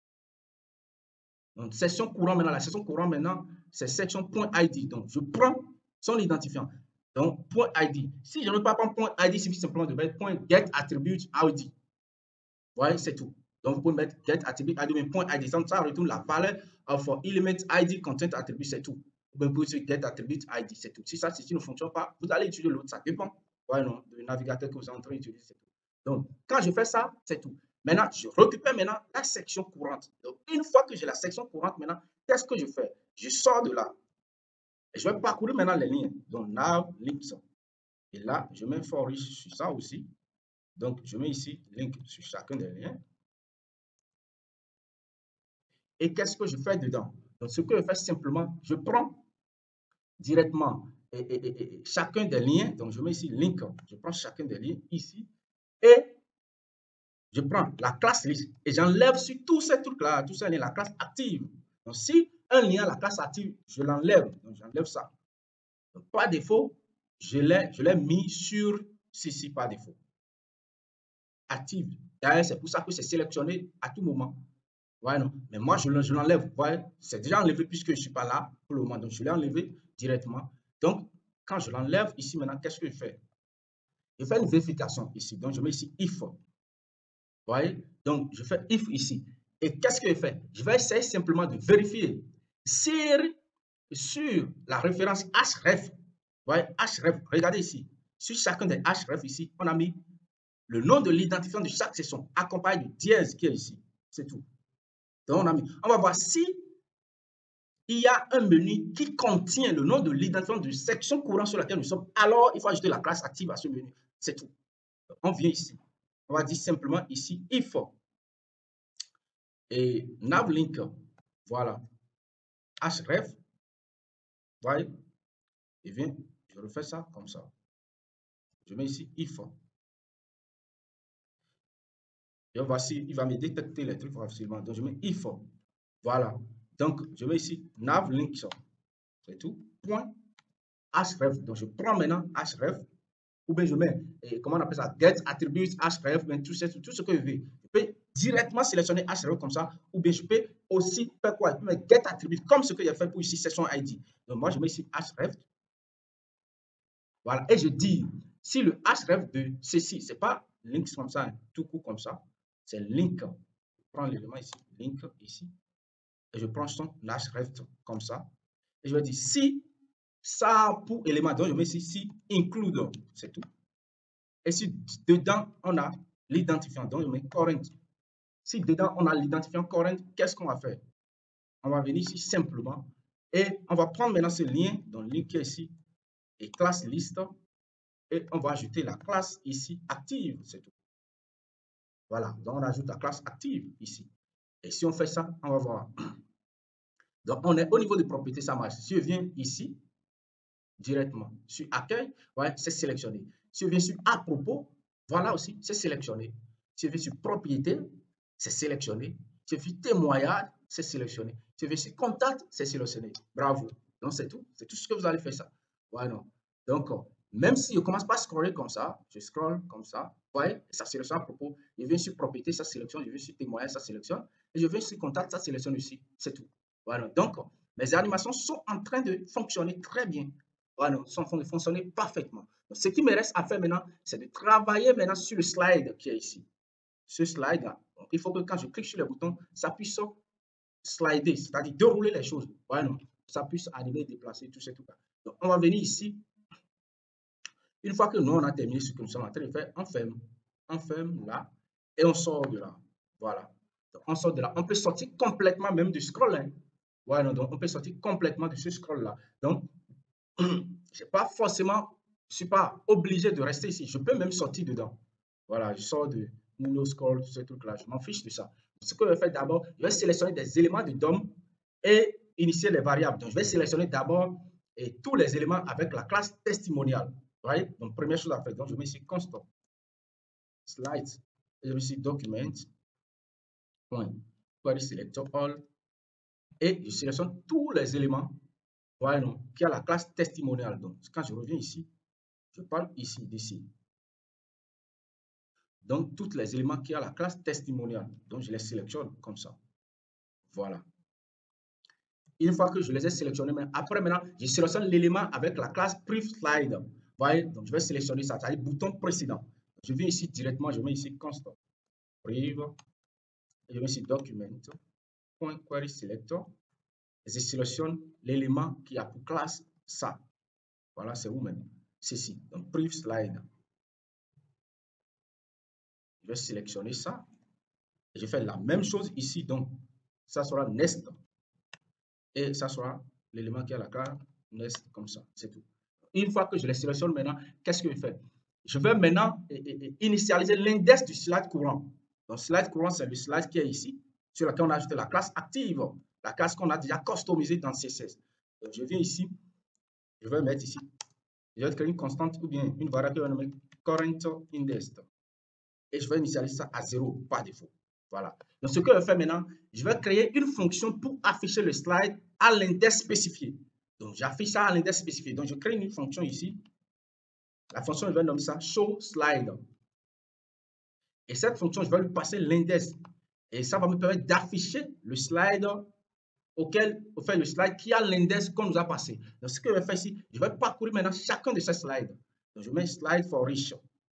donc section courant maintenant, la section courant maintenant, c'est section.id, donc je prends son identifiant, donc .id. Si je ne veux pas prendre .id, il suffit simplement de mettre .get attribute I D. Vous voyez, c'est tout. Donc, vous pouvez mettre get attribute I D, mais point I D, ça retourne la valeur of element I D content attribute, c'est tout. Vous pouvez utiliser get attribute I D, c'est tout. Si ça, ceci ne fonctionne pas, vous allez utiliser l'autre, ça dépend. Ouais, non, du navigateur que vous êtes en train d'utiliser, c'est tout. Donc, quand je fais ça, c'est tout. Maintenant, je récupère maintenant la section courante. Donc, une fois que j'ai la section courante, maintenant, qu'est-ce que je fais? Je sors de là. Et je vais parcourir maintenant les lignes. Donc, now, links. Et là, je mets for each sur ça aussi. Donc, je mets ici link sur chacun des liens. Et qu'est-ce que je fais dedans? Donc, ce que je fais simplement, je prends directement et, et, et, et, chacun des liens. Donc, je mets ici link. Je prends chacun des liens ici. Et je prends la classe liste et j'enlève sur tous ces trucs-là, tous ces liens, la classe active. Donc, si un lien a la classe active, je l'enlève. Donc, j'enlève ça. Donc, par défaut, je l'ai mis sur ceci par défaut. Active. D'ailleurs, c'est pour ça que c'est sélectionné à tout moment. Ouais, non. Mais moi, je l'enlève. Ouais, c'est déjà enlevé puisque je ne suis pas là pour le moment. Donc, je l'ai enlevé directement. Donc, quand je l'enlève ici maintenant, qu'est-ce que je fais? Je fais une vérification ici. Donc, je mets ici if. Vous voyez? Donc, je fais if ici. Et qu'est-ce que je fais? Je vais essayer simplement de vérifier sur, sur la référence href. Vous voyez? Href. Regardez ici. Sur chacun des href ici, on a mis le nom de l'identifiant de chaque section accompagné du dièse qui est ici. C'est tout. Donc, on, a mis, on va voir si il y a un menu qui contient le nom de l'identifiant de section courante sur laquelle nous sommes. Alors, il faut ajouter la classe active à ce menu. C'est tout. Donc, on vient ici. On va dire simplement ici if et navlink. Voilà. Href. Voyez. Et bien, je refais ça comme ça. Je mets ici if. Et on va voir il va me détecter les trucs facilement. Donc, je mets if. Voilà. Donc, je mets ici navlink. C'est tout. Point href. Donc, je prends maintenant href. Ou bien je mets, et comment on appelle ça, get attribute href, mais tout, tout ce que je veux. Je peux directement sélectionner href comme ça. Ou bien je peux aussi faire quoi? Je peux mettre get attribute comme ce que j'ai fait pour ici, section I D. Donc, moi, je mets ici href. Voilà. Et je dis, si le href de ceci, c'est pas link comme ça, tout court comme ça, c'est link. Je prends l'élément ici, link ici. Et je prends son href comme ça. Et je vais dire si ça pour élément, donc je mets ici si include, c'est tout. Et si dedans on a l'identifiant, donc je mets current. Si dedans on a l'identifiant current, qu'est-ce qu'on va faire? On va venir ici simplement et on va prendre maintenant ce lien, donc link ici et classe liste et on va ajouter la classe ici active, c'est tout. Voilà, donc on ajoute la classe active ici. Et si on fait ça, on va voir. Donc on est au niveau des propriétés, ça marche. Si je viens ici, directement sur accueil, ouais, c'est sélectionné. Si je viens sur à propos, voilà aussi, c'est sélectionné. Si je viens sur propriété, c'est sélectionné. Si je viens sur témoignage, c'est sélectionné. Si je viens sur contact, c'est sélectionné. Bravo. Donc, c'est tout. C'est tout ce que vous allez faire ça. Voilà. Donc, même si je commence pas à scroller comme ça, je scroll comme ça, vous voyez, ça sélectionne à propos. Je viens sur propriété, ça sélectionne. Je viens sur témoignage, ça sélectionne. Et je viens sur contact, ça sélectionne aussi. C'est tout. Voilà. Donc, mes animations sont en train de fonctionner très bien. Voilà, sont en train de fonctionner parfaitement. Donc, ce qui me reste à faire maintenant, c'est de travailler maintenant sur le slide qui est ici. Ce slide-là. Il faut que quand je clique sur le bouton, ça puisse slider, c'est-à-dire dérouler les choses. Ouais, non, ça puisse arriver, déplacer, tout ça, tout ça. Donc, on va venir ici. Une fois que nous, on a terminé ce que nous sommes en train de faire, on ferme. On ferme là et on sort de là. Voilà. Donc, on sort de là. On peut sortir complètement même du scroll. Hein. Ouais, non, donc on peut sortir complètement de ce scroll-là. Donc, je n'ai pas forcément, je ne suis pas obligé de rester ici. Je peux même sortir dedans. Voilà, je sors de no scroll, tout ce truc-là. Je m'en fiche de ça. Ce que je vais faire d'abord, je vais sélectionner des éléments de D O M et initier les variables. Donc, je vais sélectionner d'abord tous les éléments avec la classe testimonial. Vous voyez? Donc, première chose à faire. Donc, je mets ici constant, slide, et je mets ici document, point, query selector all, et je sélectionne tous les éléments, voilà, non, qui a la classe testimonial. Donc, quand je reviens ici, je parle ici, d'ici. Donc, tous les éléments qui a la classe testimonial. Donc, je les sélectionne comme ça. Voilà. Une fois que je les ai sélectionnés, après maintenant, je sélectionne l'élément avec la classe Priv Slide. Vous voyez, donc je vais sélectionner ça, c'est-à-dire bouton précédent. Je viens ici directement, je mets ici constant, Priv, et je mets ici document, point query selector, et je sélectionne l'élément qui a pour classe ça. Voilà, c'est où maintenant? Ceci, donc Priv Slide. Je vais sélectionner ça, et je fais la même chose ici, donc ça sera Nest. Et ça sera l'élément qui a la classe Nest comme ça, c'est tout. Une fois que je les sélectionne maintenant, qu'est-ce que je fais? Je vais maintenant initialiser l'index du slide courant. Donc, slide courant, c'est le slide qui est ici, sur lequel on a ajouté la classe active, la classe qu'on a déjà customisée dans C S S. Donc, je viens ici, je vais mettre ici, je vais créer une constante ou bien une variable nommée current index. Et je vais initialiser ça à zéro par défaut. Voilà. Donc, ce que je fais maintenant, je vais créer une fonction pour afficher le slide à l'index spécifié. Donc, j'affiche ça à l'index spécifié. Donc, je crée une fonction ici. La fonction, je vais nommer ça show slide. Et cette fonction, je vais lui passer l'index. Et ça va me permettre d'afficher le slide auquel, au fait, le slide qui a l'index qu'on nous a passé. Donc, ce que je vais faire ici, je vais parcourir maintenant chacun de ces slides. Donc, je mets slide for each.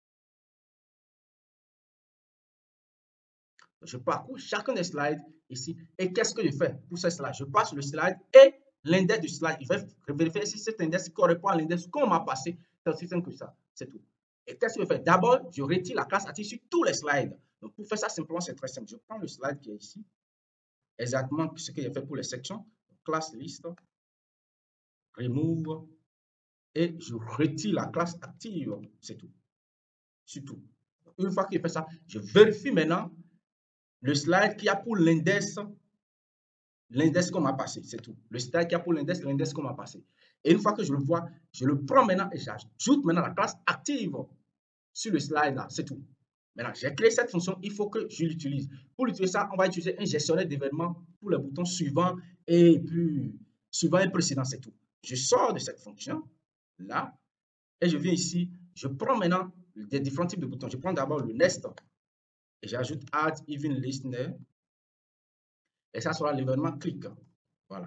Je parcours chacun des slides ici. Et qu'est-ce que je fais pour ces slides? Je passe le slide et l'index du slide. Je vais vérifier si cet index correspond à l'index qu'on m'a passé. C'est aussi simple que ça. C'est tout. Et qu'est-ce que je fais? D'abord, je retire la classe active sur tous les slides. Donc, pour faire ça, simplement, c'est très simple. Je prends le slide qui est ici. Exactement ce que j'ai fait pour les sections. Classe list. Remove. Et je retire la classe active. C'est tout. C'est tout. Une fois que j'ai fait ça, je vérifie maintenant le slide qui a pour l'index, l'index qu'on m'a passé, c'est tout. Le slide qui a pour l'index, l'index qu'on m'a passé. Et une fois que je le vois, je le prends maintenant et j'ajoute maintenant la classe active sur le slide là, c'est tout. Maintenant, j'ai créé cette fonction, il faut que je l'utilise. Pour l'utiliser ça, on va utiliser un gestionnaire d'événements pour les boutons suivants et puis suivant et précédent, c'est tout. Je sors de cette fonction là et je viens ici, je prends maintenant des différents types de boutons. Je prends d'abord le nest et j'ajoute add even listener. Et ça sera l'événement clic. Voilà.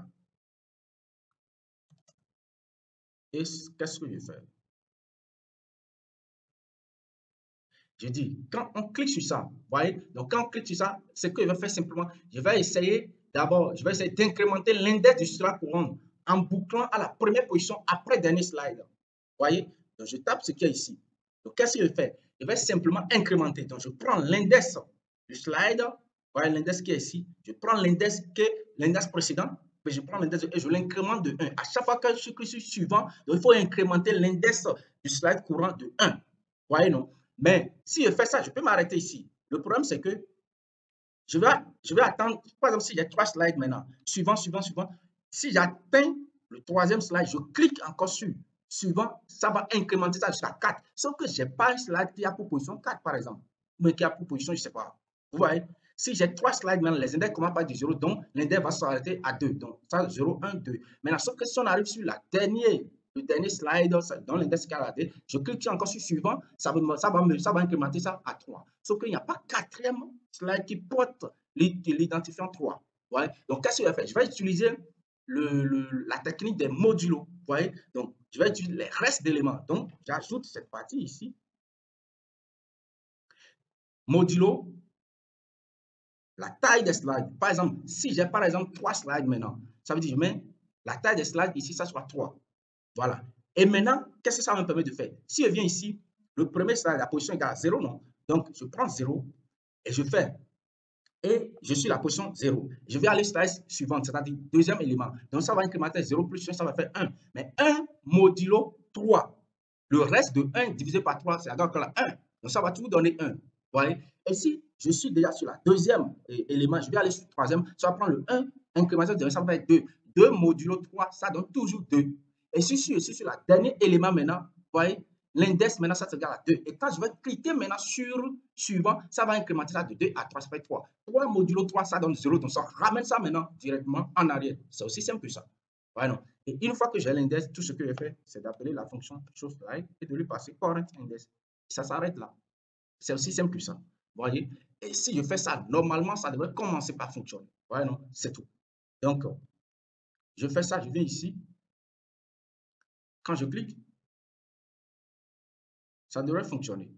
Et qu'est-ce que je fais? Je dis, quand on clique sur ça, vous voyez, donc quand on clique sur ça, ce que je vais faire simplement, je vais essayer d'abord, je vais essayer d'incrémenter l'index du slide courant en bouclant à la première position après dernier slide. Vous voyez, donc je tape ce qu'il y a ici. Donc qu'est-ce que je fais? Je vais simplement incrémenter. Donc je prends l'index du slide, vous voyez l'index qui est ici, je prends l'index qui est l'index précédent, puis je prends l'index et je l'incrémente de un. À chaque fois que je clique sur suivant, donc il faut incrémenter l'index du slide courant de un. Vous voyez, non? Mais si je fais ça, je peux m'arrêter ici. Le problème, c'est que je vais, je vais attendre, par exemple, si j'ai trois slides maintenant, suivant, suivant, suivant. Si j'atteins le troisième slide, je clique encore sur suivant, ça va incrémenter ça jusqu'à quatre. Sauf que je n'ai pas un slide qui a pour position quatre, par exemple, mais qui a pour position, je ne sais pas. Vous voyez? Si j'ai trois slides, maintenant, les index commencent par du zéro, donc l'index va s'arrêter à deux. Donc, ça, zéro, un, deux. Maintenant, sauf que si on arrive sur la dernière, le dernier slide, dans l'index escaladé, je clique encore sur suivant, ça va, ça, va me, ça va incrémenter ça à trois. Sauf qu'il n'y a pas quatrième slide qui porte l'identifiant trois. Ouais. Donc, qu'est-ce que je vais faire? Je vais utiliser le, le, la technique des modulos. Vous voyez? Donc, je vais utiliser les restes d'éléments. Donc, j'ajoute cette partie ici. Modulo. la taille des slides. Par exemple, si j'ai par exemple trois slides maintenant, ça veut dire je mets la taille des slides ici, ça soit trois. Voilà. Et maintenant, qu'est-ce que ça me permet de faire? Si je viens ici, le premier slide, la position égale à zéro, non? Donc, je prends zéro et je fais. Et je suis à la position zéro. Je vais aller slide suivante, c'est-à-dire deuxième élément. Donc, ça va incrémenter zéro plus un, ça va faire un. Mais un modulo trois. Le reste de un divisé par trois, c'est égal à un. Donc, ça va toujours donner un. Vous voyez? Et si je suis déjà sur la deuxième élément, je vais aller sur le troisième, ça va prendre le un, incrémenté de un, ça va faire deux. deux modulo trois, ça donne toujours deux. Et si je suis sur le dernier élément maintenant, vous voyez, l'index maintenant, ça s'égale à deux. Et quand je vais cliquer maintenant sur suivant, ça va incrémenter ça de deux à trois, ça fait trois. trois modulo trois, ça donne zéro. Donc, ça ramène ça maintenant directement en arrière. C'est aussi simple que ça. Ouais, non. Et une fois que j'ai l'index, tout ce que je fais, c'est d'appeler la fonction showSlide et de lui passer current index. Et ça s'arrête là. C'est aussi simple que ça. Vous voyez? Et si je fais ça, normalement, ça devrait commencer par fonctionner. Ouais, non, c'est tout. Donc, je fais ça, je viens ici. Quand je clique, ça devrait fonctionner.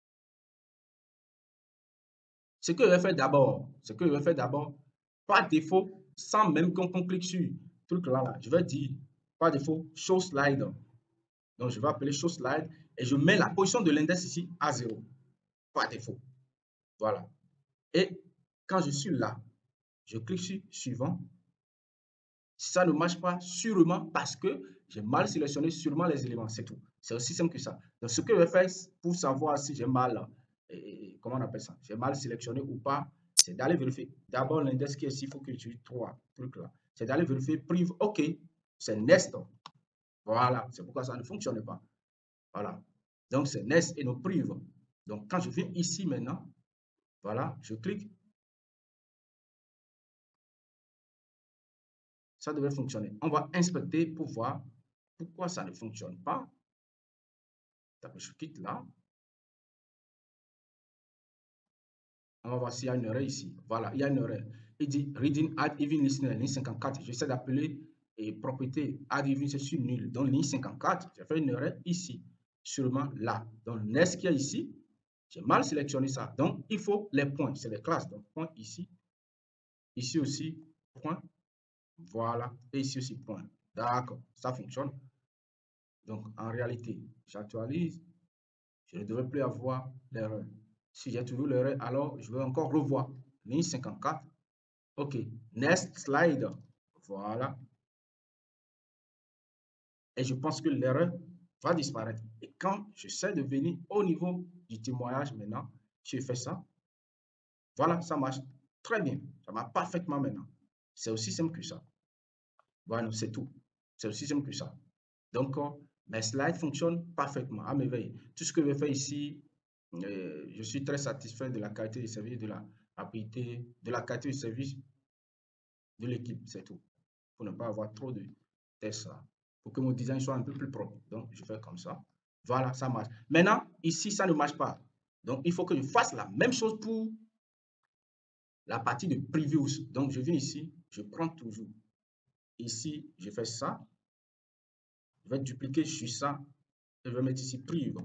Ce que je vais faire d'abord, ce que je vais faire d'abord, par défaut, sans même qu'on clique sur le truc là, là, je vais dire par défaut show slide. Donc, je vais appeler show slide et je mets la position de l'index ici à zéro. Par défaut. Voilà. Et quand je suis là, je clique sur suivant. Si ça ne marche pas, sûrement parce que j'ai mal sélectionné sûrement les éléments, c'est tout. C'est aussi simple que ça. Donc, ce que je vais faire pour savoir si j'ai mal, et, comment on appelle ça, j'ai mal sélectionné ou pas, c'est d'aller vérifier. D'abord, l'index qui est ici, il faut que j'utilise trois trucs là. C'est d'aller vérifier prive, OK, c'est nest. Voilà, c'est pourquoi ça ne fonctionne pas. Voilà. Donc, c'est nest et non prive. Donc, quand je viens ici maintenant, voilà, je clique. Ça devrait fonctionner. On va inspecter pour voir pourquoi ça ne fonctionne pas. Je quitte là. On va voir s'il y a une erreur ici. Voilà, il y a une erreur. Il dit reading add even listener, ligne cinquante-quatre. J'essaie d'appeler et propriété add even, c'est sur nul. Donc, ligne cinquante-quatre, j'ai fait une erreur ici. Sûrement là. Donc, nest qui est ici, j'ai mal sélectionné ça. Donc, il faut les points. C'est les classes. Donc, point ici. Ici aussi, point. Voilà. Et ici aussi, point. D'accord. Ça fonctionne. Donc, en réalité, j'actualise. Je ne devrais plus avoir l'erreur. Si j'ai toujours l'erreur, alors je vais encore revoir. Ligne cinquante-quatre. OK. Next slide. Voilà. Et je pense que l'erreur va disparaître. Et quand j'essaie de venir au niveau du témoignage maintenant, je fais ça. Voilà, ça marche très bien. Ça marche parfaitement maintenant. C'est aussi simple que ça. Voilà, c'est tout. C'est aussi simple que ça. Donc, mes slides fonctionnent parfaitement à merveille. Tout ce que je fais ici, euh, je suis très satisfait de la qualité du service, de la rapidité, de la qualité du service de l'équipe, c'est tout. Pour ne pas avoir trop de tests là. Pour que mon design soit un peu plus propre. Donc, je fais comme ça. Voilà, ça marche. Maintenant, ici, ça ne marche pas. Donc, il faut que je fasse la même chose pour la partie de previews. Donc, je viens ici, je prends toujours. Ici, je fais ça. Je vais dupliquer sur ça. Je vais mettre ici preview.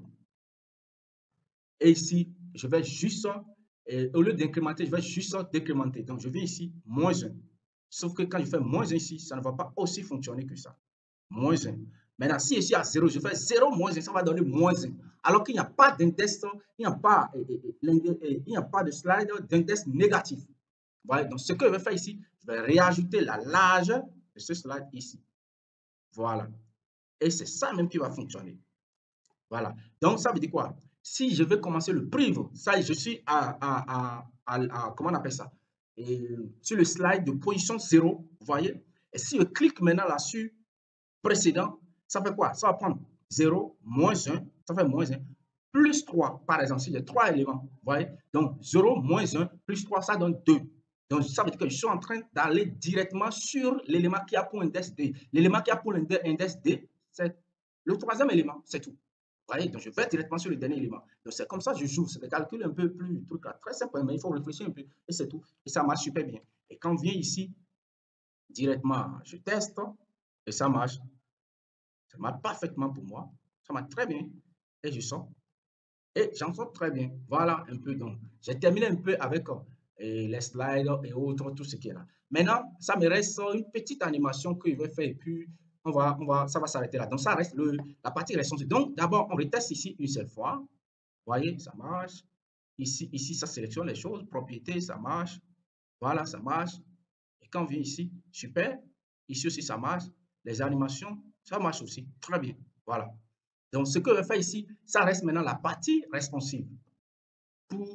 Et ici, je vais juste, et au lieu d'incrémenter, je vais juste décrémenter. Donc, je viens ici, moins un. Sauf que quand je fais moins un ici, ça ne va pas aussi fonctionner que ça. Moins un. Maintenant, si je suis à zéro, je fais zéro moins un, ça va donner moins un. Alors qu'il n'y a pas d'index, il n'y a pas, il n'y a pas de slide d'index négatif. Voilà. Donc, ce que je vais faire ici, je vais réajouter la largeur de ce slide ici. Voilà. Et c'est ça même qui va fonctionner. Voilà. Donc, ça veut dire quoi? Si je veux commencer le preview, ça, je suis à, à, à, à comment on appelle ça? Et sur le slide de position zéro, vous voyez? Et si je clique maintenant là-dessus, précédent, ça fait quoi? Ça va prendre zéro, moins un, ça fait moins un, plus trois, par exemple, si j'ai trois éléments, vous voyez? Donc, zéro, moins un, plus trois, ça donne deux. Donc, ça veut dire que je suis en train d'aller directement sur l'élément qui a pour index D. L'élément qui a pour index D, c'est le troisième élément, c'est tout. Vous voyez, donc je vais directement sur le dernier élément. Donc c'est comme ça que je joue. C'est des calculs un peu plus truc là, très simple, mais il faut réfléchir un peu et c'est tout. Et ça marche super bien. Et quand on vient ici, directement, je teste et ça marche. Ça marche parfaitement pour moi. Ça marche très bien. Et je sors. Et j'en sors très bien. Voilà un peu. Donc, j'ai terminé un peu avec et les slides et autres, tout ce qui est là. Maintenant, ça me reste une petite animation que je vais faire et puis on va, on va, ça va s'arrêter là. Donc, ça reste le, la partie responsive. Donc, d'abord, on reteste ici une seule fois. Vous voyez, ça marche. Ici, ici, ça sélectionne les choses. Propriété, ça marche. Voilà, ça marche. Et quand on vient ici, super. Ici aussi, ça marche. Les animations, ça marche aussi. Très bien. Voilà. Donc, ce que je fais ici, ça reste maintenant la partie responsive. Pour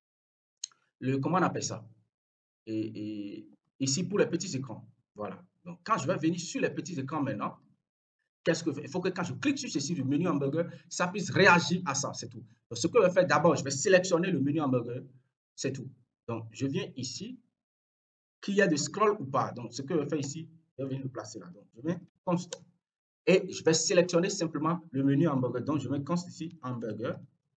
le, comment on appelle ça? Et, et ici, pour les petits écrans. Voilà. Donc, quand je vais venir sur les petits écrans maintenant, qu'est-ce que je fais? Il faut que quand je clique sur ceci, le menu hamburger, ça puisse réagir à ça. C'est tout. Donc, ce que je vais faire d'abord, je vais sélectionner le menu hamburger. C'est tout. Donc, je viens ici. Qu'il y a de scroll ou pas. Donc, ce que je fais ici, je vais le placer là. Donc, je mets constant. Et je vais sélectionner simplement le menu hamburger. Donc, je mets const ici, hamburger.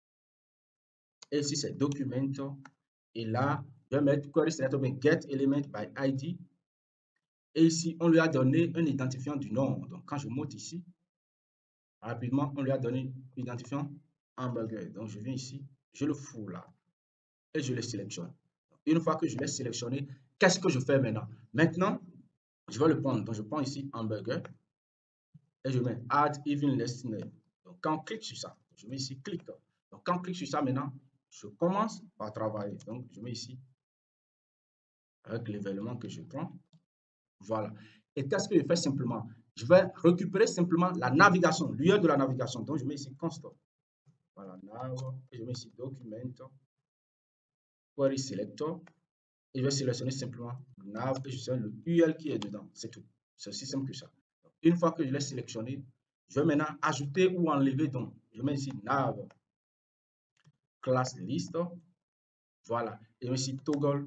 Et ici, c'est document. Et là, je vais mettre query selector get element by I D. Et ici, on lui a donné un identifiant du nom. Donc, quand je monte ici, rapidement, on lui a donné l'identifiant hamburger. Donc, je viens ici, je le fous là. Et je le sélectionne. Une fois que je l'ai sélectionné, qu'est-ce que je fais maintenant? Maintenant, je vais le prendre. Donc, je prends ici hamburger et je mets add even listener. Donc, quand on clique sur ça, je mets ici clic. Donc, quand on clique sur ça maintenant, je commence par travailler. Donc, je mets ici avec l'événement que je prends. Voilà. Et qu'est-ce que je fais simplement? Je vais récupérer simplement la navigation, l'U R L de la navigation. Donc, je mets ici constant. Voilà, nav, et je mets ici document, query selector. Et je vais sélectionner simplement nav et je sélectionne le U R L qui est dedans. C'est tout. C'est aussi simple que ça. Donc, une fois que je l'ai sélectionné, je vais maintenant ajouter ou enlever. Donc, je mets ici nav class list. Voilà. Et je mets ici toggle.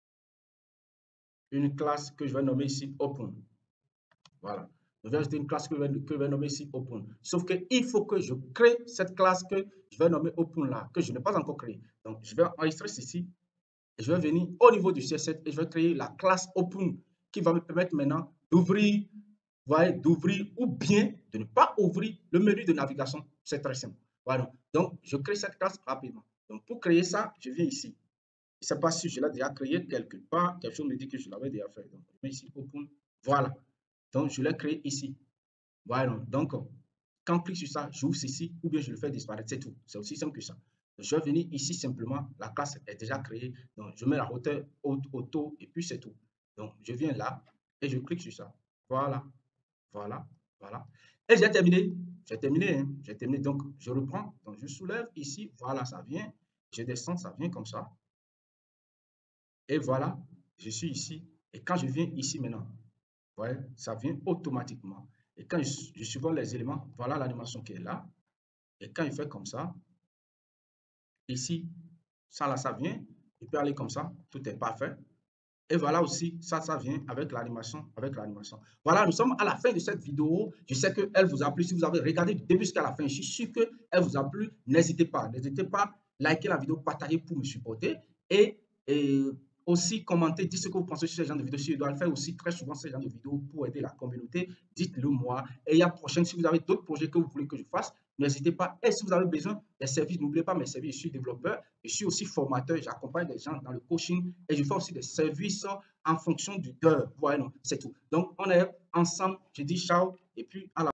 Une classe que je vais nommer ici open. Voilà. Je vais ajouter une classe que je vais, que je vais nommer ici open. Sauf qu'il faut que je crée cette classe que je vais nommer open là, que je n'ai pas encore créée. Donc, je vais enregistrer ceci. Et je vais venir au niveau du C S sept et je vais créer la classe open qui va me permettre maintenant d'ouvrir, voyez, d'ouvrir ou bien de ne pas ouvrir le menu de navigation. C'est très simple. Voilà. Donc, je crée cette classe rapidement. Donc, pour créer ça, je viens ici. Je ne sais pas si je l'ai déjà créé quelque part. Quelque chose me dit que je l'avais déjà fait. Donc, je mets ici open. Voilà. Donc, je l'ai créé ici. Voilà. Donc, quand on clique sur ça, j'ouvre ceci ou bien je le fais disparaître. C'est tout. C'est aussi simple que ça. Je vais venir ici simplement, la classe est déjà créée. Donc, je mets la hauteur auto et puis c'est tout. Donc, je viens là et je clique sur ça. Voilà, voilà, voilà. Et j'ai terminé. J'ai terminé. Hein. J'ai terminé. Donc, je reprends. Donc, je soulève ici. Voilà, ça vient. Je descends, ça vient comme ça. Et voilà, je suis ici. Et quand je viens ici maintenant, voyez, ça vient automatiquement. Et quand je, je survole les éléments, voilà l'animation qui est là. Et quand il fait comme ça, ici, ça là, ça vient. Il peut aller comme ça, tout est parfait. Et voilà aussi, ça, ça vient avec l'animation, avec l'animation. Voilà, nous sommes à la fin de cette vidéo. Je sais qu'elle vous a plu. Si vous avez regardé du début jusqu'à la fin, je suis sûr qu'elle vous a plu. N'hésitez pas, n'hésitez pas, likez la vidéo, partagez pour me supporter. Et, et aussi, commentez, dites ce que vous pensez sur ce genre de vidéo. Si je dois le faire aussi très souvent, ce genre de vidéo pour aider la communauté, dites-le moi. Et à la prochaine, si vous avez d'autres projets que vous voulez que je fasse, n'hésitez pas. Et si vous avez besoin des services, n'oubliez pas mes services. Je suis développeur, je suis aussi formateur, j'accompagne des gens dans le coaching et je fais aussi des services en fonction du d'heure. Voilà, c'est tout. Donc, on est ensemble. Je dis ciao et puis à la